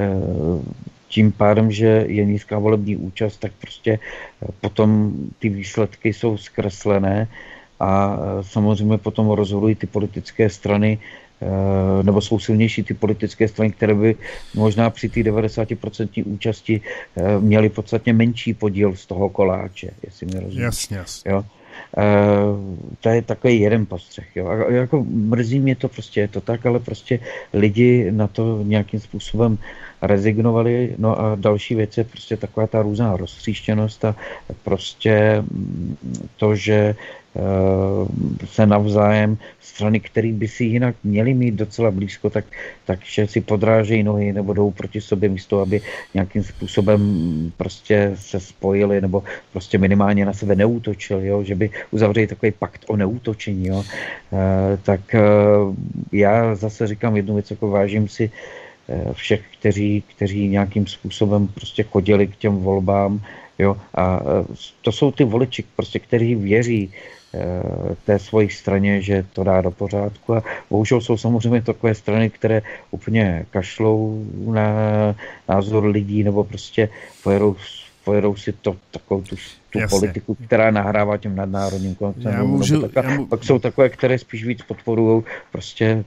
tím pádem, že je nízká volební účast, tak prostě potom ty výsledky jsou zkreslené a samozřejmě potom rozhodují ty politické strany nebo jsou silnější ty politické strany, které by možná při té 90% účasti měly podstatně menší podíl z toho koláče, jestli mi rozumíš. Jasně. Jo? To je takový jeden postřeh. Jo? A jako mrzí mě to prostě, je to tak, ale prostě lidi na to nějakým způsobem rezignovali. No a další věc je prostě taková ta různá roztříštěnost a prostě to, že se navzájem strany, které by si jinak měly mít docela blízko, takže si podrážejí nohy nebo jdou proti sobě místo, aby nějakým způsobem prostě se spojili nebo prostě minimálně na sebe neútočili, jo? Že by uzavřeli takový pakt o neútočení. Jo? Tak já zase říkám jednu věc, jako vážím si všech, kteří nějakým způsobem prostě chodili k těm volbám, jo? A to jsou ty voliči, prostě, kteří věří té svojí straně, že to dá do pořádku. A bohužel jsou samozřejmě takové strany, které úplně kašlou na názor lidí nebo prostě pojedou si takovou tu politiku, která nahrává těm nadnárodním koncernům. Pak jsou takové, které spíš víc podporují prostě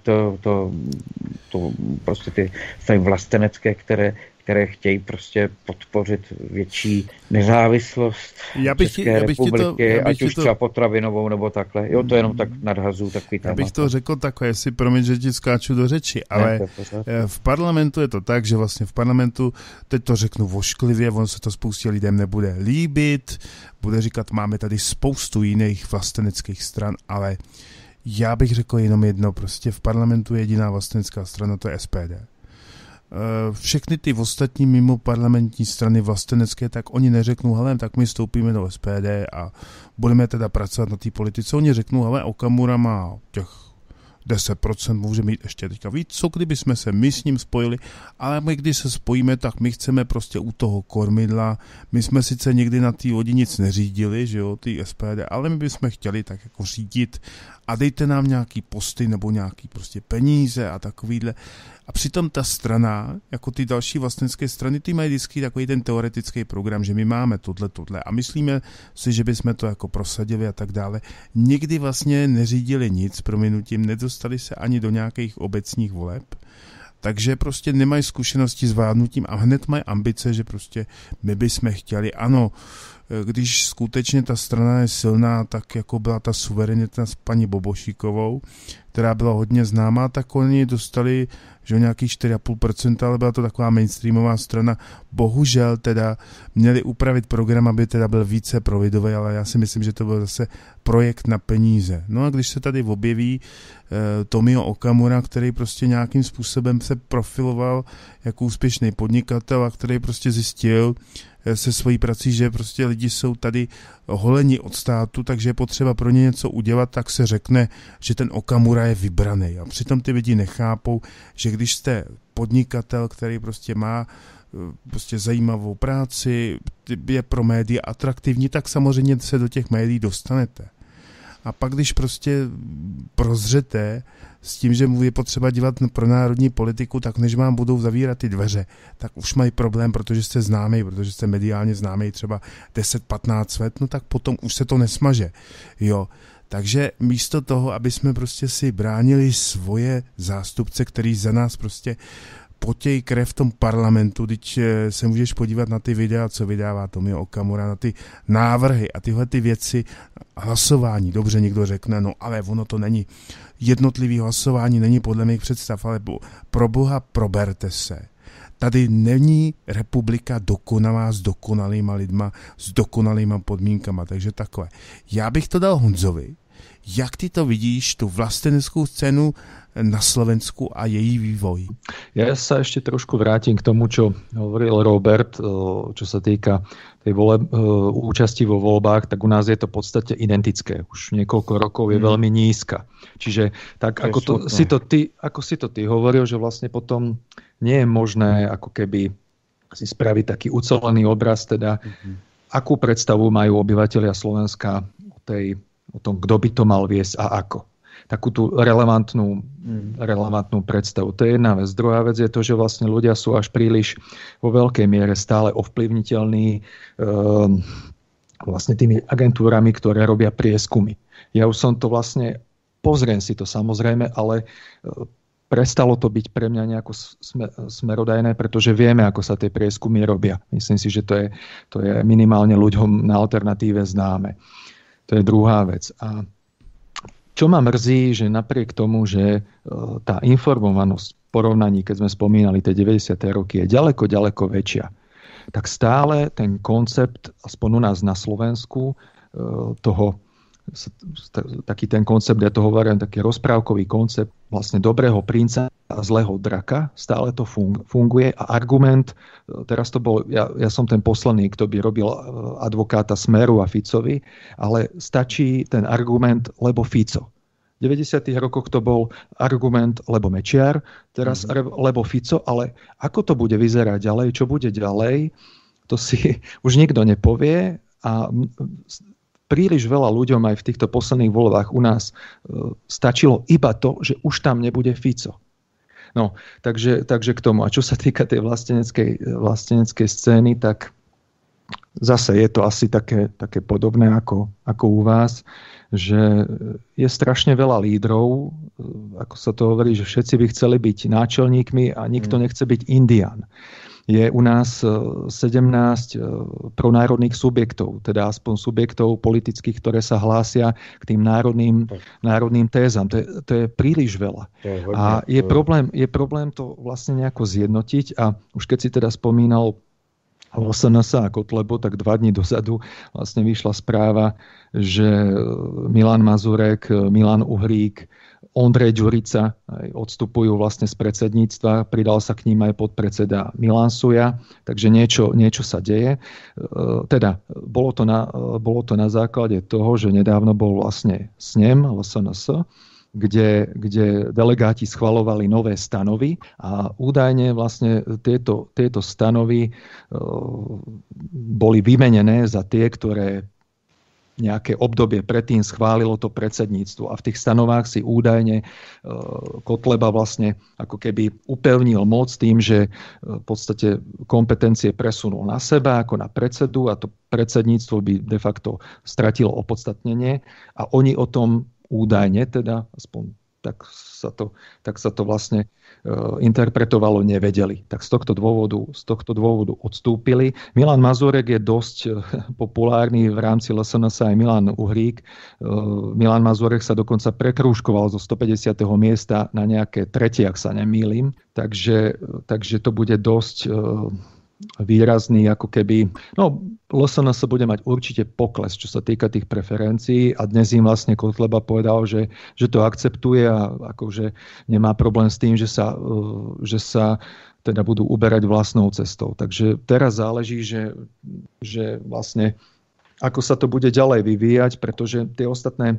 prostě ty strany vlastenecké, které chtějí prostě podpořit větší nezávislost České republiky, ať už třeba potravinovou nebo takhle. Jo, to jenom tak nadhazu takový téma. Já bych to řekl takhle, jestli promiň, že ti skáču do řeči, ale v parlamentu je to tak, že vlastně v parlamentu, teď to řeknu vošklivě, ono se to spoustě lidem nebude líbit, bude říkat, máme tady spoustu jiných vlasteneckých stran, ale já bych řekl jenom jedno, prostě v parlamentu je jediná vlastenecká strana, to je SPD. Všechny ty ostatní mimo parlamentní strany vlastenecké, tak oni neřeknou, hele, tak my vstoupíme do SPD a budeme teda pracovat na té politice. Oni řeknou, hele, Okamura má těch 10%, může mít ještě teďka víc, co kdyby jsme se my s ním spojili, ale my když se spojíme, tak my chceme prostě u toho kormidla, my jsme sice někdy na té lodi nic neřídili, že jo, ty SPD, ale my bychom chtěli tak jako řídit a dejte nám nějaký posty nebo nějaký prostě peníze a takovýhle. A přitom ta strana, jako ty další vlastenecké strany, ty mají vždycky takový ten teoretický program, že my máme tohle a myslíme si, že bychom to jako prosadili a tak dále. Nikdy vlastně neřídili nic, prominutím, nedostali se ani do nějakých obecních voleb, takže prostě nemají zkušenosti s vládnutím a hned mají ambice, že prostě my bychom chtěli, ano, když skutečně ta strana je silná, tak jako byla ta suverenita s paní Bobošíkovou, která byla hodně známá, tak oni dostali, že nějakých 4,5%, ale byla to taková mainstreamová strana. Bohužel teda měli upravit program, aby teda byl více providový, ale já si myslím, že to byl zase projekt na peníze. No a když se tady objeví Tomio Okamura, který prostě nějakým způsobem se profiloval jako úspěšný podnikatel a který prostě zjistil se svojí prací, že prostě lidi jsou tady holeni od státu, takže je potřeba pro ně něco udělat, tak se řekne, že ten Okamura je vybraný. A přitom ty lidi nechápou, že když jste podnikatel, který prostě má prostě zajímavou práci, je pro média atraktivní, tak samozřejmě se do těch médií dostanete. A pak, když prostě prozřete s tím, že je potřeba dělat pro národní politiku, tak než vám budou zavírat ty dveře, tak už mají problém, protože jste známý, protože jste mediálně známý třeba 10-15 let, no tak potom už se to nesmaže. Jo. Takže místo toho, aby jsme prostě si bránili svoje zástupce, který za nás prostě potěj krev v tom parlamentu, když se můžeš podívat na ty videa, co vydává Tomio Okamura, na ty návrhy a tyhle ty věci, hlasování, dobře někdo řekne, no ale ono to není jednotlivý hlasování, není podle mých představ, ale pro boha proberte se. Tady není republika dokonalá s dokonalýma lidma, s dokonalýma podmínkama, takže takhle. Já bych to dal Honzovi. Jak ty to vidíš, tu vlasteneckou scénu na Slovensku a její vývoj? Ja sa ešte trošku vrátim k tomu, čo hovoril Robert, čo sa týka tej účasti vo voľbách, tak u nás je to v podstate identické. Už niekoľko rokov je veľmi nízka. Čiže tak, ako si to ty hovoril, že vlastne potom nie je možné ako keby si spraviť taký ucelený obraz, teda akú predstavu majú obyvatelia Slovenska o tom, kto by to mal viesť a ako. Takú tú relevantnú predstavu. To je jedna vec. Druhá vec je to, že vlastne ľudia sú až príliš vo veľkej miere stále ovplyvniteľní vlastne tými agentúrami, ktoré robia prieskumy. Ja už som to vlastne, pozriem si to samozrejme, ale prestalo to byť pre mňa nejako smerodajné, pretože vieme, ako sa tie prieskumy robia. Myslím si, že to je minimálne ľuďom na Alternatíve známe. To je druhá vec. A čo ma mrzí, že napriek tomu, že tá informovanosť v porovnaní, keď sme spomínali tie 90. roky, je ďaleko, ďaleko väčšia, tak stále ten koncept, aspoň u nás na Slovensku, taký ten koncept, ja to hovorím, taký rozprávkový koncept vlastne dobrého princa a zlého draka, stále to funguje a argument, teraz to bol, ja som ten posledný, kto by robil advokáta Smeru a Ficovi, ale stačí ten argument, lebo Fico. V 90. rokoch to bol argument, lebo Mečiar, teraz lebo Fico, ale ako to bude vyzerať ďalej, čo bude ďalej, to si už nikto nepovie a príliš veľa ľuďom aj v týchto posledných voľbách u nás stačilo iba to, že už tam nebude Fico. No, takže k tomu. A čo sa týka tej vlasteneckej scény, tak zase je to asi také podobné ako u vás, že je strašne veľa lídrov, ako sa to hovorí, že všetci by chceli byť náčelníkmi a nikto nechce byť Indián. Je u nás 17 pronárodných subjektov, teda aspoň subjektov politických, ktoré sa hlásia k tým národným tézam. To je príliš veľa. A je problém to vlastne nejako zjednotiť. A už keď si teda spomínal SNS a Kotlebu, tak 2 dní dozadu vlastne vyšla správa, že Milan Mazurek, Milan Uhrík, Ondrej Ďurica odstupujú vlastne z predsedníctva, pridal sa k ním aj podpredseda Milan Suja, takže niečo sa deje. Teda bolo to na základe toho, že nedávno bol vlastne snem SNS, kde delegáti schvaľovali nové stanovy a údajne vlastne tieto stanovy boli vymenené za tie, ktoré nejaké obdobie predtým schválilo to predsedníctvo. A v tých stanovách si údajne Kotleba vlastne ako keby upevnil moc tým, že v podstate kompetencie presunul na seba ako na predsedu a to predsedníctvo by de facto stratilo opodstatnenie a oni o tom údajne, teda aspoň tak sa to vlastne interpretovalo, nevedeli. Tak z tohto dôvodu odstúpili. Milan Mazurek je dosť populárny v rámci LSNS aj Milan Uhrík. Milan Mazurek sa dokonca prekrúžkoval zo 150. miesta na nejaké 3., ak sa nemýlim. Takže to bude dosť výrazný, ako keby... No, LSNS bude mať určite pokles, čo sa týka tých preferencií a dnes im vlastne Kotleba povedal, že to akceptuje a akože nemá problém s tým, že sa teda budú uberať vlastnou cestou. Takže teraz záleží, že vlastne ako sa to bude ďalej vyvíjať, pretože tie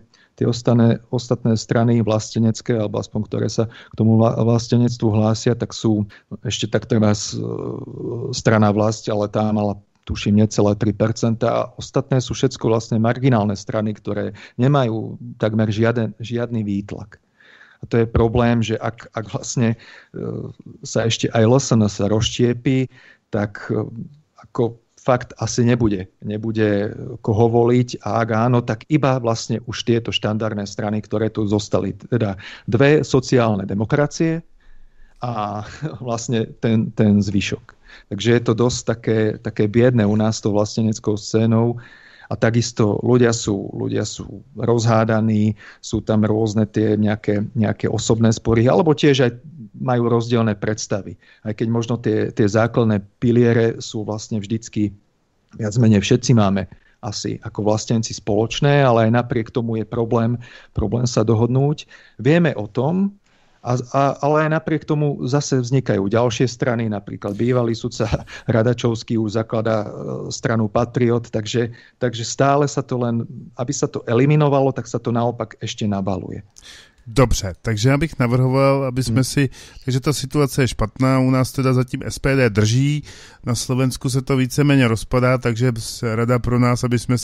ostatné strany vlastenecké, alebo aspoň ktoré sa k tomu vlastenectvu hlásia, tak sú ešte tak treba strana Vlast, ale tá mala tuším necelé 3%, a ostatné sú všetko vlastne marginálne strany, ktoré nemajú takmer žiadny výtlak. A to je problém, že ak vlastne sa ešte aj LSNS sa rozštiepí, tak ako fakt asi nebude koho voliť a ak áno, tak iba vlastne už tieto štandardné strany, ktoré tu zostali. Teda 2 sociálne demokracie a vlastne ten zvyšok. Takže je to dosť také biedné u nás to vlasteneckou scénou a takisto ľudia sú rozhádaní, sú tam rôzne tie nejaké osobné spory, alebo tiež aj majú rozdielne predstavy. Aj keď možno tie základné piliere sú vlastne vždycky, viac menej všetci máme asi ako vlastenci spoločné, ale aj napriek tomu je problém sa dohodnúť. Vieme o tom, ale aj napriek tomu zase vznikajú ďalšie strany, napríklad bývalý sudca Radačovský už zakladá stranu Patriot, takže stále sa to len, aby sa to eliminovalo, tak sa to naopak ešte nabaluje. Dobře, takže já bych navrhoval, aby jsme takže ta situace je špatná, u nás teda zatím SPD drží, na Slovensku se to víceméně rozpadá, takže rada pro nás, aby jsme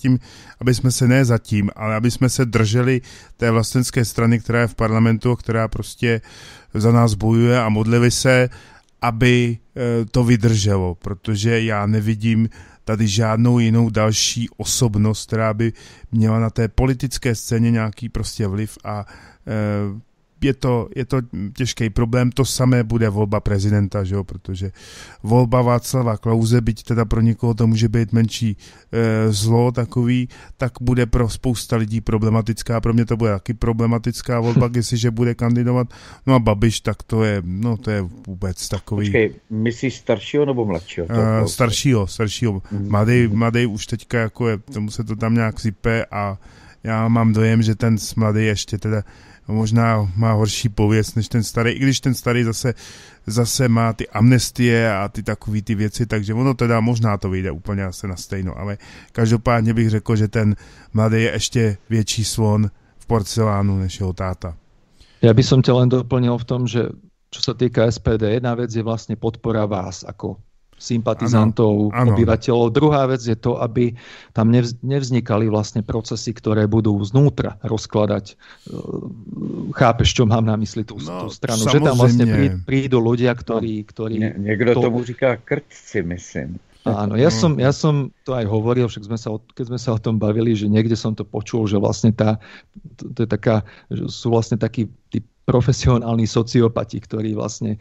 se drželi té vlastenské strany, která je v parlamentu, která prostě za nás bojuje a modlili se, aby to vydrželo, protože já nevidím tady žádnou jinou další osobnost, která by měla na té politické scéně nějaký prostě vliv a je to těžký problém, to samé bude volba prezidenta, že jo? Protože volba Václava Klause, byť teda pro někoho to může být menší zlo takový, tak bude pro spousta lidí problematická, pro mě to bude taky problematická volba, jestliže bude kandidovat, no a Babiš, tak to je vůbec takový... Počkej, myslíš staršího nebo mladšího? Staršího. Mladý už teďka jako je, tomu se to tam nějak sype a já mám dojem, že ten mladý ještě teda možná má horší pověst než ten starý, i když ten starý zase má ty amnestie a ty takový ty věci, takže ono teda možná to vyjde úplně asi na stejno, ale každopádně bych řekl, že ten mladý je ještě větší slon v porcelánu než jeho táta. Ja by som ťa len doplnil v tom, že čo sa týka SPD, jedna vec je vlastne podpora vás ako sympatizantov, obyvateľov. Druhá vec je to, aby tam nevznikali vlastne procesy, ktoré budú znútra rozkladať. Chápeš, čo mám na mysli tú stranu? Že tam vlastne prídu ľudia, ktorí... Niekto tomu říká krtci, myslím. Áno, ja som to aj hovoril, však keď sme sa o tom bavili, že niekde som to počul, že vlastne to je taká, že sú vlastne takí tí profesionálni sociopati, ktorí vlastne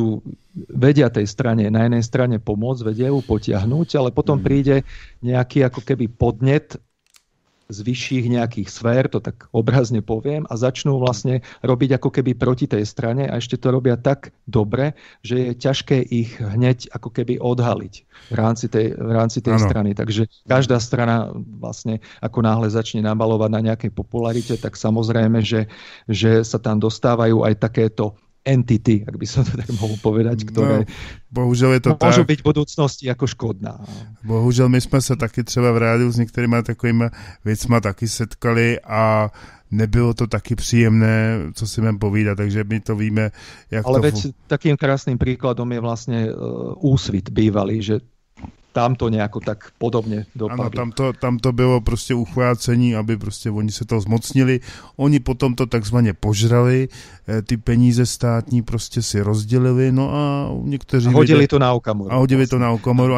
vedia tej strane, na jednej strane pomôcť, vedia ju potiahnuť, ale potom príde nejaký ako keby podnet z vyšších nejakých sfér, to tak obrazne poviem, a začnú vlastne robiť ako keby proti tej strane a ešte to robia tak dobre, že je ťažké ich hneď ako keby odhaliť v rámci tej strany. Takže každá strana vlastne ako náhle začne nabalovať na nejakej popularite, tak samozrejme, že sa tam dostávajú aj takéto entity, ak by som to tak mohol povedať, ktoré môžu byť v budúcnosti jako škodná. Bohužel my jsme se taky třeba v rádiu s některýma takovýma věcma taky setkali a nebylo to taky příjemné, co si mám povídat, takže my to víme. Ale veď takým krásným príkladom je vlastne Úsvit bývalý, že tam to nejako tak podobně dopadlo. Ano, tam to bylo prostě uchvácení, aby prostě oni se to zmocnili. Oni potom to takzvaně požrali, ty peníze státní prostě si rozdělili, no a někteří... A hodili to na Okamoru. A hodili to na Okamoru a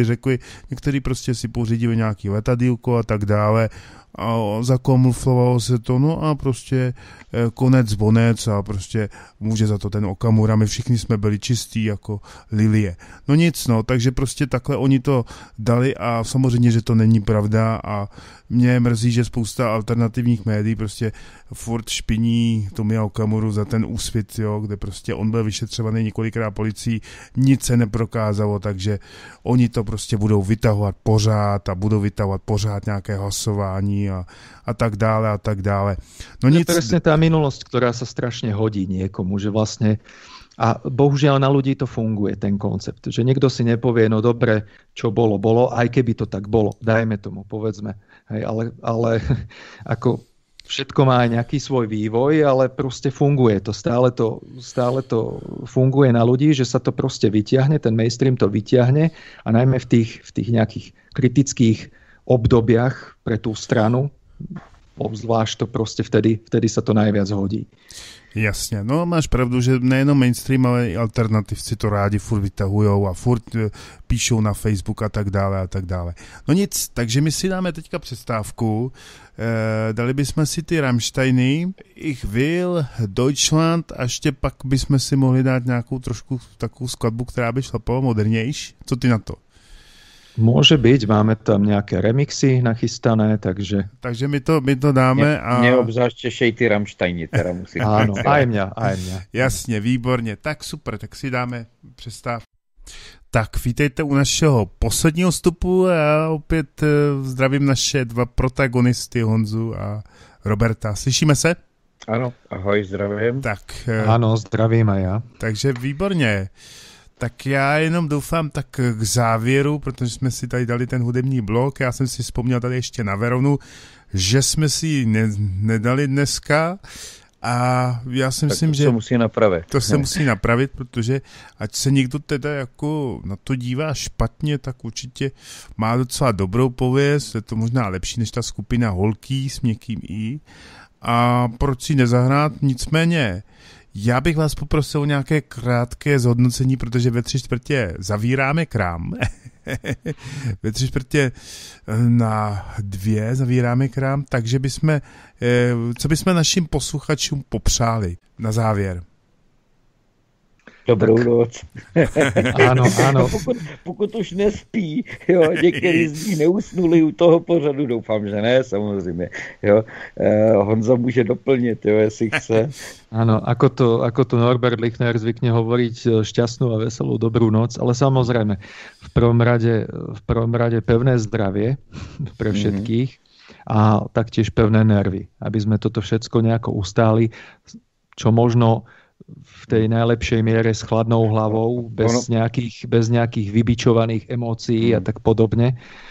někteří prostě si pořídili nějaký letadýlko a tak dále a zakamuflovalo se to, no a prostě konec bonec a prostě může za to ten Okamura, my všichni jsme byli čistí jako lilie. No nic, takže prostě takhle oni to dali a samozřejmě, že to není pravda a mě mrzí, že spousta alternativních médií prostě furt špiní Tomia Okamuru za ten Úsvit, jo, kde prostě on byl vyšetřovaný několikrát policií, nic se neprokázalo, takže oni to prostě budou vytahovat pořád a budou vytahovat pořád nějaké hlasování a tak dále a tak dále. No nic. Presne tá minulosť, ktorá sa strašne hodí niekomu, že vlastne a bohužiaľ na ľudí to funguje, ten koncept, že niekto si nepovie, no dobre, čo bolo, aj keby to tak bolo, dajme tomu, povedzme, hej, ale ako všetko má aj nejaký svoj vývoj, ale proste funguje to, stále to funguje na ľudí, že sa to proste vyťahne, ten mainstream to vyťahne a najmä v tých nejakých kritických obdobiach pre tú stranu, obzvlášť to proste vtedy sa to najviac hodí. Jasně, no máš pravdu, že nejenom mainstream, ale i alternativci to rádi furt vytahujou a furt píšou na Facebook a tak dále a tak dále. No nic, takže my si dáme teďka přestávku, dali bychom si ty Rammsteiny, Ich will Deutschland a ještě pak bychom si mohli dát nějakou trošku takovou skladbu, která by šla modernější. Co ty na to? Môže byť, máme tam nejaké remixy nachystané, takže... Takže my to dáme a... Mne obzvlášť tešej ty Rammsteini, teda musím... Áno, aj mňa. Jasně, výborně. Tak super, tak si dáme přestávku. Tak vítejte u našeho posledního vstupu a opět zdravím naše dva protagonisty, Honzu a Roberta. Slyšíme se? Ano, ahoj, zdravím. Tak, ano, zdravím a já. Takže výborně. Tak já jenom doufám tak k závěru, protože jsme si tady dali ten hudební blok, já jsem si vzpomněl tady ještě na Veronu, že jsme si ji nedali dneska a já si myslím, že... To se musí napravit. To se musí napravit, protože ať se někdo teda jako na to dívá špatně, tak určitě má docela dobrou pověst, je to možná lepší než ta skupina Holký s měkkým I a proč si nezahrát, nicméně... Já bych vás poprosil o nějaké krátké zhodnocení, protože ve 3/4 zavíráme krám Ve 3:45 zavíráme krám, takže co bychom našim posluchačům popřáli na závěr? Dobrou noc. Áno. Pokud už nespí, jo, některý z nich neusnuli u toho pořadu, doufám, že ne, samozřejmě. Jo. Honza může doplnit, jo, jestli chce. Áno, ako to Norbert Lichner zvykne hovoriť, šťastnú a veselú dobrú noc, ale samozrejme v prvom rade pevné zdravie pre všetkých a taktiež pevné nervy, aby sme toto všetko nejako ustáli, čo možno v tej najlepšej miere s chladnou hlavou, bez nejakých vybičovaných emócií a tak podobne.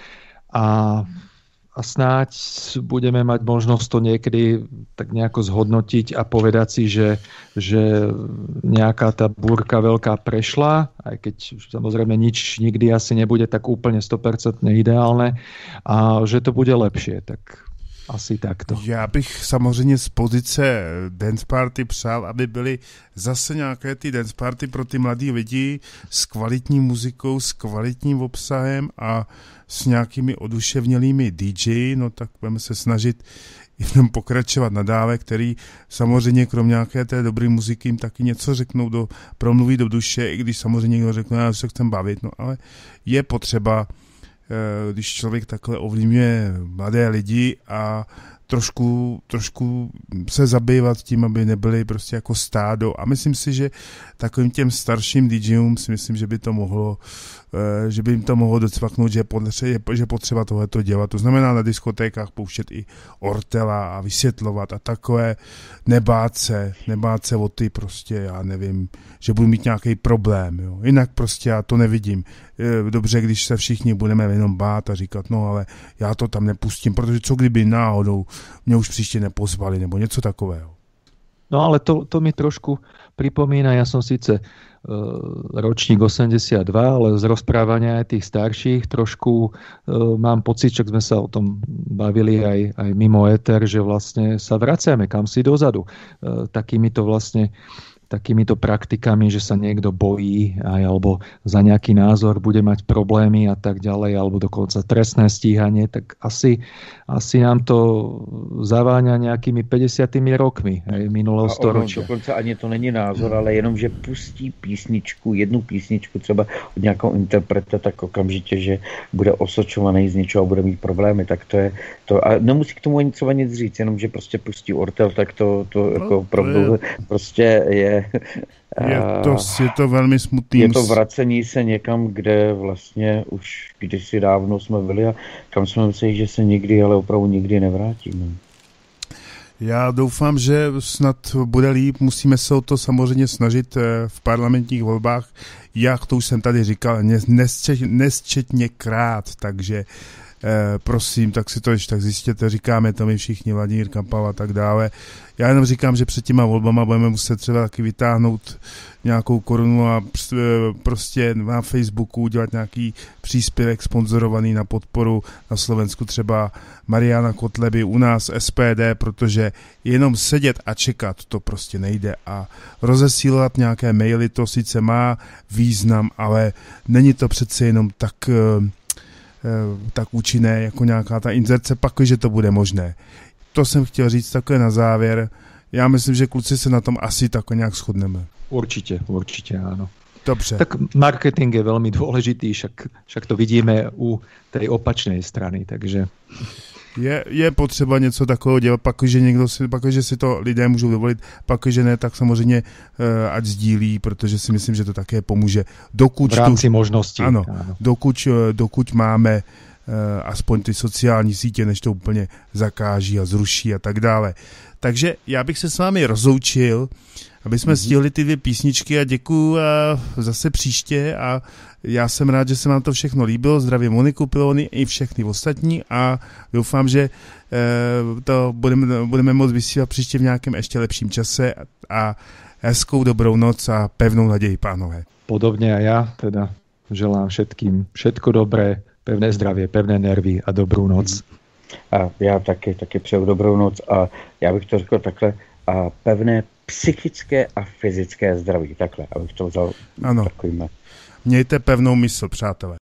A snáď budeme mať možnosť to niekedy tak nejako zhodnotiť a povedať si, že nejaká tá búrka veľká prešla, aj keď samozrejme nič nikdy asi nebude tak úplne 100% ideálne a že to bude lepšie. Tak asi takto. Já bych samozřejmě z pozice dance party přál, aby byly zase nějaké ty dance party pro ty mladý lidi s kvalitní muzikou, s kvalitním obsahem a s nějakými oduševnělými DJ, no tak budeme se snažit jenom pokračovat nadále, který samozřejmě krom nějaké té dobré muziky jim taky něco řeknou, promluví do duše, i když samozřejmě někdo řekne, já se chcem bavit, no ale je potřeba, když člověk takhle ovlivňuje mladé lidi a trošku se zabývat tím, aby nebyli prostě jako stádo. A myslím si, že takovým těm starším DJům si myslím, že by jim to mohlo docvaknout, že je potřeba tohleto dělat. To znamená na diskotékách pouštět i Ortela a vysvětlovat a takové nebát se o ty prostě, já nevím, že budu mít nějaký problém. Jo. Jinak prostě já to nevidím. Dobře, když se všichni budeme jenom bát a říkat, no ale já to tam nepustím, protože co kdyby náhodou mě už příště nepozvali, nebo něco takového. No ale to mi trošku pripomína, ja som síce ročník 82, ale z rozprávania aj tých starších trošku mám pocit, že sme sa o tom bavili aj mimo éter, že vlastne sa vraciame kamsi dozadu. Takýmito praktikami, že sa niekto bojí alebo za nejaký názor bude mať problémy a tak ďalej, alebo dokonca trestné stíhanie, tak asi nám to zaváňa nejakými 50 rokmi minulého storočia. Dokonce ani to není názor, ale jenom, že pustí jednu písničku třeba od nějakého interpreta, tak okamžitě, že bude osočovaný z něčeho a bude mít problémy, tak to je to. A nemusí k tomu ani třeba nic říct, jenom, že prostě pustí Ortel, tak to jako opravdu prostě je. Je to velmi smutný. Je to vracení se někam, kde vlastně už kdysi dávno jsme byli a kam jsme mysleli, že se nikdy, ale opravdu nikdy nevrátíme. Já doufám, že snad bude líp. Musíme se o to samozřejmě snažit v parlamentních volbách. Jak to už jsem tady říkal, nesčetněkrát, takže prosím, tak si to ještě tak zjistěte, říkáme to my všichni, Vladimír Kampal a tak dále. Já jenom říkám, že před těma volbama budeme muset třeba taky vytáhnout nějakou korunu a prostě na Facebooku udělat nějaký příspěvek sponzorovaný na podporu na Slovensku třeba Mariana Kotleby, u nás SPD, protože jenom sedět a čekat to prostě nejde a rozesílat nějaké maily to sice má význam, ale není to přece jenom tak účinné jako nějaká ta inzerce, pak, že to bude možné. To jsem chtěl říct takhle na závěr. Já myslím, že kluci se na tom asi tak nějak shodneme. Určite áno. Dobře. Tak marketing je veľmi dôležitý, však to vidíme u tej opačnej strany, takže... Je potřeba něco takového dělat, pakliže si to lidé můžou dovolit, pakliže ne, tak samozřejmě ať sdílí, protože si myslím, že to také pomůže. V rámci možností. Ano. Dokud máme aspoň ty sociální sítě, než to úplně zakáží a zruší a tak dále. Takže já bych se s vámi rozloučil, aby jsme stihli ty 2 písničky a děkuju zase příště a já jsem rád, že se vám to všechno líbilo. Zdravím Moniku Pilony i všechny ostatní a doufám, že to budeme moct vysílat příště v nějakém ještě lepším čase a hezkou dobrou noc a pevnou naději, pánové. Podobne a ja teda želám všetkým všetko dobré, pevné zdravie, pevné nervy a dobrou noc. A já taky přeju dobrou noc a já bych to řekl takhle a pevné psychické a fyzické zdraví. Takhle, abych to vzal takovým. Mějte pevnou mysl, přátelé.